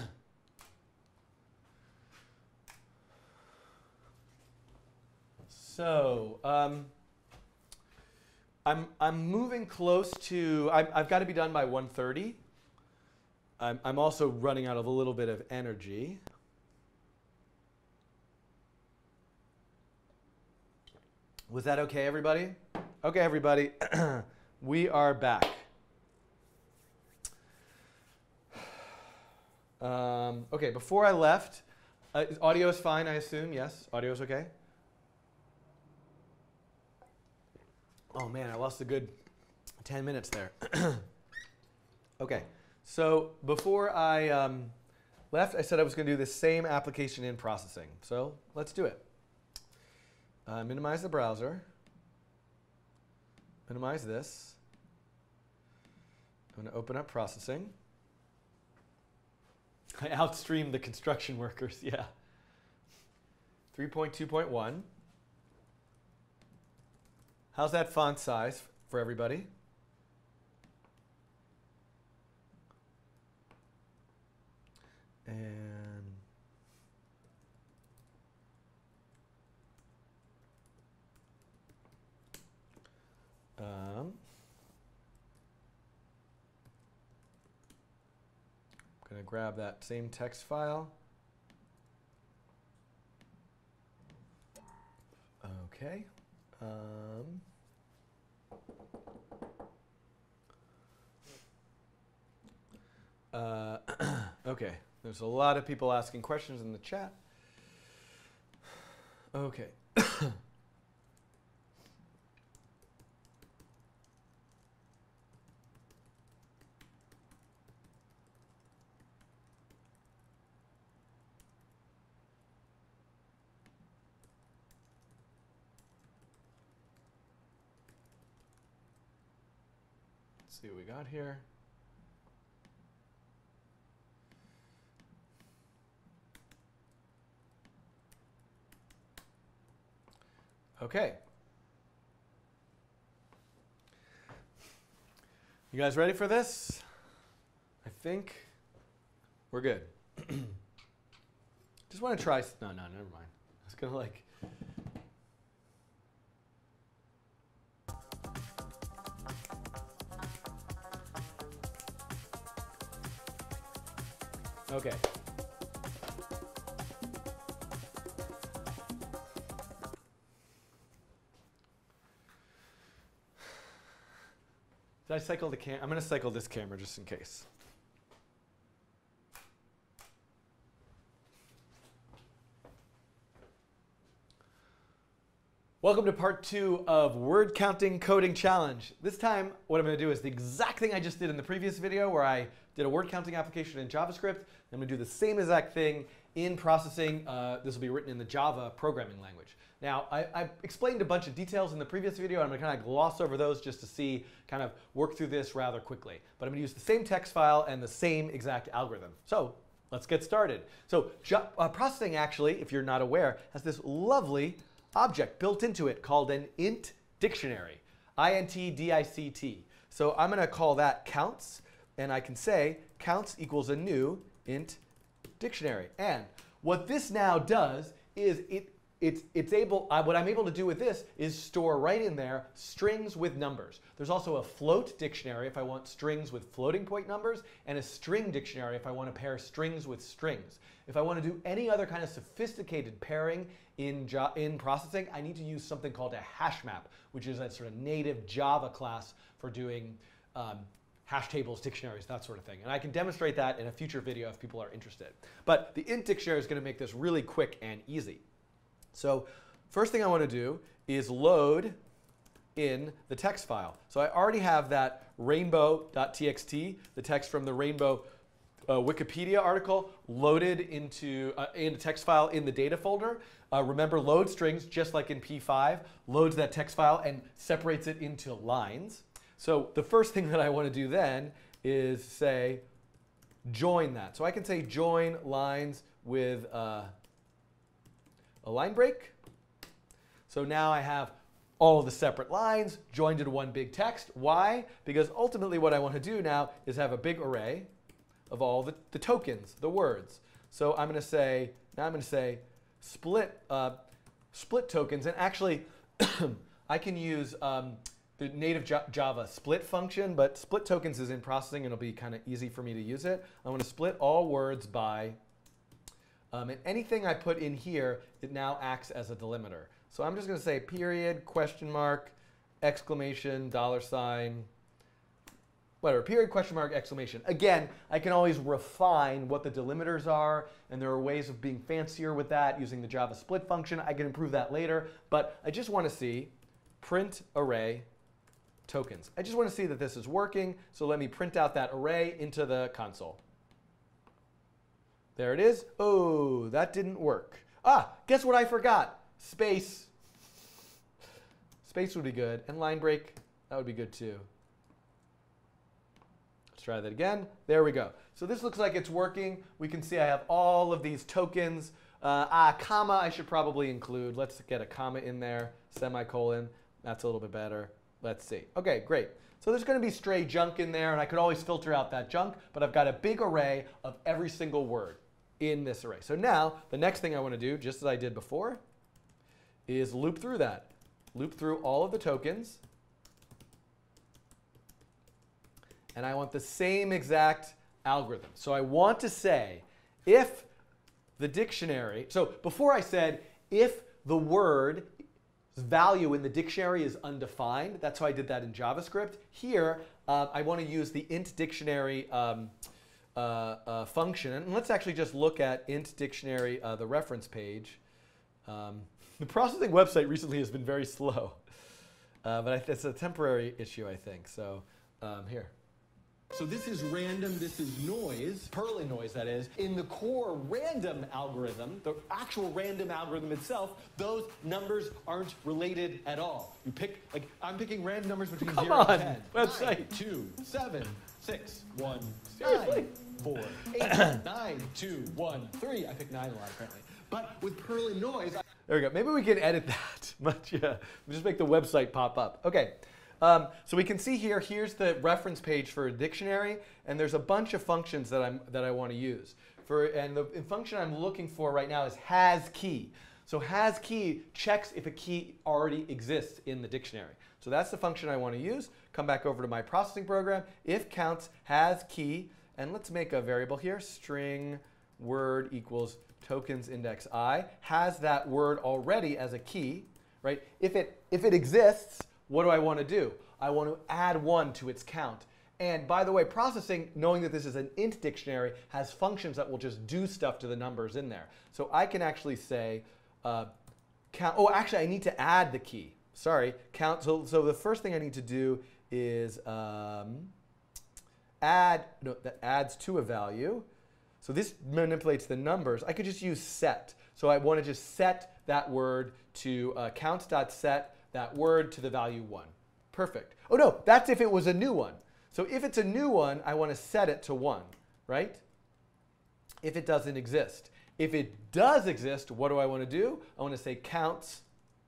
So, um, I'm, I'm moving close to, I'm, I've got to be done by one thirty. I'm, I'm also running out of a little bit of energy. Was that okay, everybody? Okay, everybody, we are back. Um, okay, before I left, uh, audio is fine, I assume? Yes, audio is okay? Oh man, I lost a good ten minutes there. Okay, so before I um, left, I said I was going to do the same application in processing. So let's do it. Uh, minimize the browser. Minimize this. I'm going to open up processing. I outstreamed the construction workers, yeah. three point two point one. How's that font size for everybody? And um, I'm going to grab that same text file. Okay. Um, uh, okay. There's a lot of people asking questions in the chat. Okay. Let's see what we got here. Okay. You guys ready for this? I think we're good. Just want to try. No, no, never mind. I was going to like. Okay. Did I cycle the cam? I'm going to cycle this camera just in case. Welcome to part two of Word Counting Coding Challenge. This time, what I'm going to do is the exact thing I just did in the previous video where I did a word counting application in JavaScript. I'm going to do the same exact thing in processing. Uh, this will be written in the Java programming language. Now, I, I explained a bunch of details in the previous video. I'm going to kind of gloss over those just to see, kind of work through this rather quickly. But I'm going to use the same text file and the same exact algorithm. So let's get started. So uh, processing actually, if you're not aware, has this lovely object built into it called an int dictionary, I N T D I C T. So I'm going to call that counts, and I can say counts equals a new int dictionary. And what this now does is it It's, it's able, uh, what I'm able to do with this is store right in there strings with numbers. There's also a float dictionary if I want strings with floating point numbers, and a string dictionary if I want to pair strings with strings. If I want to do any other kind of sophisticated pairing in, in processing, I need to use something called a hash map, which is a sort of native Java class for doing um, hash tables, dictionaries, that sort of thing. And I can demonstrate that in a future video if people are interested. But the int dictionary is going to make this really quick and easy. So first thing I want to do is load in the text file. So I already have that rainbow.txt, the text from the Rainbow uh, Wikipedia article, loaded into uh, in a text file in the data folder. Uh, remember, load strings, just like in P five, loads that text file and separates it into lines. So the first thing that I want to do then is say join that. So I can say join lines with uh, a line break. So now I have all the separate lines joined into one big text. Why? Because ultimately what I want to do now is have a big array of all the, the tokens, the words. So I'm going to say, now I'm going to say split, uh, split tokens. And actually, I can use um, the native Java split function, but split tokens is in processing and it'll be kind of easy for me to use it. I want to split all words by Um, and anything I put in here, it now acts as a delimiter. So I'm just going to say period, question mark, exclamation, dollar sign, whatever, period, question mark, exclamation. Again, I can always refine what the delimiters are, and there are ways of being fancier with that using the Java split function. I can improve that later, but I just want to see print array tokens. I just want to see that this is working, so let me print out that array into the console. There it is. Oh, that didn't work. Ah, guess what I forgot? Space. Space would be good. And line break, that would be good too. Let's try that again. There we go. So this looks like it's working. We can see I have all of these tokens. Uh, ah, comma I should probably include. Let's get a comma in there, semicolon. That's a little bit better. Let's see. OK, great. So there's going to be stray junk in there, and I could always filter out that junk, but I've got a big array of every single word in this array. So now the next thing I want to do, just as I did before, is loop through that. Loop through all of the tokens. And I want the same exact algorithm. So I want to say if the dictionary, so before I said if the word value in the dictionary is undefined, that's how I did that in JavaScript. Here, uh, I want to use the int dictionary um, uh, uh, function. And let's actually just look at int dictionary, uh, the reference page. Um, the processing website recently has been very slow. Uh, but it's a temporary issue, I think. So um, here. So this is random, this is noise, Perlin noise that is. In the core random algorithm, the actual random algorithm itself, those numbers aren't related at all. You pick, like, I'm picking random numbers between Come zero on, and ten. website. nine, two, seven, six, one, Seriously? nine, four, eight, nine, two, one, three. I picked nine a lot, apparently. But with Perlin noise, I there we go. Maybe we can edit that. But yeah, just make the website pop up. OK. Um, so we can see here, here's the reference page for a dictionary, and there's a bunch of functions that, I'm, that I want to use. For, and the function I'm looking for right now is has key. So has key checks if a key already exists in the dictionary. So that's the function I want to use. Come back over to my processing program. If counts has key, and let's make a variable here, string word equals tokens index I, has that word already as a key, right? If it, if it exists, what do I want to do? I want to add one to its count. And by the way, processing, knowing that this is an int dictionary, has functions that will just do stuff to the numbers in there. So I can actually say, uh, count. Oh, actually, I need to add the key. Sorry, count. So, so the first thing I need to do is um, add. No, that adds to a value. So this manipulates the numbers. I could just use set. So I want to just set that word to uh, count.set. That word to the value one. Perfect. Oh no, that's if it was a new one. So if it's a new one, I want to set it to one, right? If it doesn't exist. If it does exist, what do I want to do? I want to say counts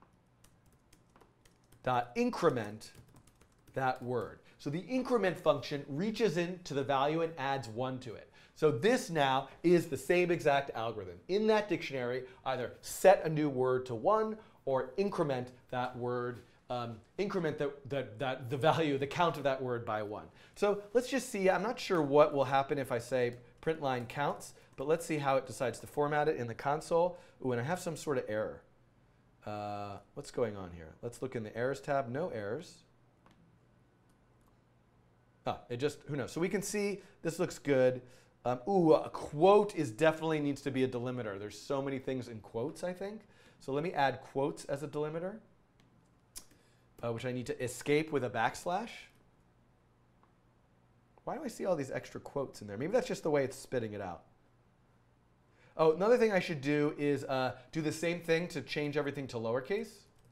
dot increment that word. So the increment function reaches into the value and adds one to it. So this now is the same exact algorithm. In that dictionary, either set a new word to one or increment that word, um, increment the, the, that, the value, the count of that word by one. So let's just see. I'm not sure what will happen if I say print line counts, but let's see how it decides to format it in the console. Ooh, and I have some sort of error. Uh, what's going on here? Let's look in the errors tab. No errors. Ah, it just, who knows? So we can see this looks good. Um, ooh, a quote is definitely needs to be a delimiter. There's so many things in quotes, I think. So let me add quotes as a delimiter, uh, which I need to escape with a backslash. Why do I see all these extra quotes in there? Maybe that's just the way it's spitting it out. Oh, another thing I should do is uh, do the same thing to change everything to lowercase.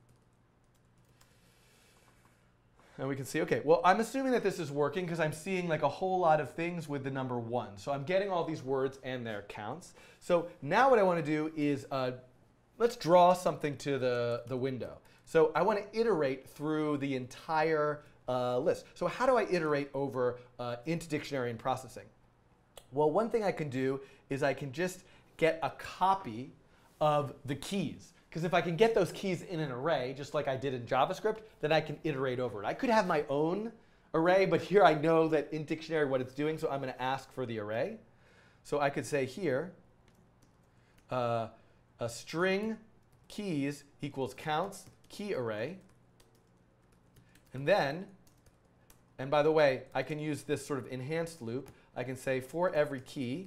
And we can see, OK, well, I'm assuming that this is working because I'm seeing like a whole lot of things with the number one. So I'm getting all these words and their counts. So now what I want to do is uh, let's draw something to the, the window. So I want to iterate through the entire uh, list. So how do I iterate over uh, int dictionary and processing? Well, one thing I can do is I can just get a copy of the keys. Because if I can get those keys in an array, just like I did in JavaScript, then I can iterate over it. I could have my own array, but here I know that in dictionary what it's doing, so I'm going to ask for the array. So I could say here, uh, a string keys equals counts key array. And then, and by the way, I can use this sort of enhanced loop. I can say for every key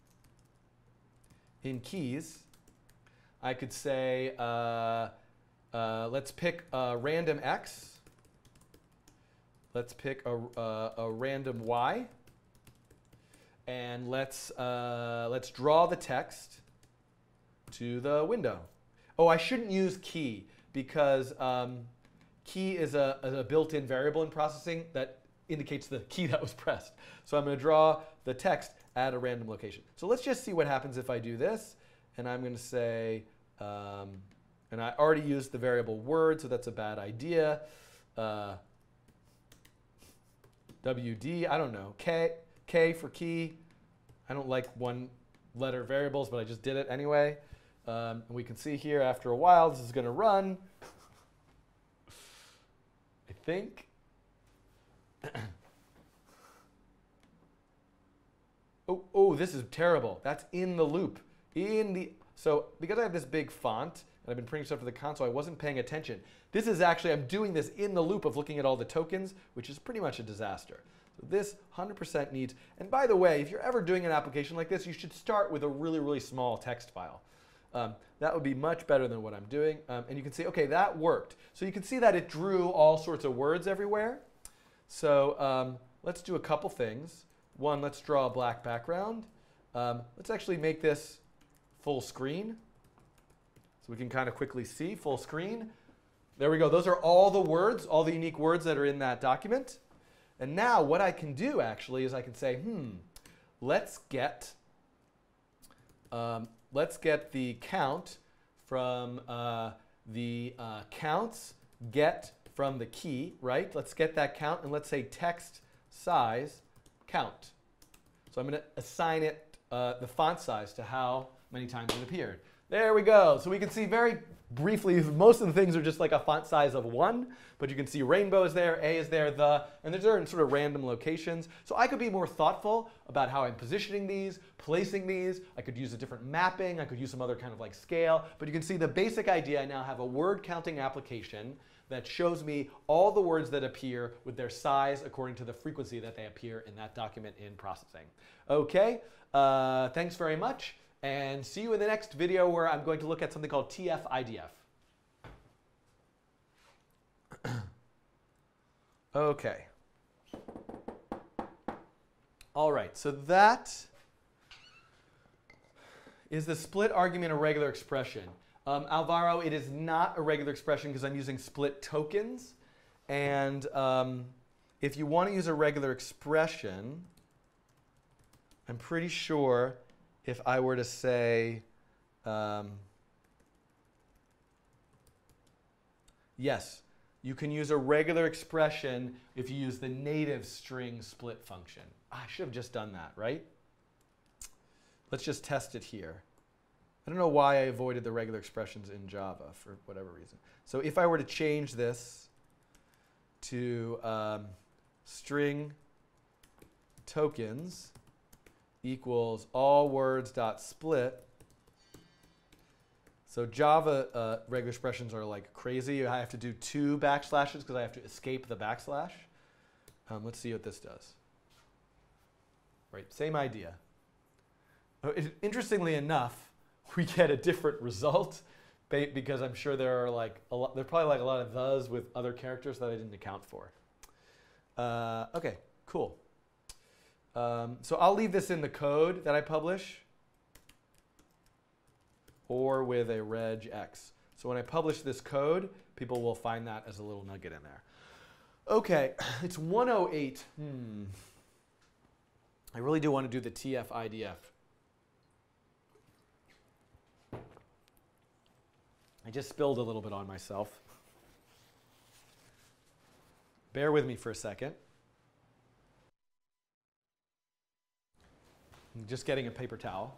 in keys, I could say, uh, uh, let's pick a random x. Let's pick a, a, a random y. And let's, uh, let's draw the text to the window. Oh, I shouldn't use key because um, key is a, a built-in variable in processing that indicates the key that was pressed. So I'm going to draw the text at a random location. So let's just see what happens if I do this. And I'm going to say, um, and I already used the variable word, so that's a bad idea. Uh, W D, I don't know, K, K for key. I don't like one letter variables, but I just did it anyway. Um, and we can see here after a while, this is going to run. I think. oh, oh, this is terrible. That's in the loop. In the So because I have this big font, and I've been printing stuff to the console, I wasn't paying attention. This is actually, I'm doing this in the loop of looking at all the tokens, which is pretty much a disaster. So this one hundred percent needs, and by the way, if you're ever doing an application like this, you should start with a really, really small text file. Um, that would be much better than what I'm doing. Um, and you can see, okay, that worked. So you can see that it drew all sorts of words everywhere. So um, let's do a couple things. One, let's draw a black background. Um, let's actually make this full screen. So we can kind of quickly see full screen. There we go. Those are all the words, all the unique words that are in that document. And now what I can do actually is I can say, hmm, let's get, um, let's get the count from uh, the uh, counts get from the key, right? Let's get that count, and let's say text size count. So I'm going to assign it uh, the font size to how many times it appeared. There we go. So we can see very briefly, most of the things are just like a font size of one, but you can see rainbow is there, A is there, the, and they're in sort of random locations. So I could be more thoughtful about how I'm positioning these, placing these. I could use a different mapping. I could use some other kind of like scale. But you can see the basic idea. I now have a word counting application that shows me all the words that appear with their size according to the frequency that they appear in that document in processing. Okay, uh, thanks very much. And see you in the next video where I'm going to look at something called T F I D F. Okay. All right, so that is the split argument a regular expression. Um, Alvaro, it is not a regular expression because I'm using split tokens. And um, if you want to use a regular expression, I'm pretty sure if I were to say, um, yes, you can use a regular expression if you use the native string split function. I should have just done that, right? Let's just test it here. I don't know why I avoided the regular expressions in Java for whatever reason. So if I were to change this to um, string tokens equals all words dot split. So Java uh, regular expressions are like crazy. I have to do two backslashes because I have to escape the backslash. Um, let's see what this does. Right, same idea. Uh, it, interestingly enough, we get a different result because I'm sure there are like a lot. There's probably like a lot of thes with other characters that I didn't account for. Uh, okay, cool. Um, so I'll leave this in the code that I publish or with a regex. So when I publish this code, people will find that as a little nugget in there. Okay, it's one oh eight. Hmm. I really do want to do the T F I D F. I just spilled a little bit on myself. Bear with me for a second. I'm just getting a paper towel.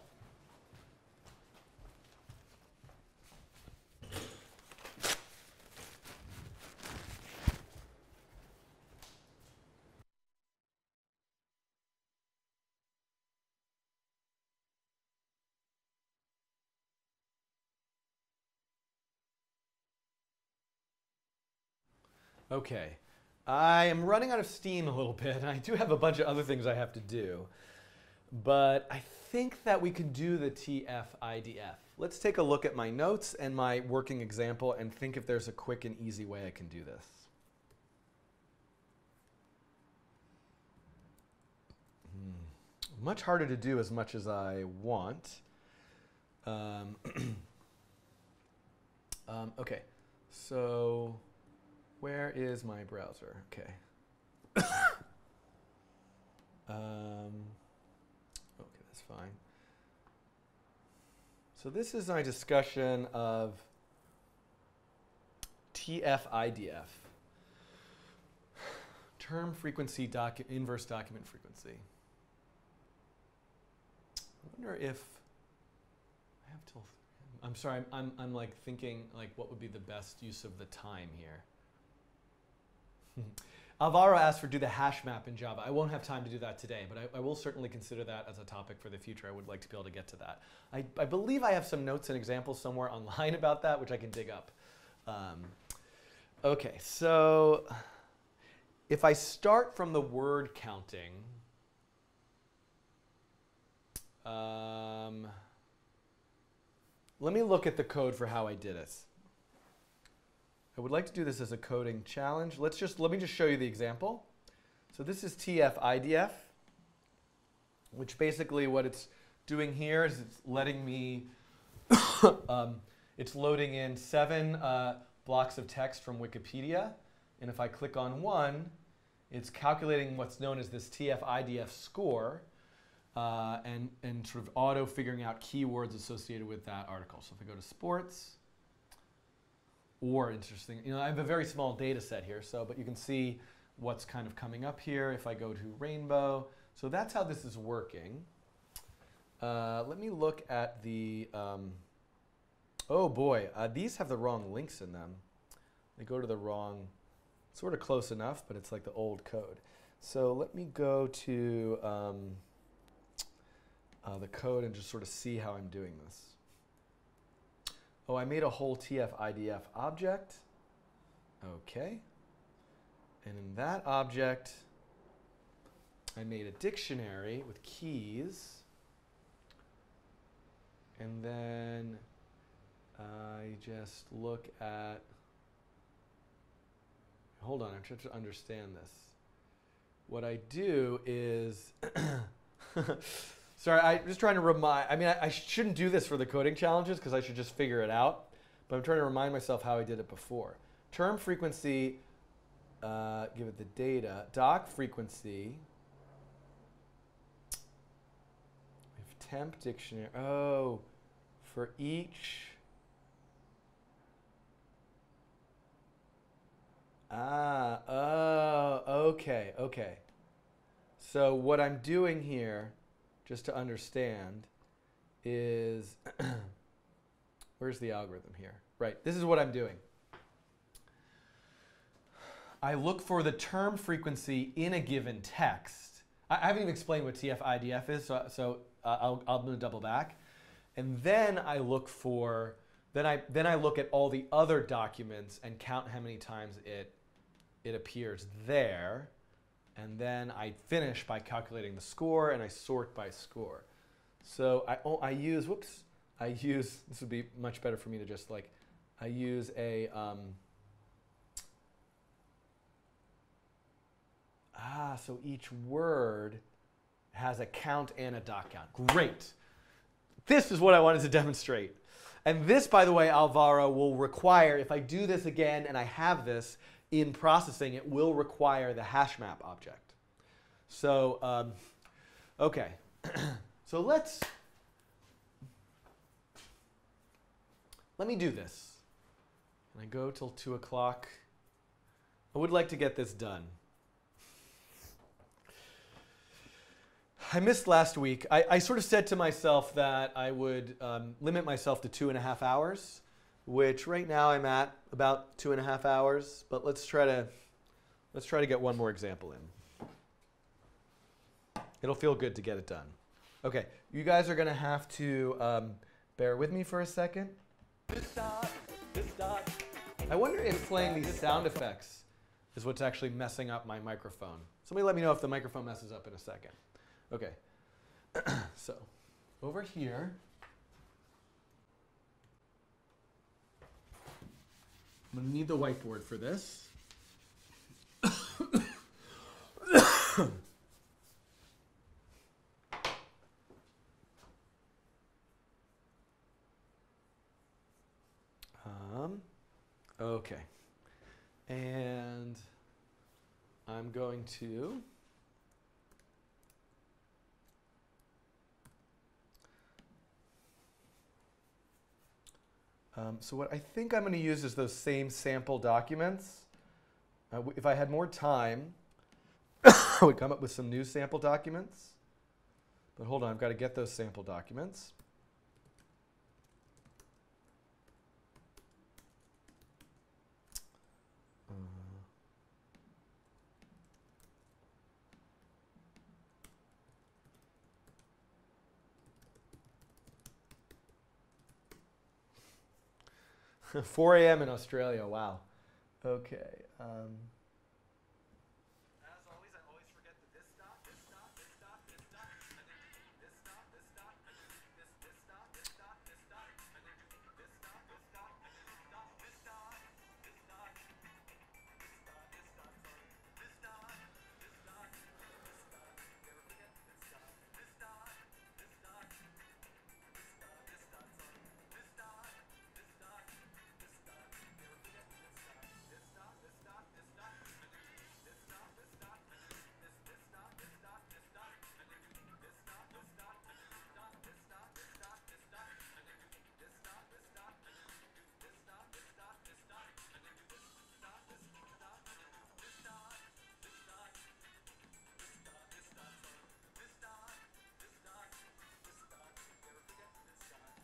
Okay, I am running out of steam a little bit, and I do have a bunch of other things I have to do. But I think that we can do the T F I D F. Let's take a look at my notes and my working example and think if there's a quick and easy way I can do this. Hmm. Much harder to do as much as I want. Um, um, okay, so where is my browser? Okay. Um, okay, that's fine. So this is my discussion of T f I D f, term frequency docu inverse document frequency. I wonder if I have till. I'm sorry. I'm, I'm I'm like thinking like what would be the best use of the time here. Alvaro asked for do the hash map in Java. I won't have time to do that today, but I, I will certainly consider that as a topic for the future. I would like to be able to get to that. I, I believe I have some notes and examples somewhere online about that, which I can dig up. Um, okay, so if I start from the word counting, um, let me look at the code for how I did it. I would like to do this as a coding challenge. Let's just, let me just show you the example. So this is T f I D F, which basically what it's doing here is it's letting me, um, it's loading in seven uh, blocks of text from Wikipedia. And if I click on one, it's calculating what's known as this T f I D F score uh, and, and sort of auto figuring out keywords associated with that article. So if I go to sports, or interesting, you know, I have a very small data set here, so, but you can see what's kind of coming up here if I go to rainbow. So that's how this is working. Uh, let me look at the, um, oh boy, uh, these have the wrong links in them. They go to the wrong, sort of close enough, but it's like the old code. So let me go to um, uh, the code and just sort of see how I'm doing this. Oh, I made a whole T f I D F object. Okay. And in that object, I made a dictionary with keys. And then I just look at, hold on, I'm trying to understand this. What I do is, sorry, I'm just trying to remind, I mean, I, I shouldn't do this for the coding challenges because I should just figure it out. But I'm trying to remind myself how I did it before. Term frequency, uh, give it the data. Doc frequency, we have temp dictionary. Oh, for each. Ah, oh, okay, okay. So what I'm doing here, just to understand, is, where's the algorithm here? Right, this is what I'm doing. I look for the term frequency in a given text. I, I haven't even explained what T f I D F is, so, so uh, I'll, I'm going to double back. And then I look for, then I, then I look at all the other documents and count how many times it, it appears there. And then I finish by calculating the score, and I sort by score. So I, oh, I use, whoops, I use, this would be much better for me to just like, I use a, um, ah, so each word has a count and a dot count. Great. This is what I wanted to demonstrate. And this, by the way, Alvaro, will require, if I do this again and I have this in processing, it will require the hash map object. So, um, okay. So let's, let me do this. And I go till two o'clock. I would like to get this done. I missed last week. I, I sort of said to myself that I would um, limit myself to two and a half hours, which right now I'm at about two and a half hours. But let's try to let's try to get one more example in. It'll feel good to get it done. Okay, you guys are going to have to um, bear with me for a second. This dot, this dot. I wonder if playing these sound effects is what's actually messing up my microphone. Somebody let me know if the microphone messes up in a second. Okay, so over here, I'm going to need the whiteboard for this. um, okay, and I'm going to Um, so what I think I'm going to use is those same sample documents. Uh, if I had more time, I would come up with some new sample documents. But hold on, I've got to get those sample documents. four A M in Australia, wow. Okay. Um, As always, I always forget the this dot, this dot, this dot, this dot, and then this dot, this dot, and then this this dot, this dot, this dot, and then this dot, this dot, and then this dot, this dot, this dot, this dot, this dot, sorry, this dot, this dot, this dot, never forget this dot, this dot, this dot, this dot, this dot, sorry, this dot, this dot, this dot, never forget this dot, this dot, this dot, this dot, and then this dot, this dot, and then this this dot, this dot, this dot, and then this dot, this dot, and then this dot, this dot, this dot, this dot, and then this dot, this dot, and then this dot, this dot, this dot, and then this dot, this dot, and then this dot, this dot, this dot, this dot, this dot, sorry, this dot, this dot, never forget this dot.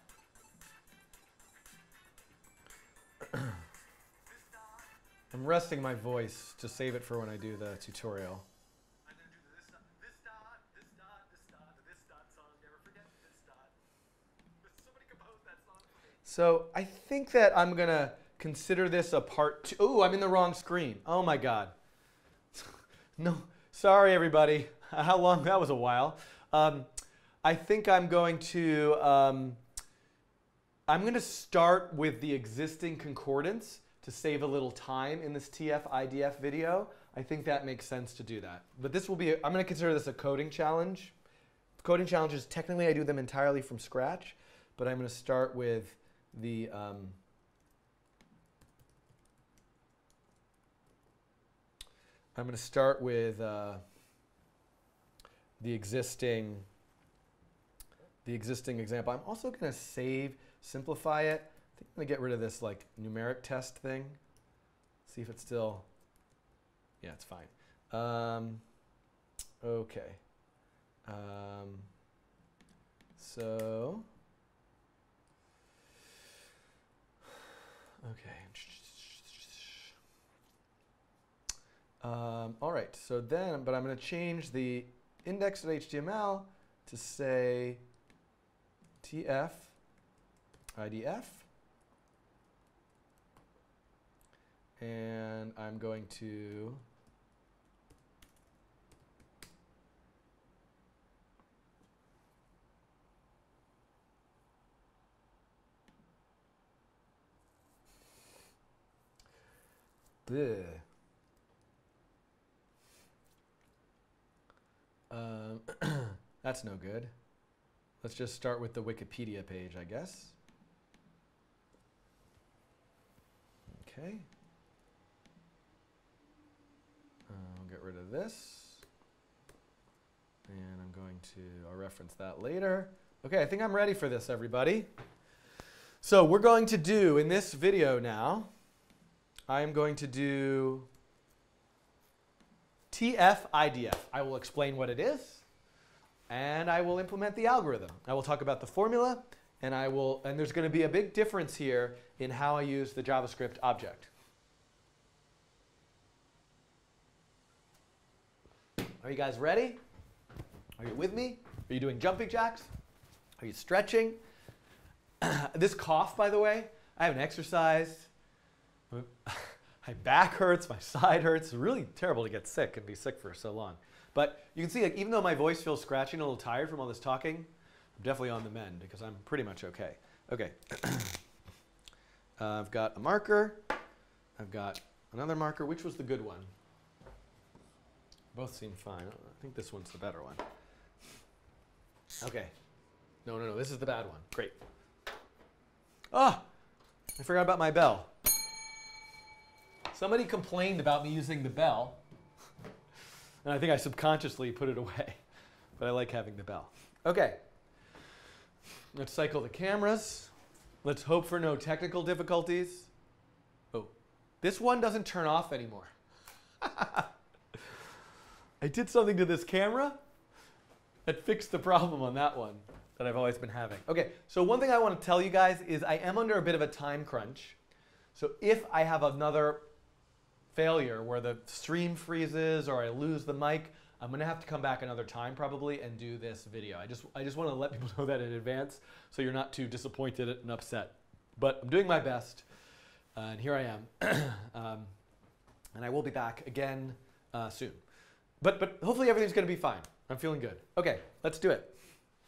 I'm resting my voice to save it for when I do the tutorial. I'm gonna do this dot, this dot, this dot, this dot, this dot song. Never forget this dot. Somebody compose that song for me. So I think that I'm going to consider this a part two. Oh, I'm in the wrong screen. Oh my God. No, sorry everybody. How long? That was a while. Um, I think I'm going to, um, I'm going to start with the existing concordance to save a little time in this T F I D F video. I think that makes sense to do that. But this will be, a, I'm going to consider this a coding challenge. Coding challenges, technically I do them entirely from scratch, but I'm going to start with the, um, I'm going to start with uh, the existing, the existing example. I'm also going to save, simplify it. I think I'm going to get rid of this like numeric test thing. See if it's still, yeah, it's fine. Um, okay. Um, so, okay. Um, all right, so then, but I'm going to change the index.html to say T F I D F. And I'm going to Bleh. Um, that's no good. Let's just start with the Wikipedia page, I guess. Okay. Uh, I'll get rid of this. And I'm going to, I'll reference that later. Okay, I think I'm ready for this, everybody. So we're going to do, in this video now, I am going to do T F I D F. I will explain what it is, and I will implement the algorithm. I will talk about the formula, and I will, and there's going to be a big difference here in how I use the JavaScript object. Are you guys ready? Are you with me? Are you doing jumping jacks? Are you stretching? This cough, by the way, I haven't exercised. My back hurts, my side hurts. It's really terrible to get sick and be sick for so long. But you can see, like, even though my voice feels scratchy and a little tired from all this talking, I'm definitely on the mend because I'm pretty much okay. Okay. uh, I've got a marker. I've got another marker. Which was the good one? Both seem fine. I think this one's the better one. Okay. No, no, no. This is the bad one. Great. Ah! I forgot about my bell. Somebody complained about me using the bell. And I think I subconsciously put it away. But I like having the bell. Okay. Let's cycle the cameras. Let's hope for no technical difficulties. Oh, this one doesn't turn off anymore. I did something to this camera that fixed the problem on that one that I've always been having. Okay, so one thing I want to tell you guys is I am under a bit of a time crunch. So if I have another failure where the stream freezes or I lose the mic, I'm going to have to come back another time probably and do this video. I just, I just want to let people know that in advance so you're not too disappointed and upset. But I'm doing my best, uh, and here I am. um, and I will be back again uh, soon. But, but hopefully everything's going to be fine. I'm feeling good. Okay, let's do it.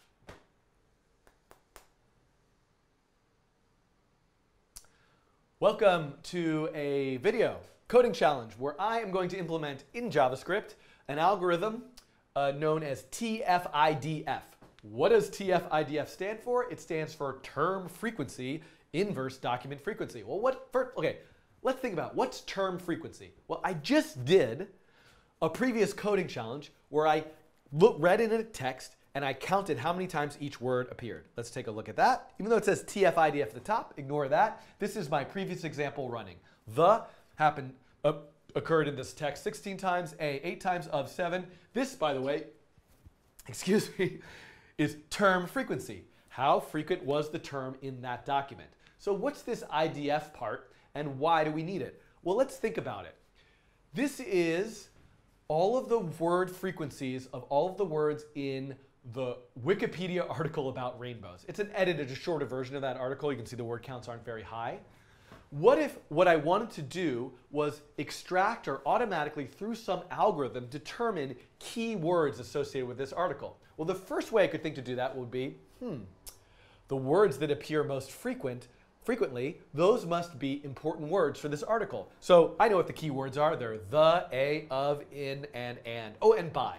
Welcome to a video coding challenge where I am going to implement in JavaScript an algorithm uh, known as T f I D F. What does T f I D F stand for? It stands for term frequency, inverse document frequency. Well, what, first, okay, let's think about what's term frequency. Well, I just did a previous coding challenge where I look, read in a text and I counted how many times each word appeared. Let's take a look at that. Even though it says T f I D F at the top, ignore that. This is my previous example running. The happened, uh, occurred in this text sixteen times, A eight times, of seven. This, by the way, excuse me, is term frequency. How frequent was the term in that document? So what's this I D F part and why do we need it? Well, let's think about it. This is all of the word frequencies of all of the words in the Wikipedia article about rainbows. It's an edited, a shorter version of that article. You can see the word counts aren't very high. What if what I wanted to do was extract or automatically, through some algorithm, determine key words associated with this article? Well, the first way I could think to do that would be, hmm, the words that appear most frequent, frequently, those must be important words for this article. So I know what the key words are. They're the, a, of, in, and, and. Oh, and by.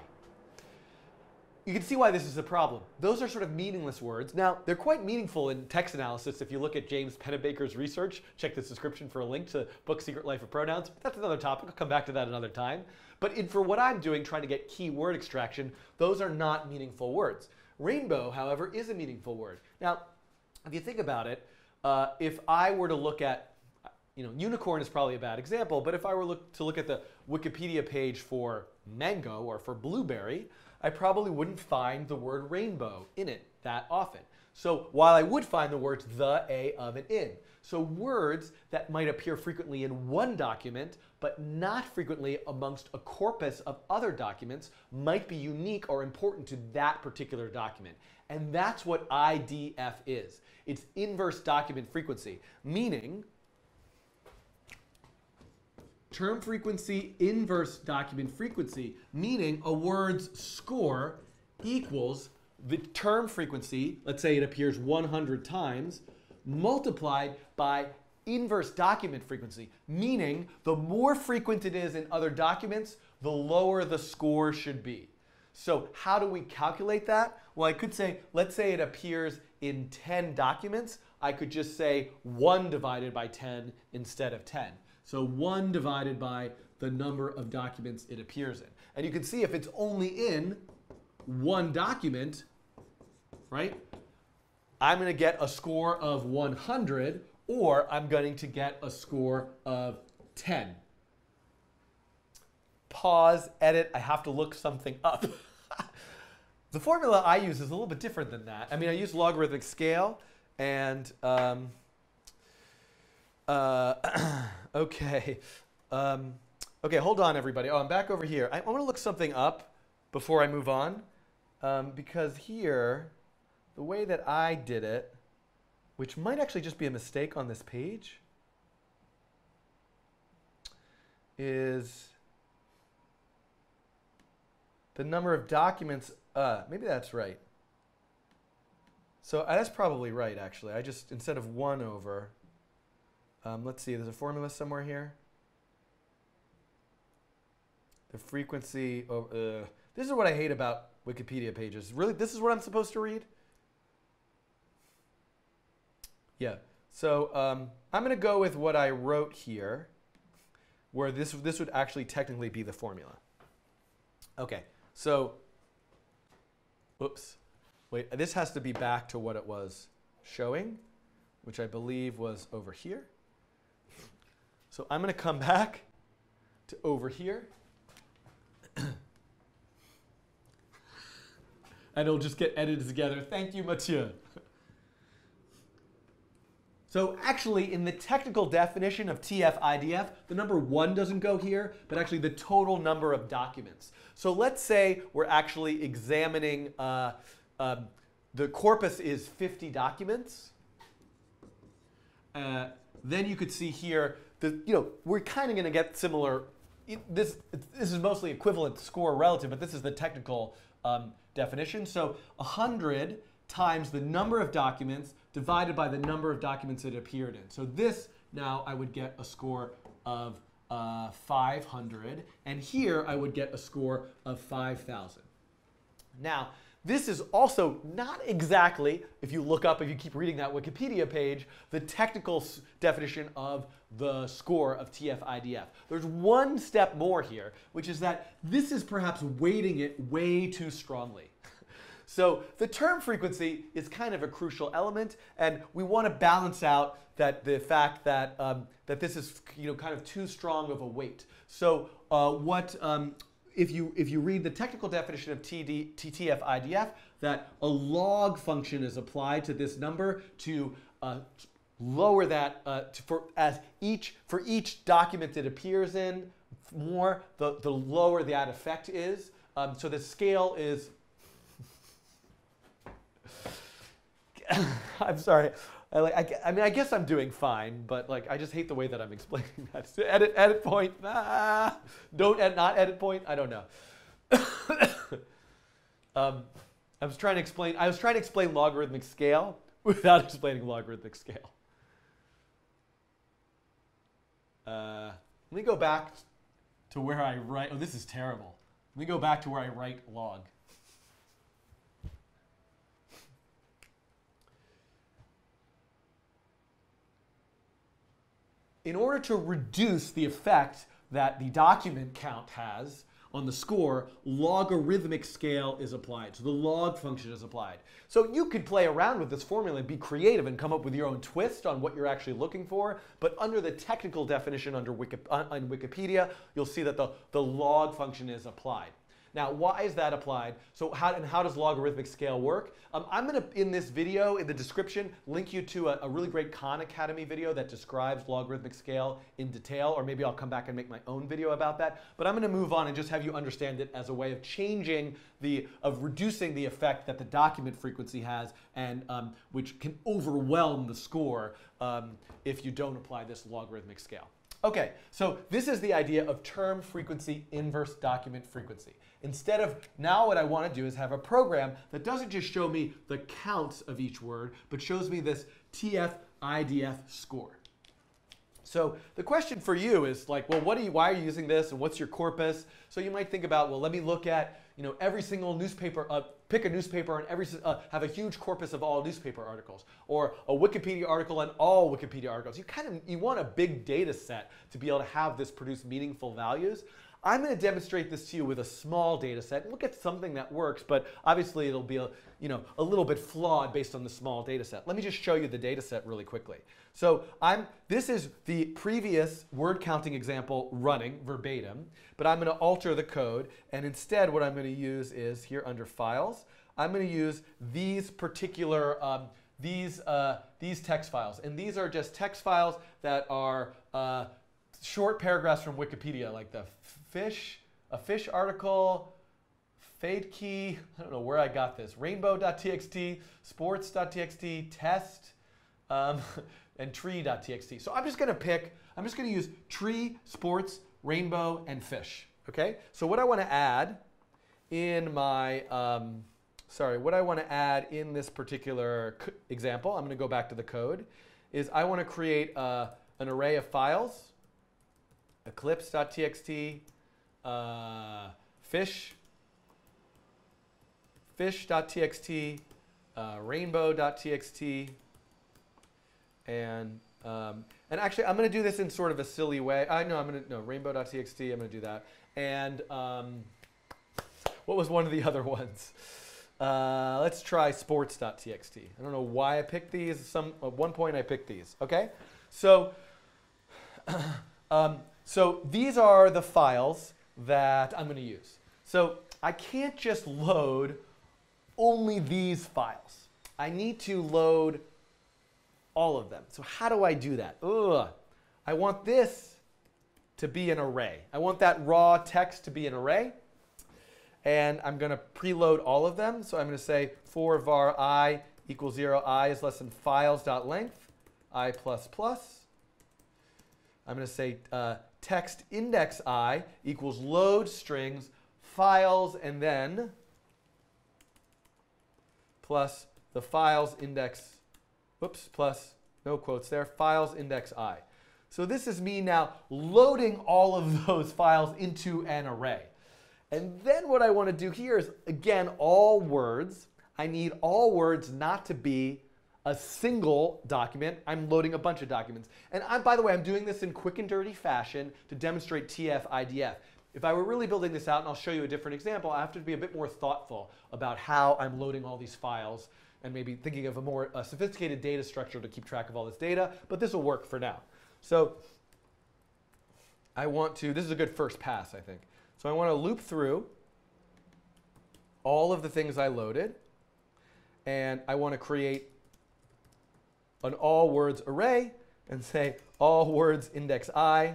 You can see why this is a problem. Those are sort of meaningless words. Now, they're quite meaningful in text analysis. If you look at James Pennebaker's research, check the description for a link to book Secret Life of Pronouns. That's another topic. I'll come back to that another time. But in, for what I'm doing, trying to get key word extraction, those are not meaningful words. Rainbow, however, is a meaningful word. Now, if you think about it, uh, if I were to look at, you know, unicorn is probably a bad example, but if I were look, to look at the Wikipedia page for mango or for blueberry, I probably wouldn't find the word rainbow in it that often. So while I would find the words the, a, of, and in. So words that might appear frequently in one document, but not frequently amongst a corpus of other documents, might be unique or important to that particular document. And that's what I D F is. It's inverse document frequency, meaning term frequency, inverse document frequency, meaning a word's score equals the term frequency, let's say it appears one hundred times, multiplied by inverse document frequency, meaning the more frequent it is in other documents, the lower the score should be. So how do we calculate that? Well, I could say, let's say it appears in ten documents. I could just say one divided by ten instead of ten. So one divided by the number of documents it appears in. And you can see if it's only in one document, right, I'm going to get a score of one hundred, or I'm going to get a score of ten. Pause, edit, I have to look something up. The formula I use is a little bit different than that. I mean, I use logarithmic scale, and um, uh, okay. Um, okay, hold on, everybody. Oh, I'm back over here. I, I want to look something up before I move on, um, because here, the way that I did it, which might actually just be a mistake on this page, is the number of documents. Uh, maybe that's right. So uh, that's probably right, actually. I just, instead of one over, um, let's see, there's a formula somewhere here. The frequency, of, uh, this is what I hate about Wikipedia pages. Really, this is what I'm supposed to read? Yeah, so um, I'm going to go with what I wrote here, where this, this would actually technically be the formula. Okay, so, oops, wait, this has to be back to what it was showing. which I believe was over here. So I'm going to come back to over here. And it'll just get edited together. Thank you, Mathieu. So actually, in the technical definition of T F I D F, the number one doesn't go here, but actually the total number of documents. So let's say we're actually examining, uh, uh, the corpus is fifty documents. Uh, then you could see here, the, you know, we're kind of going to get similar. This, this is mostly equivalent to score relative, but this is the technical um, definition. So one hundred times the number of documents divided by the number of documents it appeared in. So this, now I would get a score of uh, five hundred. And here I would get a score of five thousand. Now, this is also not exactly, if you look up, if you keep reading that Wikipedia page, the technical definition of the score of T F I D F. There's one step more here, which is that this is perhaps weighting it way too strongly. So the term frequency is kind of a crucial element, and we want to balance out that the fact that um, that this is, you know, kind of too strong of a weight. So uh, what um, if you if you read the technical definition of T D, T F I D F, that a log function is applied to this number to uh, lower that uh, to, for as each for each document it appears in more, the the lower that effect is. Um, so the scale is. I'm sorry. I, like, I, I mean, I guess I'm doing fine, but like, I just hate the way that I'm explaining that. Edit, edit point. Ah, don't edit, not edit point. I don't know. um, I was trying to explain. I was trying to explain logarithmic scale without explaining logarithmic scale. Uh, let me go back to where I write. Oh, this is terrible. Let me go back to where I write log. In order to reduce the effect that the document count has on the score, logarithmic scale is applied. So the log function is applied. So you could play around with this formula and be creative and come up with your own twist on what you're actually looking for. But under the technical definition under Wiki, on Wikipedia, you'll see that the, the log function is applied. Now, why is that applied? So how, and how does logarithmic scale work? Um, I'm going to, in this video, in the description, link you to a, a really great Khan Academy video that describes logarithmic scale in detail, or maybe I'll come back and make my own video about that. But I'm going to move on and just have you understand it as a way of changing the, of reducing the effect that the document frequency has, and um, which can overwhelm the score um, if you don't apply this logarithmic scale. Okay, so this is the idea of term frequency inverse document frequency. Instead of, now what I want to do is have a program that doesn't just show me the counts of each word, but shows me this T F I D F score. So the question for you is like, well, what are you, why are you using this, and what's your corpus? So you might think about, well, let me look at, you know, every single newspaper, uh, pick a newspaper and every, uh, have a huge corpus of all newspaper articles, or a Wikipedia article and all Wikipedia articles. You kind of, you want a big data set to be able to have this produce meaningful values. I'm going to demonstrate this to you with a small data set. Look at something that works, but obviously it'll be a, you know, a little bit flawed based on the small data set. Let me just show you the data set really quickly. So I'm, this is the previous word counting example running verbatim, but I'm going to alter the code, and instead what I'm going to use is here under files, I'm going to use these particular um, these uh, these text files, and these are just text files that are uh, short paragraphs from Wikipedia, like the fish, a fish article, fade key, I don't know where I got this, rainbow dot T X T, sports dot T X T, test, um, and tree dot T X T. So I'm just going to pick, I'm just going to use tree, sports, rainbow, and fish. Okay? So what I want to add in my, um, sorry, what I want to add in this particular example, I'm going to go back to the code, is I want to create uh, an array of files, eclipse dot T X T, uh, fish, fish dot T X T, uh, rainbow dot T X T, and um, and actually I'm going to do this in sort of a silly way. I know I'm going to no rainbow dot T X T. I'm going to do that. And um, what was one of the other ones? Uh, let's try sports.txt. I don't know why I picked these. Some, at one point I picked these. Okay? So, um, so these are the files that I'm going to use. So I can't just load only these files. I need to load all of them. So how do I do that? Ugh. I want this to be an array. I want that raw text to be an array. And I'm going to preload all of them. So I'm going to say for var I equals zero, I is less than files.length, I plus plus. I'm going to say uh, text index I equals load strings files and then plus the files index, whoops, plus no quotes there, files index I. So this is me now loading all of those files into an array. And then what I want to do here is, again, all words. I need all words not to be a single document. I'm loading a bunch of documents. And I'm, by the way, I'm doing this in quick and dirty fashion to demonstrate T F I D F. If I were really building this out, and I'll show you a different example, I have to be a bit more thoughtful about how I'm loading all these files and maybe thinking of a more uh, sophisticated data structure to keep track of all this data. But this will work for now. So I want to, this is a good first pass, I think. So I want to loop through all of the things I loaded, and I want to create an all words array and say all words index I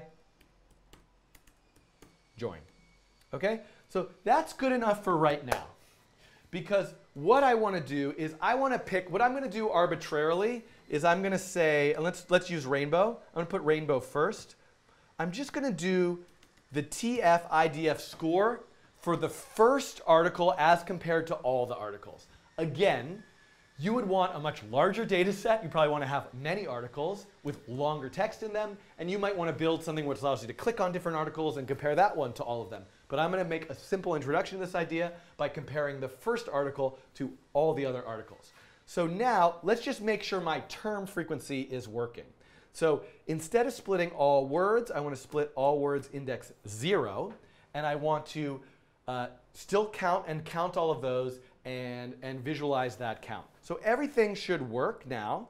join. Okay? So that's good enough for right now. Because what I want to do is I want to pick, what I'm going to do arbitrarily is I'm going to say, and let's, let's use rainbow. I'm going to put rainbow first. I'm just going to do the T F I D F score for the first article as compared to all the articles. Again, you would want a much larger data set. You probably want to have many articles with longer text in them. And you might want to build something which allows you to click on different articles and compare that one to all of them. But I'm going to make a simple introduction to this idea by comparing the first article to all the other articles. So now, let's just make sure my term frequency is working. So instead of splitting all words, I want to split all words index zero. And I want to uh, still count and count all of those and, and visualize that count. So everything should work now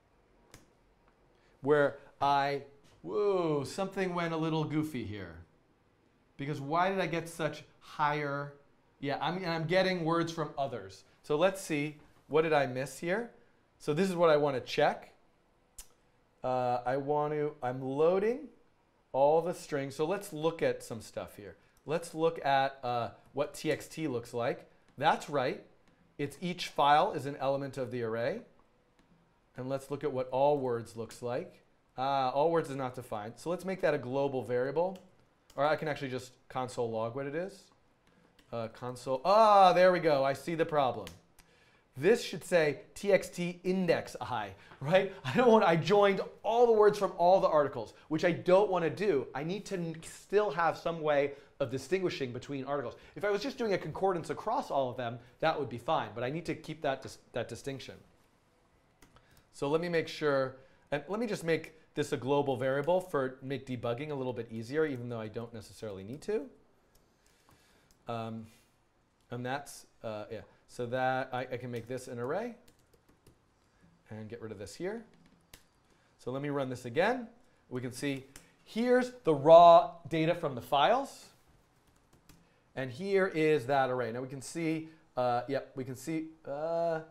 where I, whoa, something went a little goofy here. Because why did I get such higher, yeah, I'm, and I'm getting words from others. So let's see, what did I miss here? So this is what I want to check. Uh, I want to, I'm loading all the strings. So let's look at some stuff here. Let's look at uh, what T X T looks like. That's right. It's each file is an element of the array. And let's look at what all words looks like. Uh, all words is not defined. So let's make that a global variable. Or I can actually just console log what it is. Uh, console, ah, there we go. I see the problem. This should say T X T index I, right? I don't want, I joined all the words from all the articles, which I don't want to do. I need to still have some way of distinguishing between articles. If I was just doing a concordance across all of them, that would be fine. But I need to keep that, dis that distinction. So let me make sure, and let me just make this a global variable for make debugging a little bit easier, even though I don't necessarily need to. Um, and that's, uh, yeah. So that I, I can make this an array and get rid of this here. So let me run this again. We can see here's the raw data from the files. And here is that array. Now we can see, uh, yep, we can see, uh,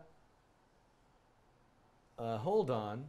uh, hold on.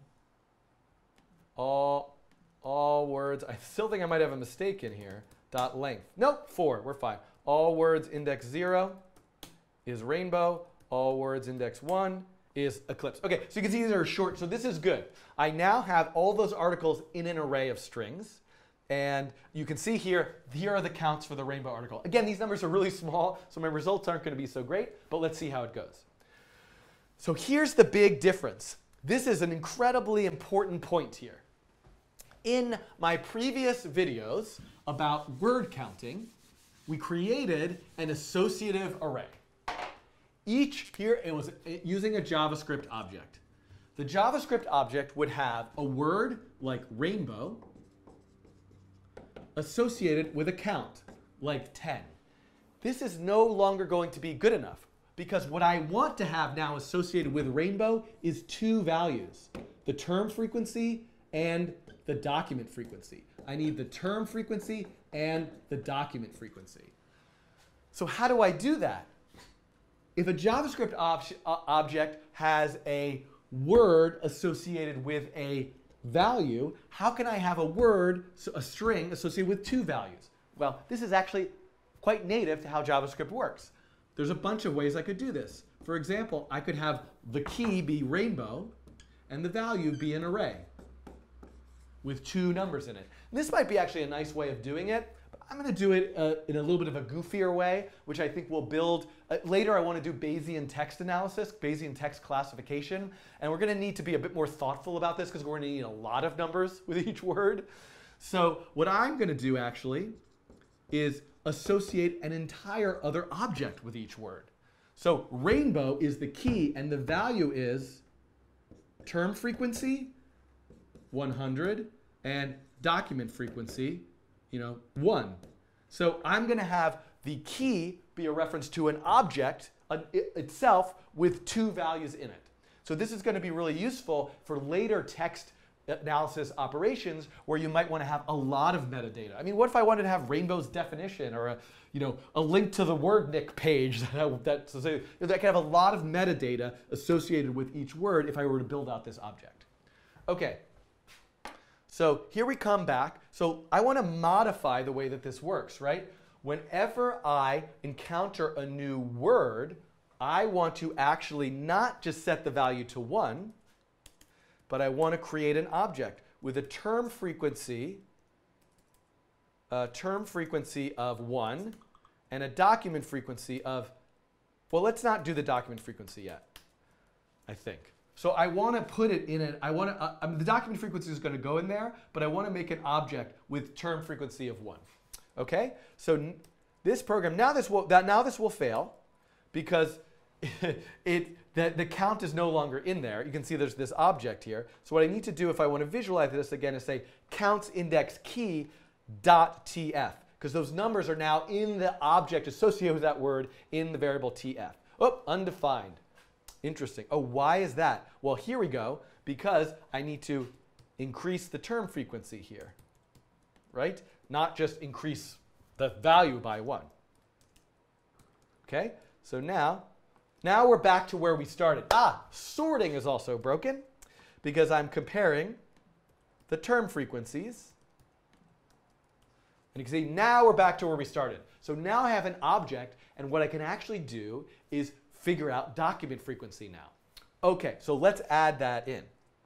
All, all words, I still think I might have a mistake in here. Dot length. Nope, four, we're fine. All words index zero is rainbow. All words index one is eclipse. Okay, so you can see these are short, so this is good. I now have all those articles in an array of strings. And you can see here, here are the counts for the rainbow article. Again, these numbers are really small, so my results aren't going to be so great, but let's see how it goes. So here's the big difference. This is an incredibly important point here. In my previous videos about word counting, we created an associative array. Each here, it was using a JavaScript object. The JavaScript object would have a word like rainbow associated with a count like ten. This is no longer going to be good enough because what I want to have now associated with rainbow is two values, the term frequency and the document frequency. I need the term frequency and the document frequency. So how do I do that? If a JavaScript ob object has a word associated with a value, how can I have a word, a string, associated with two values? Well, this is actually quite native to how JavaScript works. There's a bunch of ways I could do this. For example, I could have the key be rainbow and the value be an array with two numbers in it. And this might be actually a nice way of doing it, but I'm going to do it uh, in a little bit of a goofier way, which I think will build. Uh, later, I want to do Bayesian text analysis, Bayesian text classification, and we're going to need to be a bit more thoughtful about this because we're going to need a lot of numbers with each word. So what I'm going to do actually is associate an entire other object with each word. So rainbow is the key, and the value is term frequency, one hundred, and document frequency, you know, one. So I'm going to have the key be a reference to an object uh, it, itself with two values in it. So this is going to be really useful for later text analysis operations where you might want to have a lot of metadata. I mean, what if I wanted to have rainbow's definition or a, you know, a link to the wordnik page that, I, that, so that I can have a lot of metadata associated with each word if I were to build out this object. Okay. So here we come back. So I want to modify the way that this works, right? Whenever I encounter a new word, I want to actually not just set the value to one, but I want to create an object with a term frequency, a term frequency of one, and a document frequency of, well, let's not do the document frequency yet, I think. So I want to put it in an, I want to, uh, I mean, the document frequency is going to go in there, but I want to make an object with term frequency of one. Okay? So this program, now this will, that, now this will fail because it, the, the count is no longer in there. You can see there's this object here. So what I need to do if I want to visualize this again is say counts index key dot tf, because those numbers are now in the object associated with that word in the variable tf. Oh, undefined. Interesting. Oh, why is that? Well, here we go, because I need to increase the term frequency here, right? Not just increase the value by one. Okay, so now, now we're back to where we started. Ah, sorting is also broken because I'm comparing the term frequencies. And you can see now we're back to where we started. So now I have an object, and what I can actually do is figure out document frequency now. Okay, so let's add that in.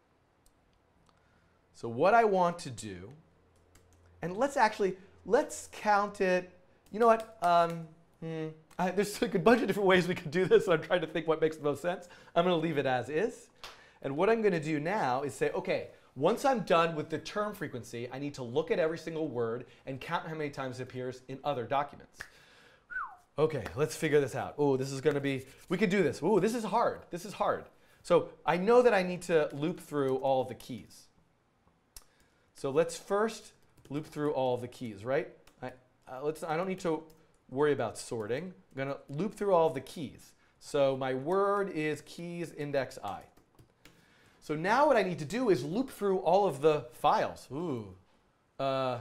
So what I want to do, and let's actually, let's count it. You know what? Um, hmm, I, there's like a bunch of different ways we could do this, so I'm trying to think what makes the most sense. I'm going to leave it as is. And what I'm going to do now is say, okay, once I'm done with the term frequency, I need to look at every single word and count how many times it appears in other documents. Okay, let's figure this out. Oh, this is going to be, we could do this. Oh, this is hard. This is hard. So I know that I need to loop through all of the keys. So let's first loop through all of the keys, right? I, uh, let's, I don't need to worry about sorting. I'm going to loop through all of the keys. So my word is keys index I. So now what I need to do is loop through all of the files. Ooh. Uh,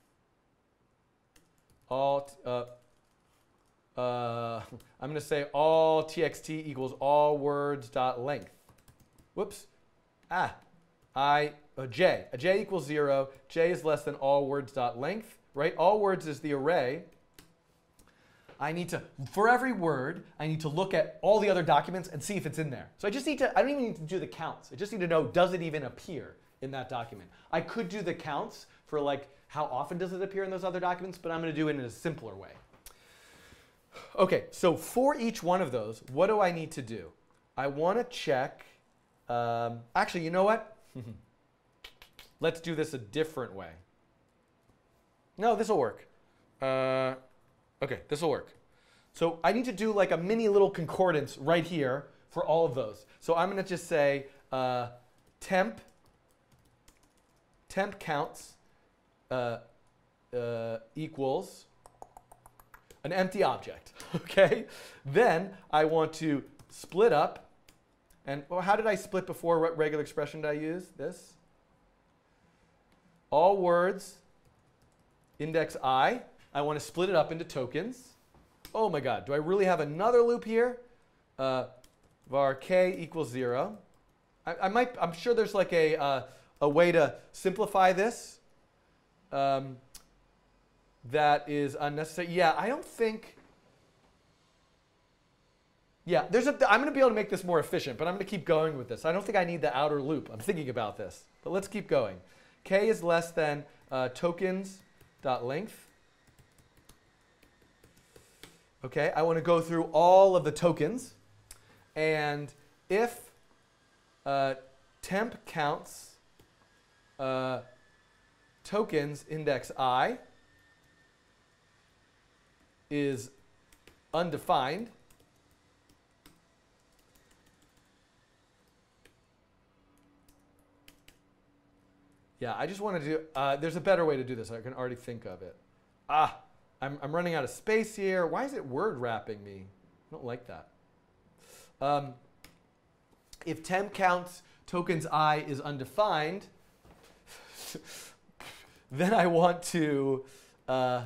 all, uh, Uh, I'm going to say all txt equals all words dot length. Whoops. Ah. I, uh, j. A j equals zero. J is less than all words dot length, right? All words is the array. I need to, for every word, I need to look at all the other documents and see if it's in there. So I just need to, I don't even need to do the counts. I just need to know, does it even appear in that document? I could do the counts for like, how often does it appear in those other documents, but I'm going to do it in a simpler way. Okay, so for each one of those, what do I need to do? I want to check, um, actually, you know what? Let's do this a different way. No, this will work. Uh, okay, this will work. So I need to do like a mini little concordance right here for all of those. So I'm going to just say uh, temp, temp counts uh, uh, equals, an empty object. Okay? Then I want to split up. And well, how did I split before? What regular expression did I use? This. All words, index I. I want to split it up into tokens. Oh my God, do I really have another loop here? Uh, var k equals zero. I, I might, I'm sure there's like a, uh, a way to simplify this um, that is unnecessary. Yeah, I don't think, yeah, there's a, I'm going to be able to make this more efficient, but I'm going to keep going with this. I don't think I need the outer loop. I'm thinking about this, but let's keep going. K is less than uh, tokens.length. Okay, I want to go through all of the tokens. And if uh, temp counts uh, tokens index I is undefined, yeah, I just want to do, uh, there's a better way to do this. I can already think of it. Ah, I'm, I'm running out of space here. Why is it word wrapping me? I don't like that. Um, if temp counts tokens I is undefined, then I want to uh,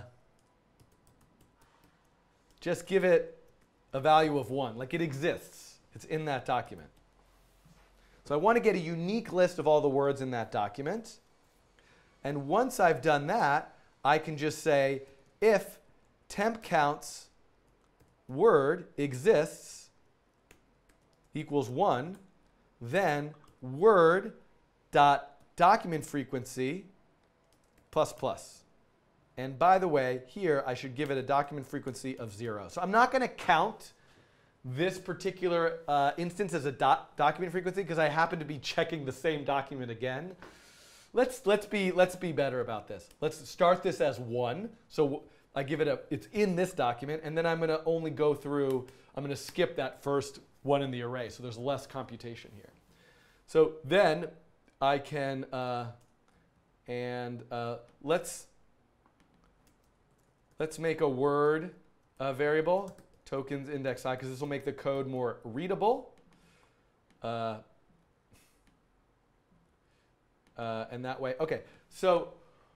just give it a value of one. Like it exists. It's in that document. So I want to get a unique list of all the words in that document. And once I've done that, I can just say if temp counts word exists equals one, then word dot document frequency plus plus. And by the way, here I should give it a document frequency of zero. So I'm not going to count this particular uh, instance as a dot document frequency because I happen to be checking the same document again. Let's let's be let's be better about this. Let's start this as one. So I give it a it's in this document, and then I'm going to only go through. I'm going to skip that first one in the array, so there's less computation here. So then I can uh, and uh, let's let's make a word uh, variable tokens index I because this will make the code more readable. Uh, Uh, and that way, okay, so,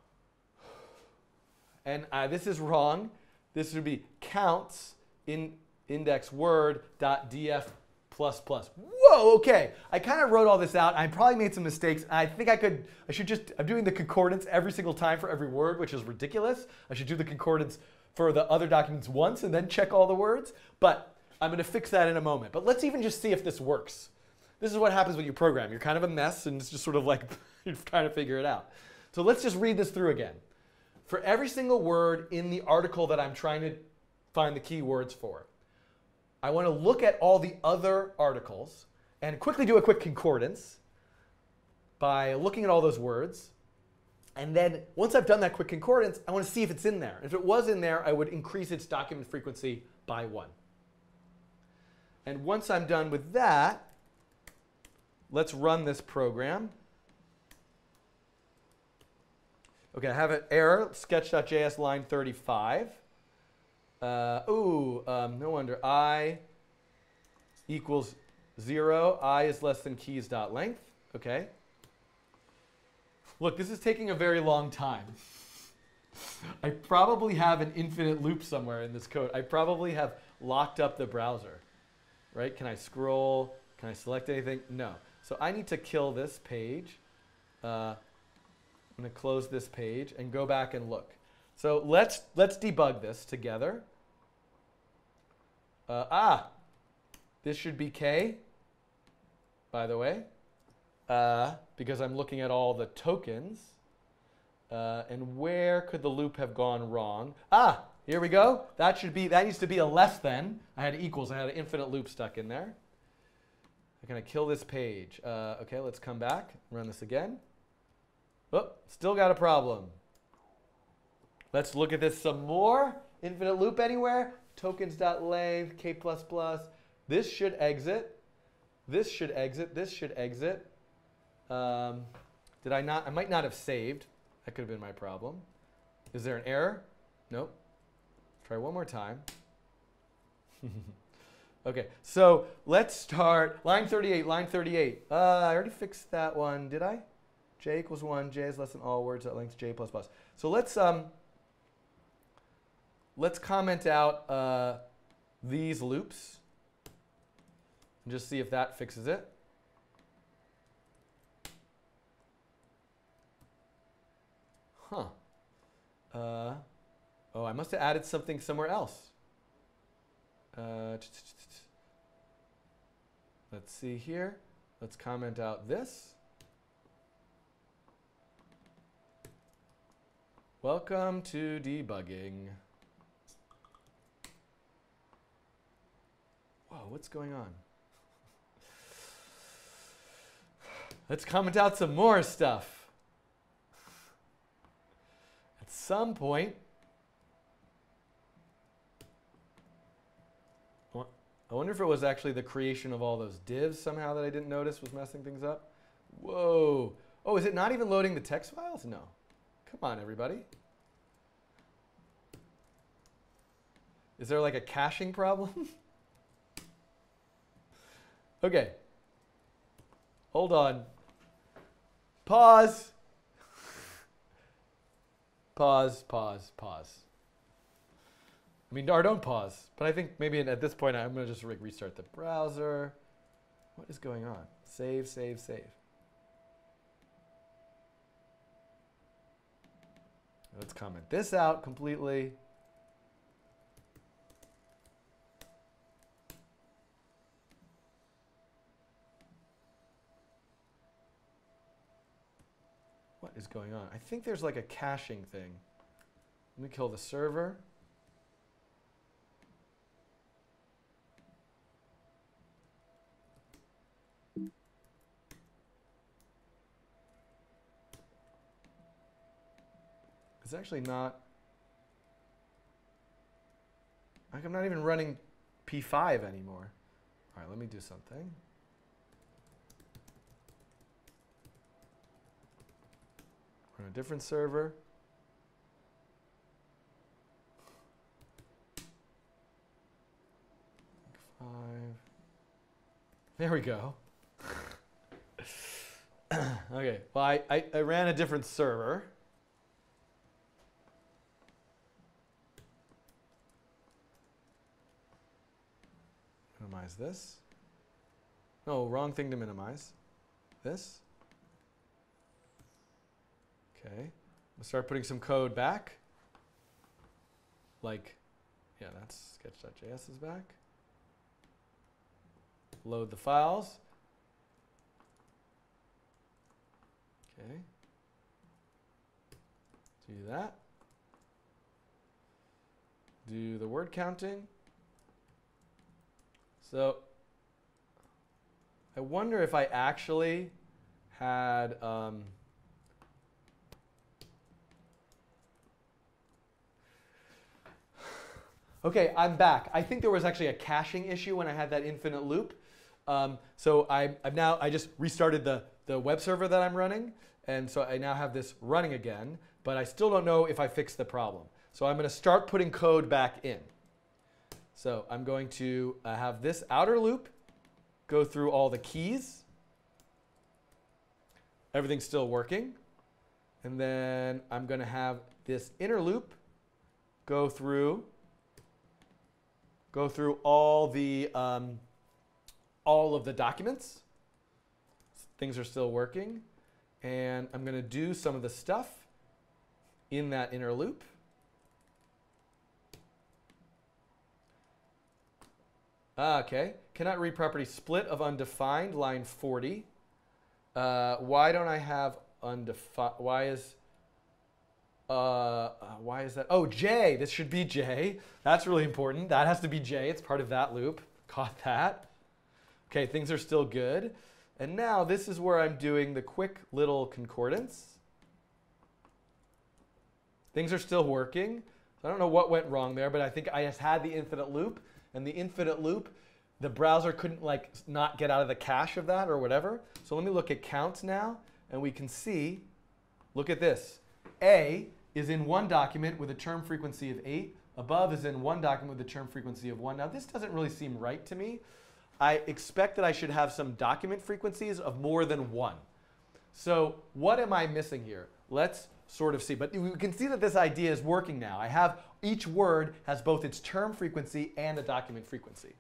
and uh, this is wrong. This would be counts in index word dot df plus plus. Whoa, okay. I kind of wrote all this out. I probably made some mistakes. I think I could, I should just, I'm doing the concordance every single time for every word, which is ridiculous. I should do the concordance for the other documents once and then check all the words. But I'm going to fix that in a moment. But let's even just see if this works. This is what happens when you program. You're kind of a mess, and it's just sort of like you're trying to figure it out. So let's just read this through again. For every single word in the article that I'm trying to find the keywords for, I want to look at all the other articles and quickly do a quick concordance by looking at all those words. And then once I've done that quick concordance, I want to see if it's in there. If it was in there, I would increase its document frequency by one. And once I'm done with that, let's run this program. Okay, I have an error, sketch.js line thirty-five. Uh, ooh, um, no wonder. I equals zero. I is less than keys.length. Okay. Look, this is taking a very long time. I probably have an infinite loop somewhere in this code. I probably have locked up the browser. Right? Can I scroll? Can I select anything? No. So I need to kill this page. Uh, I'm going to close this page and go back and look. So let's let's debug this together. Uh, ah, this should be K, by the way, uh, because I'm looking at all the tokens. Uh, and where could the loop have gone wrong? Ah, here we go. That should be that needs to be a less than. I had equals. I had an infinite loop stuck in there. I'm going to kill this page. Uh, okay, let's come back, run this again. Oh, still got a problem. Let's look at this some more. Infinite loop anywhere. Tokens.length, k plus plus. This should exit. This should exit. This should exit. Um, did I not? I might not have saved. That could have been my problem. Is there an error? Nope. Try one more time. Okay, so let's start line thirty-eight, line thirty-eight. Uh, I already fixed that one, did I? J equals one, j is less than all words at length j plus plus. So let's um, let's comment out uh, these loops and just see if that fixes it. Huh. Uh, oh, I must have added something somewhere else. Uh, let's see here. Let's comment out this. Welcome to debugging. Whoa, what's going on? Let's comment out some more stuff. At some point, I wonder if it was actually the creation of all those divs somehow that I didn't notice was messing things up. Whoa. Oh, is it not even loading the text files? No. Come on, everybody. Is there like a caching problem? Okay. Hold on. Pause. Pause, pause, pause. I mean, or don't pause. But I think maybe at this point I'm going to just re restart the browser. What is going on? Save, save, save. Let's comment this out completely. What is going on? I think there's like a caching thing. Let me kill the server. It's actually not, like I'm not even running P five anymore. All right, let me do something. We're on a different server. Five. There we go. Okay, well, I, I, I ran a different server. Minimize this. No, wrong thing to minimize. This. Okay. We'll start putting some code back. Like, yeah, that's sketch.js is back. Load the files. Okay. Do that. Do the word counting. So I wonder if I actually had um, okay, I'm back. I think there was actually a caching issue when I had that infinite loop. Um, so I, I've now I just restarted the the web server that I'm running, and so I now have this running again. But I still don't know if I fixed the problem. So I'm going to start putting code back in. So I'm going to uh, have this outer loop go through all the keys. Everything's still working. And then I'm going to have this inner loop go through go through all the um, all of the documents. Things are still working. And I'm going to do some of the stuff in that inner loop. Ah, okay. Cannot read property split of undefined, line forty. Uh, why don't I have undefined? Why is uh, uh, why is that? Oh, J. This should be J. That's really important. That has to be J. It's part of that loop. Caught that. Okay, things are still good. And now this is where I'm doing the quick little concordance. Things are still working. I don't know what went wrong there, but I think I just had the infinite loop. And the infinite loop, the browser couldn't like not get out of the cache of that or whatever. So let me look at counts now, and we can see, look at this. A is in one document with a term frequency of eight, above is in one document with a term frequency of one. Now this doesn't really seem right to me. I expect that I should have some document frequencies of more than one. So what am I missing here? Let's sort of see. But we can see that this idea is working now. I have each word has both its term frequency and a document frequency.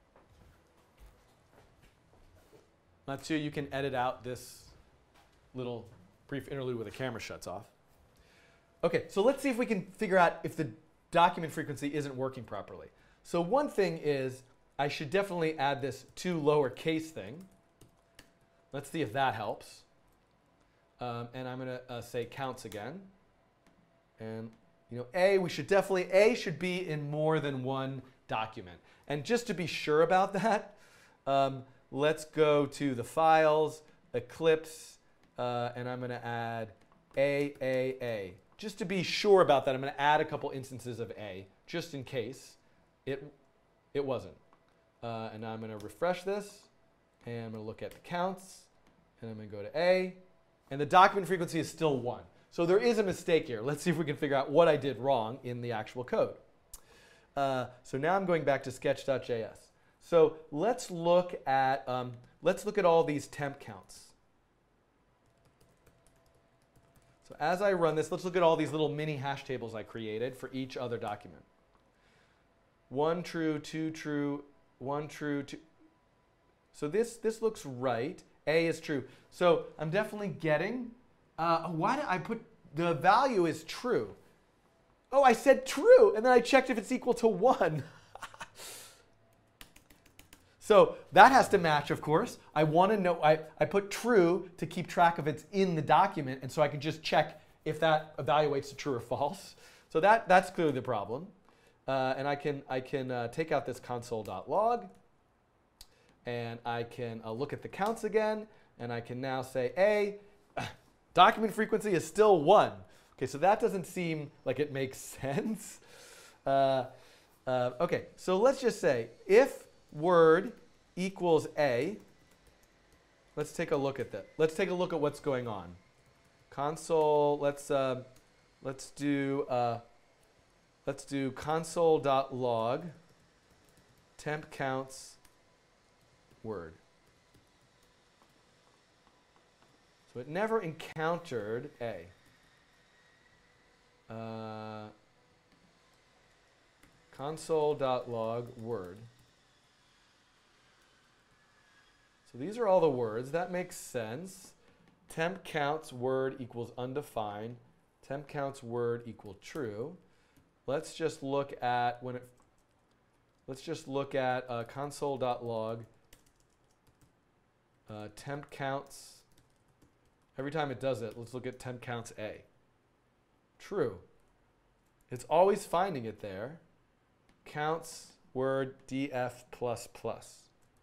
Let's see, you can edit out this little brief interlude where the camera shuts off. OK, so let's see if we can figure out if the document frequency isn't working properly. So one thing is I should definitely add this to lowercase thing. Let's see if that helps. Um, and I'm going to uh, say counts again. And you know, A, we should definitely, A should be in more than one document. And just to be sure about that, um, let's go to the files, Eclipse, uh, and I'm going to add A, A, A. Just to be sure about that, I'm going to add a couple instances of A, just in case it, it wasn't. Uh, and I'm going to refresh this, and I'm going to look at the counts, and I'm going to go to A, and the document frequency is still one. So there is a mistake here. Let's see if we can figure out what I did wrong in the actual code. Uh, so now I'm going back to sketch dot J S. So let's look at um, let's look at all these temp counts. So as I run this, let's look at all these little mini hash tables I created for each other document. One true, two true, one true, two. So this this looks right. A is true. So I'm definitely getting. Uh, why did I put the value is true? Oh, I said true, and then I checked if it's equal to one. So that has to match, of course. I want to know, I, I put true to keep track of it's in the document, and so I can just check if that evaluates to true or false. So that, that's clearly the problem. Uh, and I can, I can uh, take out this console.log, and I can uh, look at the counts again, and I can now say, A, document frequency is still one. Okay, so that doesn't seem like it makes sense. Uh, uh, okay, so let's just say if word equals A, let's take a look at that. Let's take a look at what's going on. Console, let's uh, let's do uh, let's do console.log temp counts word. So it never encountered A. Uh, console.log word. So these are all the words. That makes sense. Temp counts word equals undefined. Temp counts word equal true. Let's just look at when it. Let's just look at uh, console.log uh, temp counts. Every time it does it, let's look at temp counts A. True. It's always finding it there. Counts word df plus plus.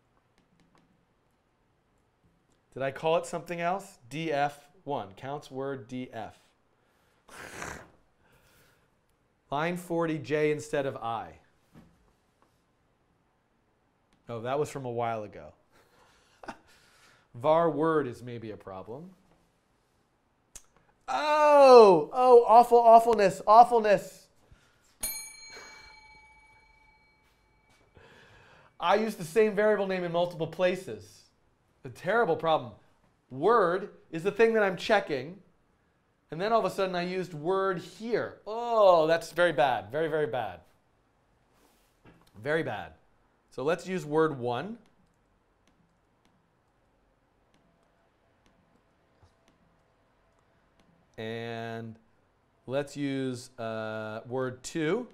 Did I call it something else? D F one. Counts word D F. Line forty, J instead of I. Oh, that was from a while ago. Var word is maybe a problem. Oh, oh, awful, awfulness, awfulness. I used the same variable name in multiple places. A terrible problem. Word is the thing that I'm checking, and then all of a sudden I used word here. Oh, that's very bad, very, very bad. Very bad. So let's use word one. And let's use uh, word two.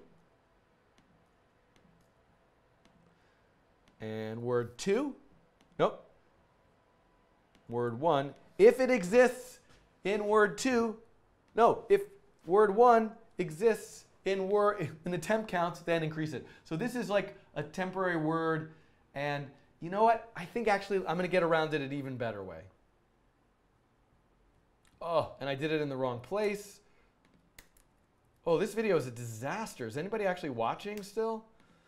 And word two. Nope. Word one. If it exists in word two, no, if word one exists in word in the temp counts, then increase it. So this is like a temporary word, and you know what? I think actually I'm going to get around it an even better way. Oh, and I did it in the wrong place. Oh, this video is a disaster. Is anybody actually watching still?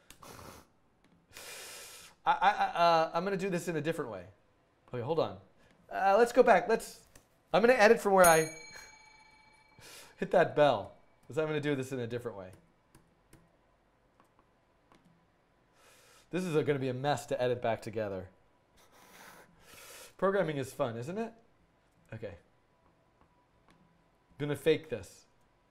I, I, uh, I'm going to do this in a different way. Okay, hold on. Uh, let's go back. Let's. I'm going to edit from where I hit that bell, because I'm going to do this in a different way. This is going to be a mess to edit back together. Programming is fun, isn't it? Okay. I'm going to fake this.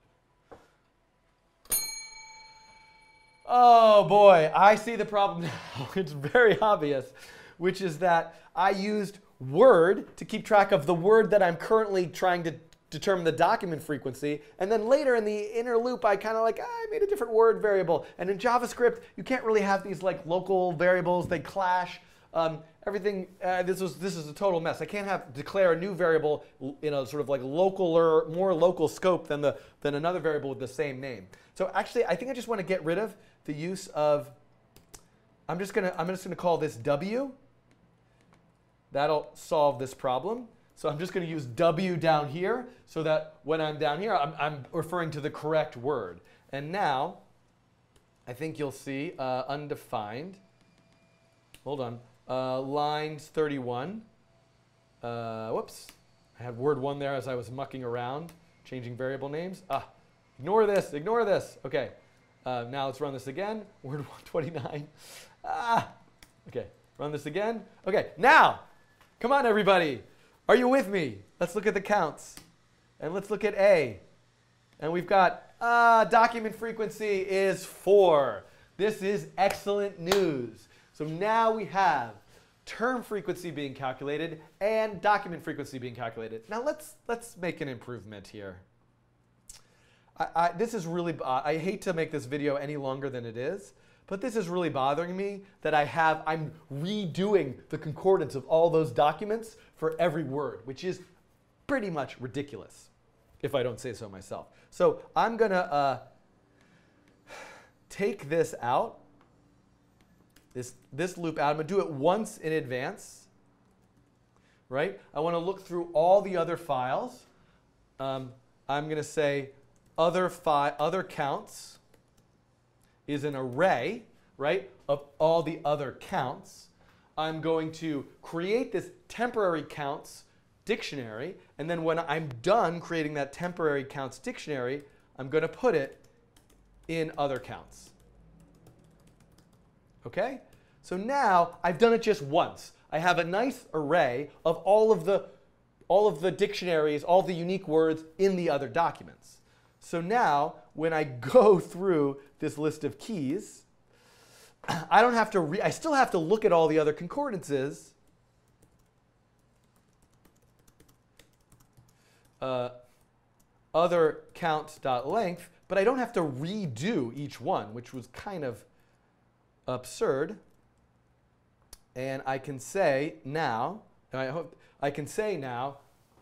Oh boy, I see the problem now. It's very obvious, which is that I used word to keep track of the word that I'm currently trying to determine the document frequency, and then later in the inner loop I kind of like, ah, I made a different word variable. And in JavaScript you can't really have these like local variables, they clash. Um, everything, uh, this was this is a total mess. I can't have declare a new variable in a sort of like local or more local scope than the than another variable with the same name. So actually I think I just want to get rid of the use of, I'm just gonna I'm just gonna call this W. That'll solve this problem. So I'm just going to use W down here so that when I'm down here, I'm, I'm referring to the correct word. And now, I think you'll see uh, undefined. Hold on. Uh, lines thirty-one. Uh, whoops. I had word one there as I was mucking around, changing variable names. Ah, ignore this. Ignore this. OK. Uh, now let's run this again. Word one twenty-nine. Ah. OK. Run this again. OK. Now, come on, everybody. Are you with me? Let's look at the counts. And let's look at A. And we've got uh, document frequency is four. This is excellent news. So now we have term frequency being calculated and document frequency being calculated. Now let's, let's make an improvement here. I, I, this is really, uh, I hate to make this video any longer than it is. But this is really bothering me that I have, I'm redoing the concordance of all those documents for every word, which is pretty much ridiculous, if I don't say so myself. So I'm going to uh, take this out, this, this loop out. I'm going to do it once in advance, right? I want to look through all the other files. Um, I'm going to say other, fi other counts is an array, right, of all the other counts. I'm going to create this temporary counts dictionary, and then when I'm done creating that temporary counts dictionary, I'm going to put it in other counts. Okay? So now I've done it just once. I have a nice array of all of the all of the dictionaries, all the unique words in the other documents. So now, when I go through this list of keys, I don't have to re I still have to look at all the other concordances. Uh, other count.length, but I don't have to redo each one, which was kind of absurd. And I can say now, I hope I can say now,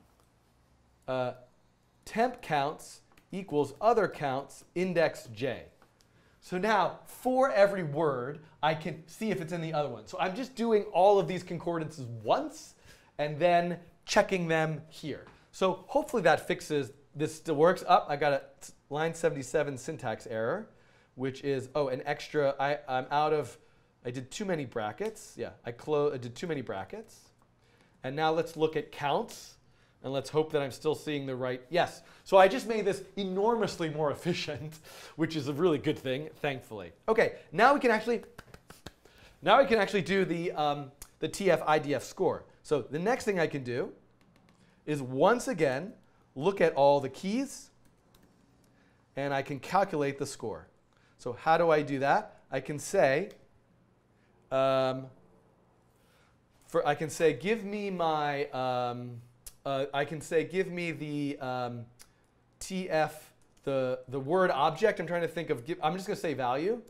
uh, temp counts equals other counts index j. So now, for every word, I can see if it's in the other one. So I'm just doing all of these concordances once and then checking them here. So hopefully that fixes, this still works. Up, oh, I got a line seventy-seven syntax error, which is, oh, an extra, I, I'm out of, I did too many brackets. Yeah, I, clo I did too many brackets. And now let's look at counts. And let's hope that I'm still seeing the right, yes. So I just made this enormously more efficient, which is a really good thing, thankfully. Okay, now we can actually, now we can actually do the, um, the T F I D F score. So the next thing I can do is once again, look at all the keys, and I can calculate the score. So how do I do that? I can say, um, for, I can say, give me my, um, Uh, I can say, give me the um, T F, the, the word object. I'm trying to think of, give, I'm just going to say value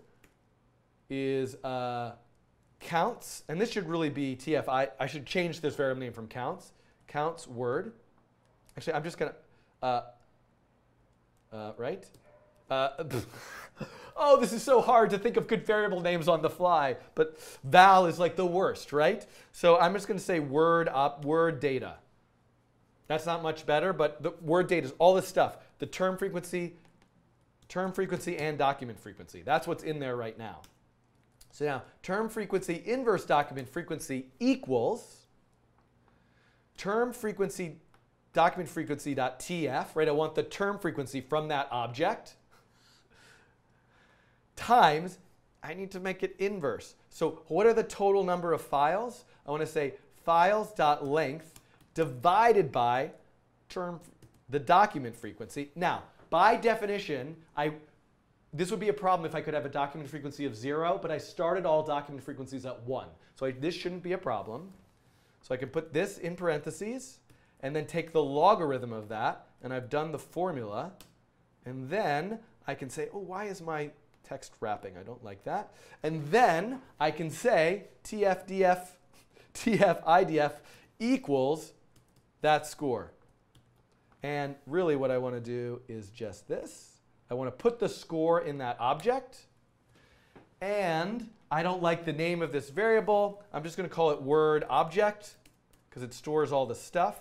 is uh, counts. And this should really be T F. I, I should change this variable name from counts. Counts word. Actually, I'm just going to, uh, uh, right? Uh, oh, this is so hard to think of good variable names on the fly. But val is like the worst, right? So I'm just going to say word, op, word data. That's not much better, but the word data is all this stuff. The term frequency, term frequency, and document frequency. That's what's in there right now. So now, term frequency inverse document frequency equals term frequency document frequency dot T F, right? I want the term frequency from that object times, I need to make it inverse. So what are the total number of files? I want to say files.length divided by term, the document frequency. Now, by definition, I, this would be a problem if I could have a document frequency of zero, but I started all document frequencies at one. So I, this shouldn't be a problem. So I can put this in parentheses and then take the logarithm of that, and I've done the formula. And then I can say, oh, why is my text wrapping? I don't like that. And then I can say tf-idf, tf-idf equals that score. And really what I want to do is just this. I want to put the score in that object. And I don't like the name of this variable. I'm just going to call it word object because it stores all the stuff.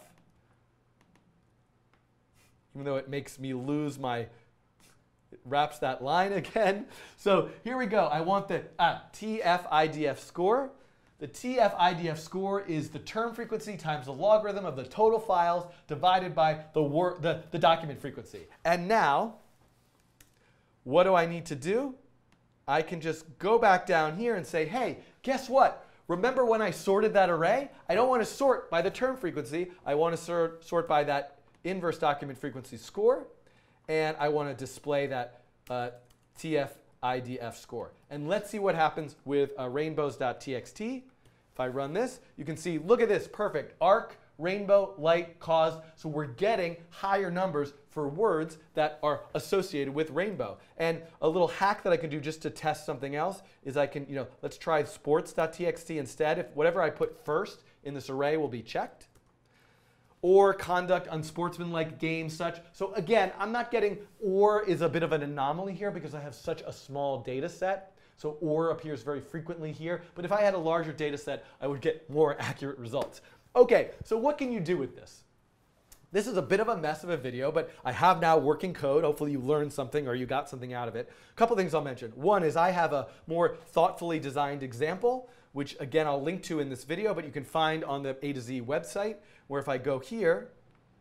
Even though it makes me lose my, it wraps that line again. So here we go. I want the ah, tf-idf score. The tf-idf score is the term frequency times the logarithm of the total files divided by the, word, the, the document frequency. And now, what do I need to do? I can just go back down here and say, hey, guess what? Remember when I sorted that array? I don't want to sort by the term frequency. I want to sort, sort by that inverse document frequency score. And I want to display that uh, tf-idf score. And let's see what happens with uh, rainbows.txt. If I run this, you can see, look at this, perfect. Arc, rainbow, light, cause. So we're getting higher numbers for words that are associated with rainbow. And a little hack that I can do just to test something else is I can, you know, let's try sports.txt instead. If whatever I put first in this array will be checked. Or conduct unsportsmanlike games such. So again, I'm not getting or is a bit of an anomaly here because I have such a small data set. So or appears very frequently here. But if I had a larger data set, I would get more accurate results. OK, so what can you do with this? This is a bit of a mess of a video, but I have now working code. Hopefully you learned something or you got something out of it. A couple things I'll mention. One is I have a more thoughtfully designed example, which again I'll link to in this video, but you can find on the A to Z website, where if I go here,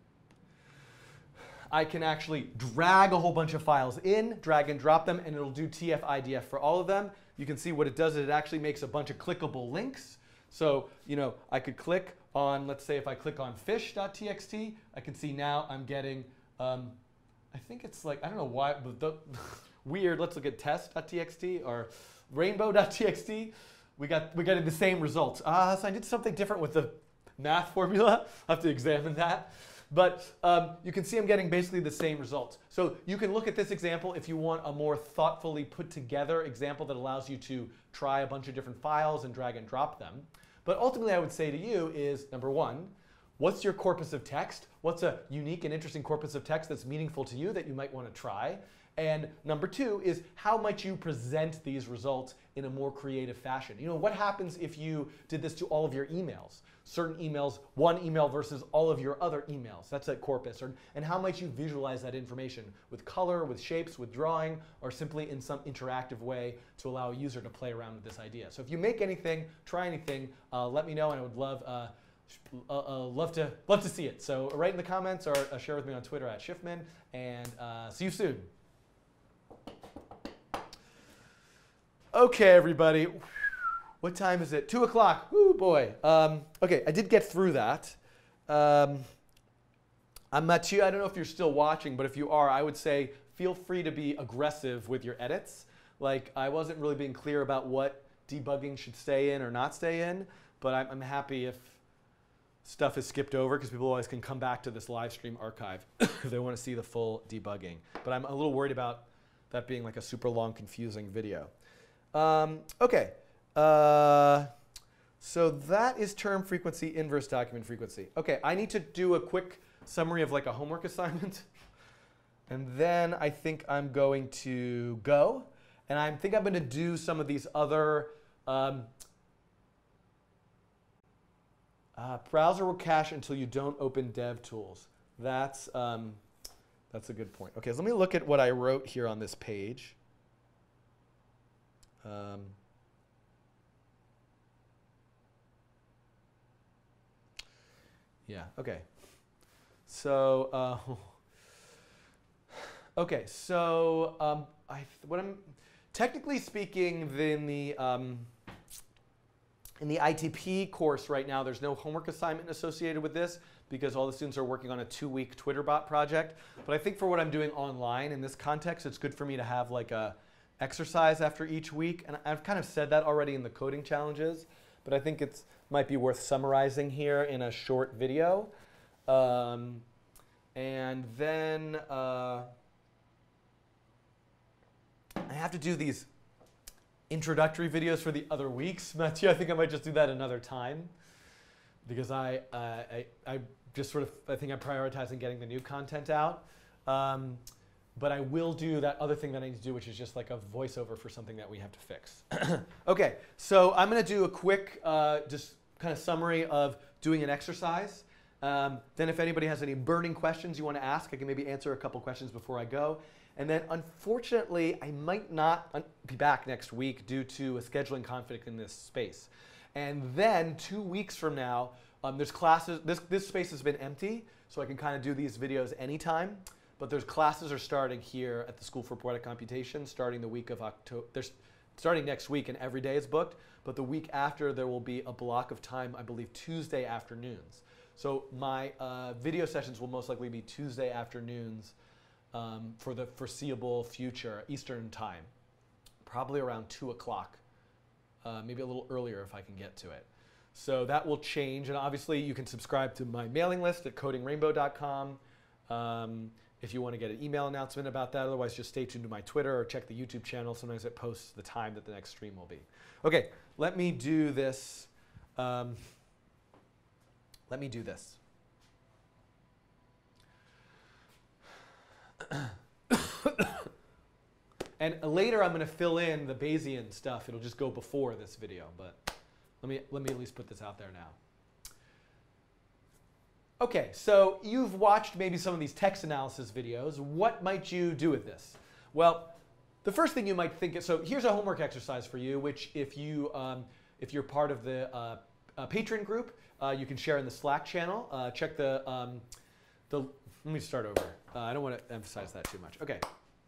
I can actually drag a whole bunch of files in, drag and drop them, and it'll do tf-idf for all of them. You can see what it does is it actually makes a bunch of clickable links. So, you know, I could click on, let's say if I click on fish.txt, I can see now I'm getting, um, I think it's like, I don't know why, but the, weird. Let's look at test.txt or rainbow.txt. We got, we're getting the same results. Ah, so I did something different with the math formula. I have to examine that. But um, you can see I'm getting basically the same results. So you can look at this example if you want a more thoughtfully put together example that allows you to try a bunch of different files and drag and drop them. But ultimately I would say to you is, number one, what's your corpus of text? What's a unique and interesting corpus of text that's meaningful to you that you might want to try? And number two is, how might you present these results in a more creative fashion? You know, what happens if you did this to all of your emails? Certain emails, one email versus all of your other emails. That's a corpus. Or, and how might you visualize that information with color, with shapes, with drawing, or simply in some interactive way to allow a user to play around with this idea? So if you make anything, try anything, uh, let me know, and I would love, uh, uh, uh, love, to, love to see it. So write in the comments or uh, share with me on Twitter at Schiffman, and uh, see you soon. Okay, everybody. What time is it? Two o'clock. Woo, boy. Um, okay, I did get through that. Um, I'm Mathieu. I don't know if you're still watching, but if you are, I would say feel free to be aggressive with your edits. Like, I wasn't really being clear about what debugging should stay in or not stay in, but I'm, I'm happy if stuff is skipped over because people always can come back to this live stream archive if they want to see the full debugging. But I'm a little worried about that being like a super long, confusing video. Um, okay. Uh, so that is term frequency, inverse document frequency. Okay, I need to do a quick summary of like a homework assignment. And then I think I'm going to go. And I think I'm going to do some of these other um, uh, browser will cache until you don't open DevTools. That's, um, that's a good point. Okay, so let me look at what I wrote here on this page. Um, Yeah, okay. So, uh, okay, so um, I, what I'm, technically speaking, then the, um, In the I T P course right now, there's no homework assignment associated with this because all the students are working on a two-week Twitter bot project. But I think for what I'm doing online in this context, it's good for me to have like a exercise after each week. And I've kind of said that already in the coding challenges, but I think it might be worth summarizing here in a short video. Um, and then uh, I have to do these introductory videos for the other weeks. Matthew, I think I might just do that another time because I, uh, I, I just sort of, I think I'm prioritizing getting the new content out. Um, but I will do that other thing that I need to do, which is just like a voiceover for something that we have to fix. Okay, so I'm going to do a quick uh, just kind of summary of doing an exercise. Um, then if anybody has any burning questions you want to ask, I can maybe answer a couple questions before I go. And then unfortunately, I might not be back next week due to a scheduling conflict in this space. And then two weeks from now, um, there's classes. This, this space has been empty, so I can kind of do these videos anytime. But there's classes are starting here at the School for Poetic Computation starting the week of October. They're starting next week, and every day is booked. But the week after, there will be a block of time, I believe, Tuesday afternoons. So my uh, video sessions will most likely be Tuesday afternoons um, for the foreseeable future, Eastern time, probably around two o'clock, uh, maybe a little earlier if I can get to it. So that will change, and obviously you can subscribe to my mailing list at coding rainbow dot com um, if you want to get an email announcement about that. Otherwise, just stay tuned to my Twitter or check the YouTube channel. Sometimes it posts the time that the next stream will be. Okay, let me do this. Um, let me do this. And later I'm going to fill in the Bayesian stuff. It'll just go before this video, but let me, let me at least put this out there now. Okay, so you've watched maybe some of these text analysis videos. What might you do with this? Well, the first thing you might think is, so here's a homework exercise for you, which if, you, um, if you're part of the uh, uh, Patreon group, uh, you can share in the Slack channel. Uh, check the, um, the, let me start over. Uh, I don't want to emphasize that too much. Okay.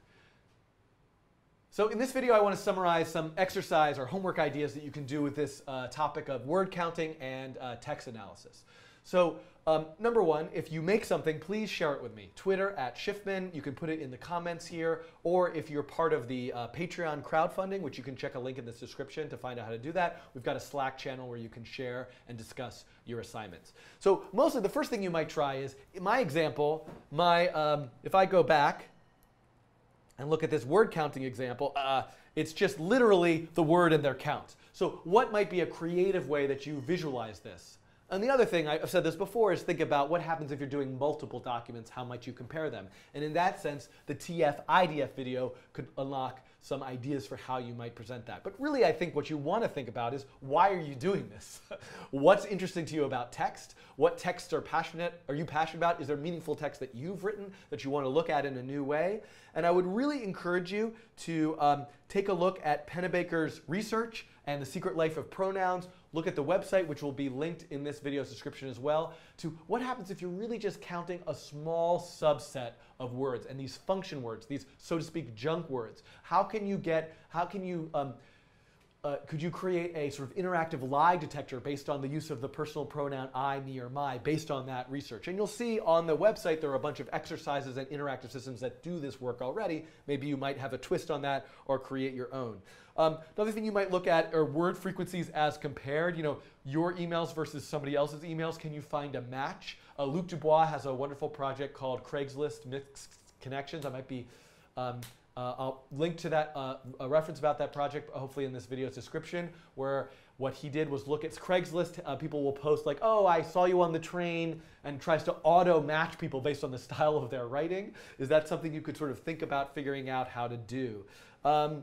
So in this video, I want to summarize some exercise or homework ideas that you can do with this uh, topic of word counting and uh, text analysis. So um, number one, if you make something, please share it with me. Twitter at Schiffman. You can put it in the comments here. Or if you're part of the uh, Patreon crowdfunding, which you can check a link in this description to find out how to do that, we've got a Slack channel where you can share and discuss your assignments. So mostly the first thing you might try is, in my example, my, um, if I go back and look at this word counting example, uh, it's just literally the word and their count. So what might be a creative way that you visualize this? And the other thing, I've said this before, is think about what happens if you're doing multiple documents, how might you compare them? And in that sense, the T F I D F video could unlock some ideas for how you might present that. But really, I think what you want to think about is, why are you doing this? What's interesting to you about text? What texts are passionate? Are you passionate about? Is there meaningful text that you've written that you want to look at in a new way? And I would really encourage you to um, take a look at Pennebaker's research and The Secret Life of Pronouns. Look at the website, which will be linked in this video's description as well, to what happens if you're really just counting a small subset of words and these function words, these, so to speak, junk words. How can you get, how can you, um, uh, could you create a sort of interactive lie detector based on the use of the personal pronoun I, me, or my, based on that research? And you'll see on the website there are a bunch of exercises and interactive systems that do this work already. Maybe you might have a twist on that or create your own. Um, another thing you might look at are word frequencies as compared. You know, your emails versus somebody else's emails. Can you find a match? Uh, Luc Dubois has a wonderful project called Craigslist Mixed Connections. I might be, um, uh, I'll link to that, uh, a reference about that project, hopefully in this video's description, where what he did was look at Craigslist. Uh, people will post like, oh, I saw you on the train, and tries to auto match people based on the style of their writing. Is that something you could sort of think about figuring out how to do? Um,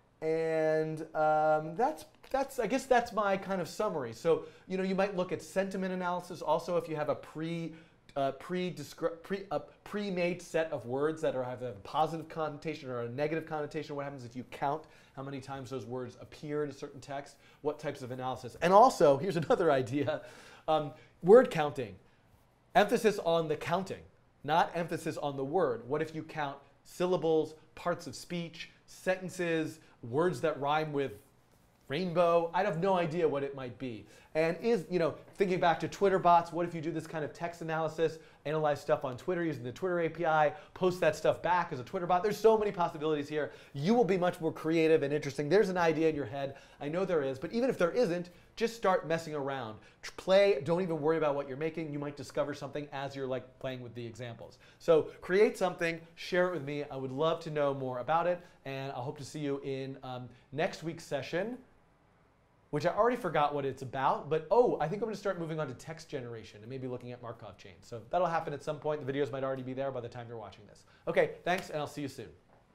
And um, that's, that's, I guess that's my kind of summary. So, you know, you might look at sentiment analysis. Also, if you have a pre, uh, pre, pre, a pre-made set of words that are, have a positive connotation or a negative connotation, what happens if you count how many times those words appear in a certain text? What types of analysis? And also, here's another idea, um, word counting. Emphasis on the counting, not emphasis on the word. What if you count syllables, parts of speech, sentences, words that rhyme with rainbow. I have no idea what it might be. And is, you know, thinking back to Twitter bots, what if you do this kind of text analysis, analyze stuff on Twitter using the Twitter A P I, post that stuff back as a Twitter bot? There's so many possibilities here. You will be much more creative and interesting. There's an idea in your head. I know there is. But even if there isn't, just start messing around. Play. Don't even worry about what you're making. You might discover something as you're like playing with the examples. So create something. Share it with me. I would love to know more about it. And I hope to see you in um, next week's session, which I already forgot what it's about. But oh, I think I'm going to start moving on to text generation and maybe looking at Markov chains. So that'll happen at some point. The videos might already be there by the time you're watching this. OK, thanks, and I'll see you soon.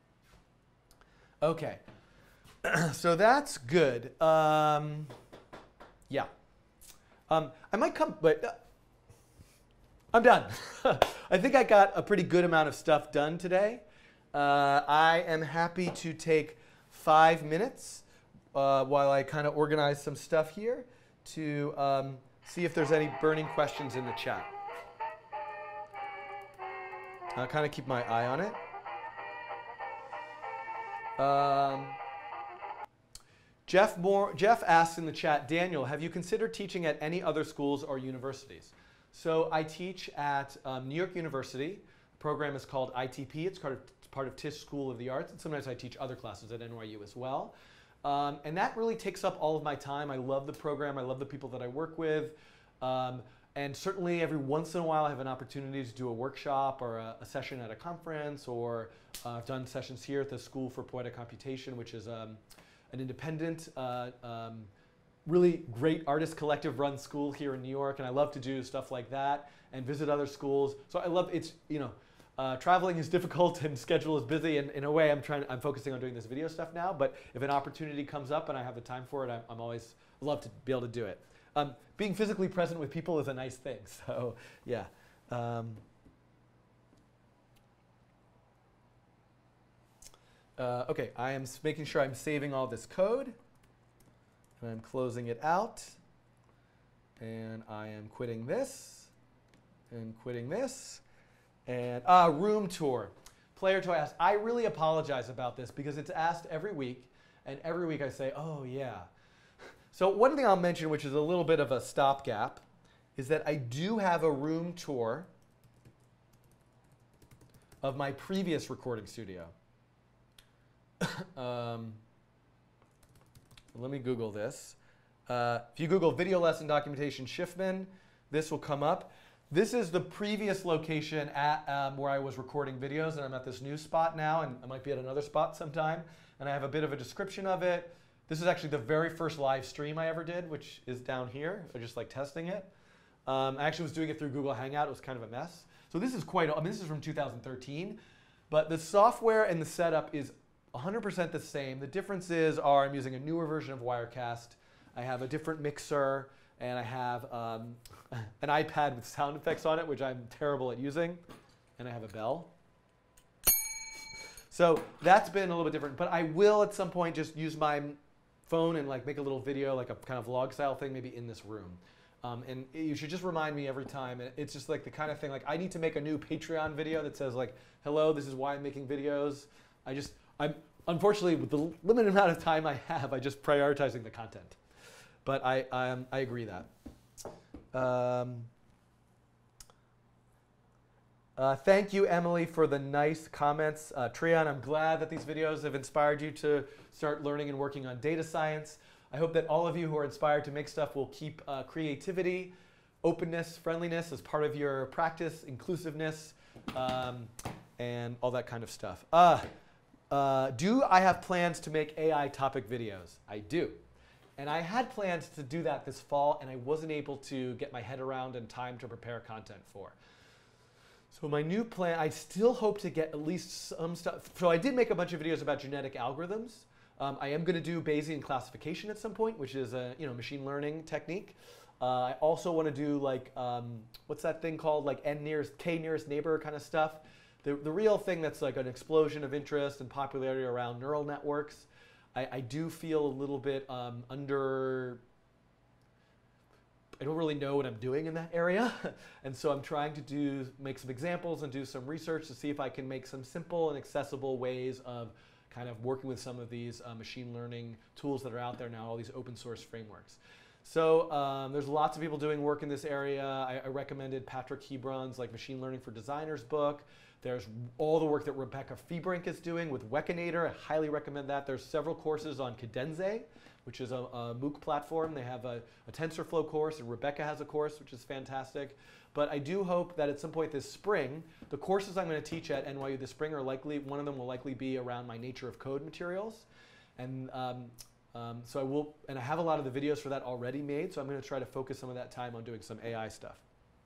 OK, so that's good. Um, yeah. Um, I might come, but uh, I'm done. I think I got a pretty good amount of stuff done today. Uh, I am happy to take five minutes uh, while I kind of organize some stuff here to um, see if there's any burning questions in the chat. I'll kind of keep my eye on it. Um, Jeff, Moore, Jeff asks in the chat, Daniel, have you considered teaching at any other schools or universities? So I teach at um, New York University. The program is called I T P. It's part of, it's part of Tisch School of the Arts. And sometimes I teach other classes at N Y U as well. Um, and that really takes up all of my time. I love the program. I love the people that I work with. Um, and certainly every once in a while I have an opportunity to do a workshop or a, a session at a conference. Or uh, I've done sessions here at the School for Poetic Computation, which is um, an independent, uh, um, really great artist collective run school here in New York. And I love to do stuff like that and visit other schools. So I love, it's, you know, uh, traveling is difficult and schedule is busy. And in a way, I'm trying, I'm focusing on doing this video stuff now. But if an opportunity comes up and I have the time for it, I'm, I'm always love to be able to do it. Um, being physically present with people is a nice thing. So yeah. Um, Uh, OK, I am making sure I'm saving all this code. And I'm closing it out. And I am quitting this. And quitting this. And ah, room tour. Player toy asks, I really apologize about this because it's asked every week. And every week I say, oh, yeah. So one thing I'll mention, which is a little bit of a stopgap, is that I do have a room tour of my previous recording studio. um, let me Google this. Uh, if you Google video lesson documentation Schiffman, this will come up. This is the previous location at um, where I was recording videos, and I'm at this new spot now, and I might be at another spot sometime. And I have a bit of a description of it. This is actually the very first live stream I ever did, which is down here. I just like testing it. Um, I actually was doing it through Google Hangout. It was kind of a mess. So this is quite, I mean, this is from two thousand thirteen. But the software and the setup is one hundred percent the same. The differences are I'm using a newer version of Wirecast. I have a different mixer, and I have um, an iPad with sound effects on it, which I'm terrible at using. And I have a bell. So that's been a little bit different. But I will at some point just use my phone and like make a little video, like a kind of vlog style thing, maybe in this room. Um, and you should just remind me every time. And it's just like the kind of thing, like I need to make a new Patreon video that says like, hello, this is why I'm making videos. I just, I'm, unfortunately, with the limited amount of time I have, I just prioritizing the content. But I, I, um, I agree that. Um, uh, thank you, Emily, for the nice comments. Uh, Treon, I'm glad that these videos have inspired you to start learning and working on data science. I hope that all of you who are inspired to make stuff will keep uh, creativity, openness, friendliness as part of your practice, inclusiveness, um, and all that kind of stuff. Uh, uh, do I have plans to make A I topic videos? I do. And I had plans to do that this fall, and I wasn't able to get my head around in time to prepare content for. So my new plan, I still hope to get at least some stuff. So I did make a bunch of videos about genetic algorithms. Um, I am going to do Bayesian classification at some point, which is a you know machine learning technique. Uh, I also want to do like um, what's that thing called, like n nearest k nearest neighbor kind of stuff. The the real thing that's like an explosion of interest and popularity around neural networks. I, I do feel a little bit um, under. I don't really know what I'm doing in that area, and so I'm trying to do make some examples and do some research to see if I can make some simple and accessible ways of kind of working with some of these uh, machine learning tools that are out there now, all these open source frameworks. So um, there's lots of people doing work in this area. I, I recommended Patrick Hebron's like Machine Learning for Designers book. There's all the work that Rebecca Fiebrink is doing with Wekinator. I highly recommend that. There's several courses on Cadenze, which is a, a MOOC platform. They have a, a TensorFlow course, and Rebecca has a course, which is fantastic. But I do hope that at some point this spring, the courses I'm going to teach at N Y U this spring are likely, one of them will likely be around my Nature of Code materials. And um, um, so I will, and I have a lot of the videos for that already made, so I'm going to try to focus some of that time on doing some A I stuff.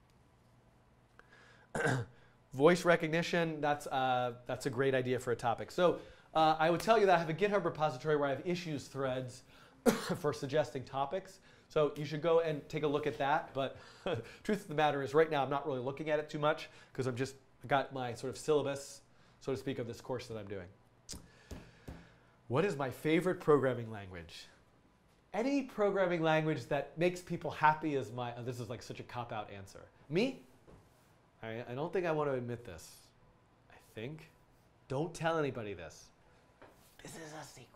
Voice recognition, that's, uh, that's a great idea for a topic. So uh, I would tell you that I have a GitHub repository where I have issues threads for suggesting topics. So you should go and take a look at that. But truth of the matter is right now I'm not really looking at it too much because I'm just I got my sort of syllabus, so to speak, of this course that I'm doing. What is my favorite programming language? Any programming language that makes people happy is my, oh, this is like such a cop-out answer. Me? I, I don't think I want to admit this. I think. Don't tell anybody this. This is a secret.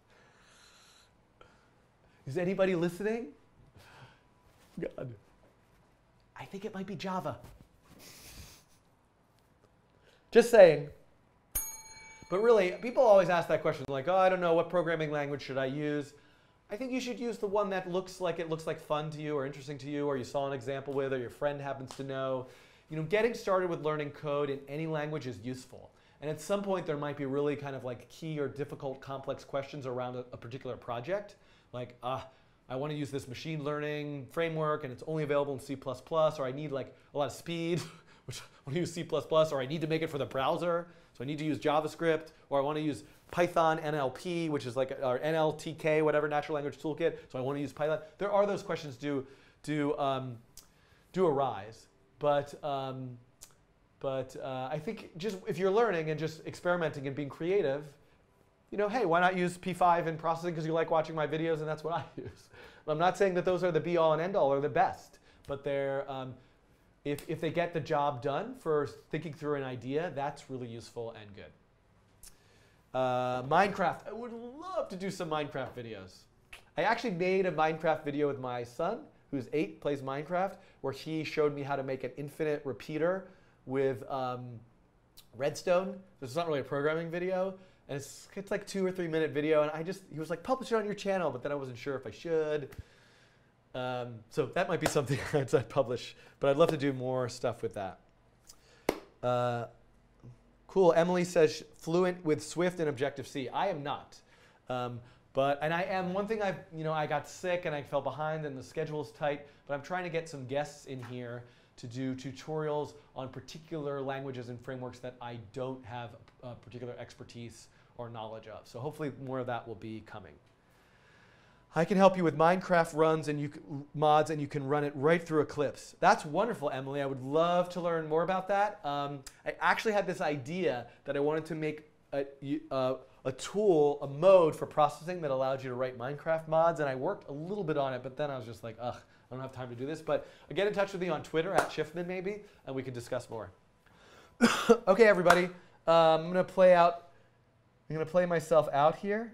Is anybody listening? God. I think it might be Java. Just saying. But really, people always ask that question, like, oh, I don't know, what programming language should I use? I think you should use the one that looks like it looks like fun to you or interesting to you or you saw an example with or your friend happens to know. You know, getting started with learning code in any language is useful. And at some point, there might be really kind of like key or difficult complex questions around a, a particular project. Like, ah, I want to use this machine learning framework and it's only available in C plus plus, or I need like a lot of speed, which I want to use C plus plus, or I need to make it for the browser, so I need to use JavaScript, or I want to use Python N L P, which is like, or N L T K, whatever, Natural Language Toolkit, so I want to use Python. There are those questions do, do, um, do arise, but, um, but uh, I think just if you're learning and just experimenting and being creative, you know, hey, why not use P five in processing because you like watching my videos and that's what I use. I'm not saying that those are the be-all and end-all or the best, but they're, um, if, if they get the job done for thinking through an idea, that's really useful and good. Uh, Minecraft, I would love to do some Minecraft videos. I actually made a Minecraft video with my son, who's eight, plays Minecraft, where he showed me how to make an infinite repeater with um, redstone. This is not really a programming video. And it's, it's like two or three minute video, and I just, he was like, publish it on your channel, but then I wasn't sure if I should. Um, so that might be something I'd publish, but I'd love to do more stuff with that. Uh, cool, Emily says fluent with Swift and Objective-C. I am not. Um, but, and I am, one thing I've, you know, I got sick and I fell behind and the schedule's tight, but I'm trying to get some guests in here to do tutorials on particular languages and frameworks that I don't have uh, particular expertise or knowledge of. So hopefully more of that will be coming. I can help you with Minecraft runs and you mods, and you can run it right through Eclipse. That's wonderful, Emily. I would love to learn more about that. Um, I actually had this idea that I wanted to make a, a, a tool, a mode for processing that allowed you to write Minecraft mods, and I worked a little bit on it, but then I was just like, ugh, I don't have time to do this. But get in touch with me on Twitter, at Schiffman maybe, and we can discuss more. Okay, everybody. Um, I'm going to play out. I'm going to play myself out here.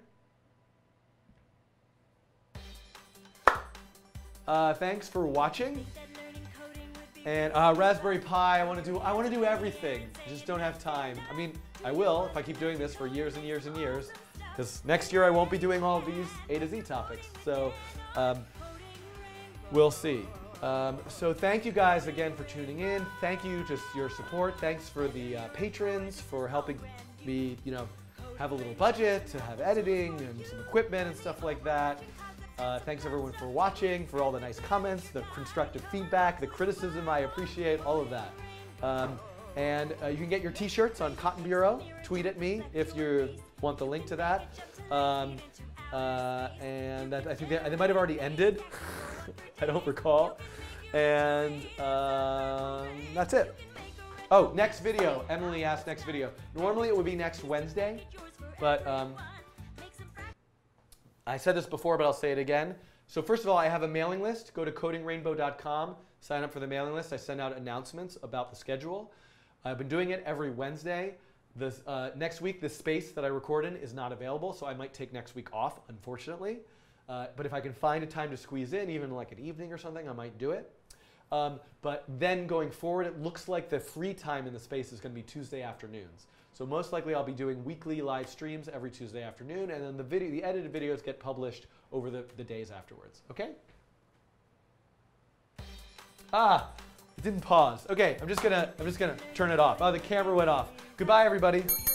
Uh, thanks for watching. And uh, Raspberry Pi, I want to do. I want to do everything. I just don't have time. I mean, I will if I keep doing this for years and years and years. Because next year I won't be doing all of these A to Z topics. So um, we'll see. Um, so thank you guys again for tuning in. Thank you just your support. Thanks for the uh, patrons for helping me, you know, have a little budget to have editing and some equipment and stuff like that. Uh, thanks everyone for watching, for all the nice comments, the constructive feedback, the criticism. I appreciate all of that. Um, and uh, you can get your t-shirts on Cotton Bureau. Tweet at me if you want the link to that. Um, uh, and that, I think they, they might have already ended. I don't recall. And um, that's it. Oh, next video. Emily asked next video. Normally it would be next Wednesday, but um, I said this before, but I'll say it again. So first of all, I have a mailing list. Go to coding rainbow dot com. Sign up for the mailing list. I send out announcements about the schedule. I've been doing it every Wednesday. This, uh, next week, the space that I record in is not available, so I might take next week off, unfortunately. Uh, but if I can find a time to squeeze in, even like an evening or something, I might do it. Um, but then going forward, it looks like the free time in the space is going to be Tuesday afternoons. So most likely I'll be doing weekly live streams every Tuesday afternoon, and then the video, the edited videos get published over the, the days afterwards. Okay? Ah, it didn't pause. Okay, I'm just gonna I'm just gonna turn it off. Oh, the camera went off. Goodbye, everybody.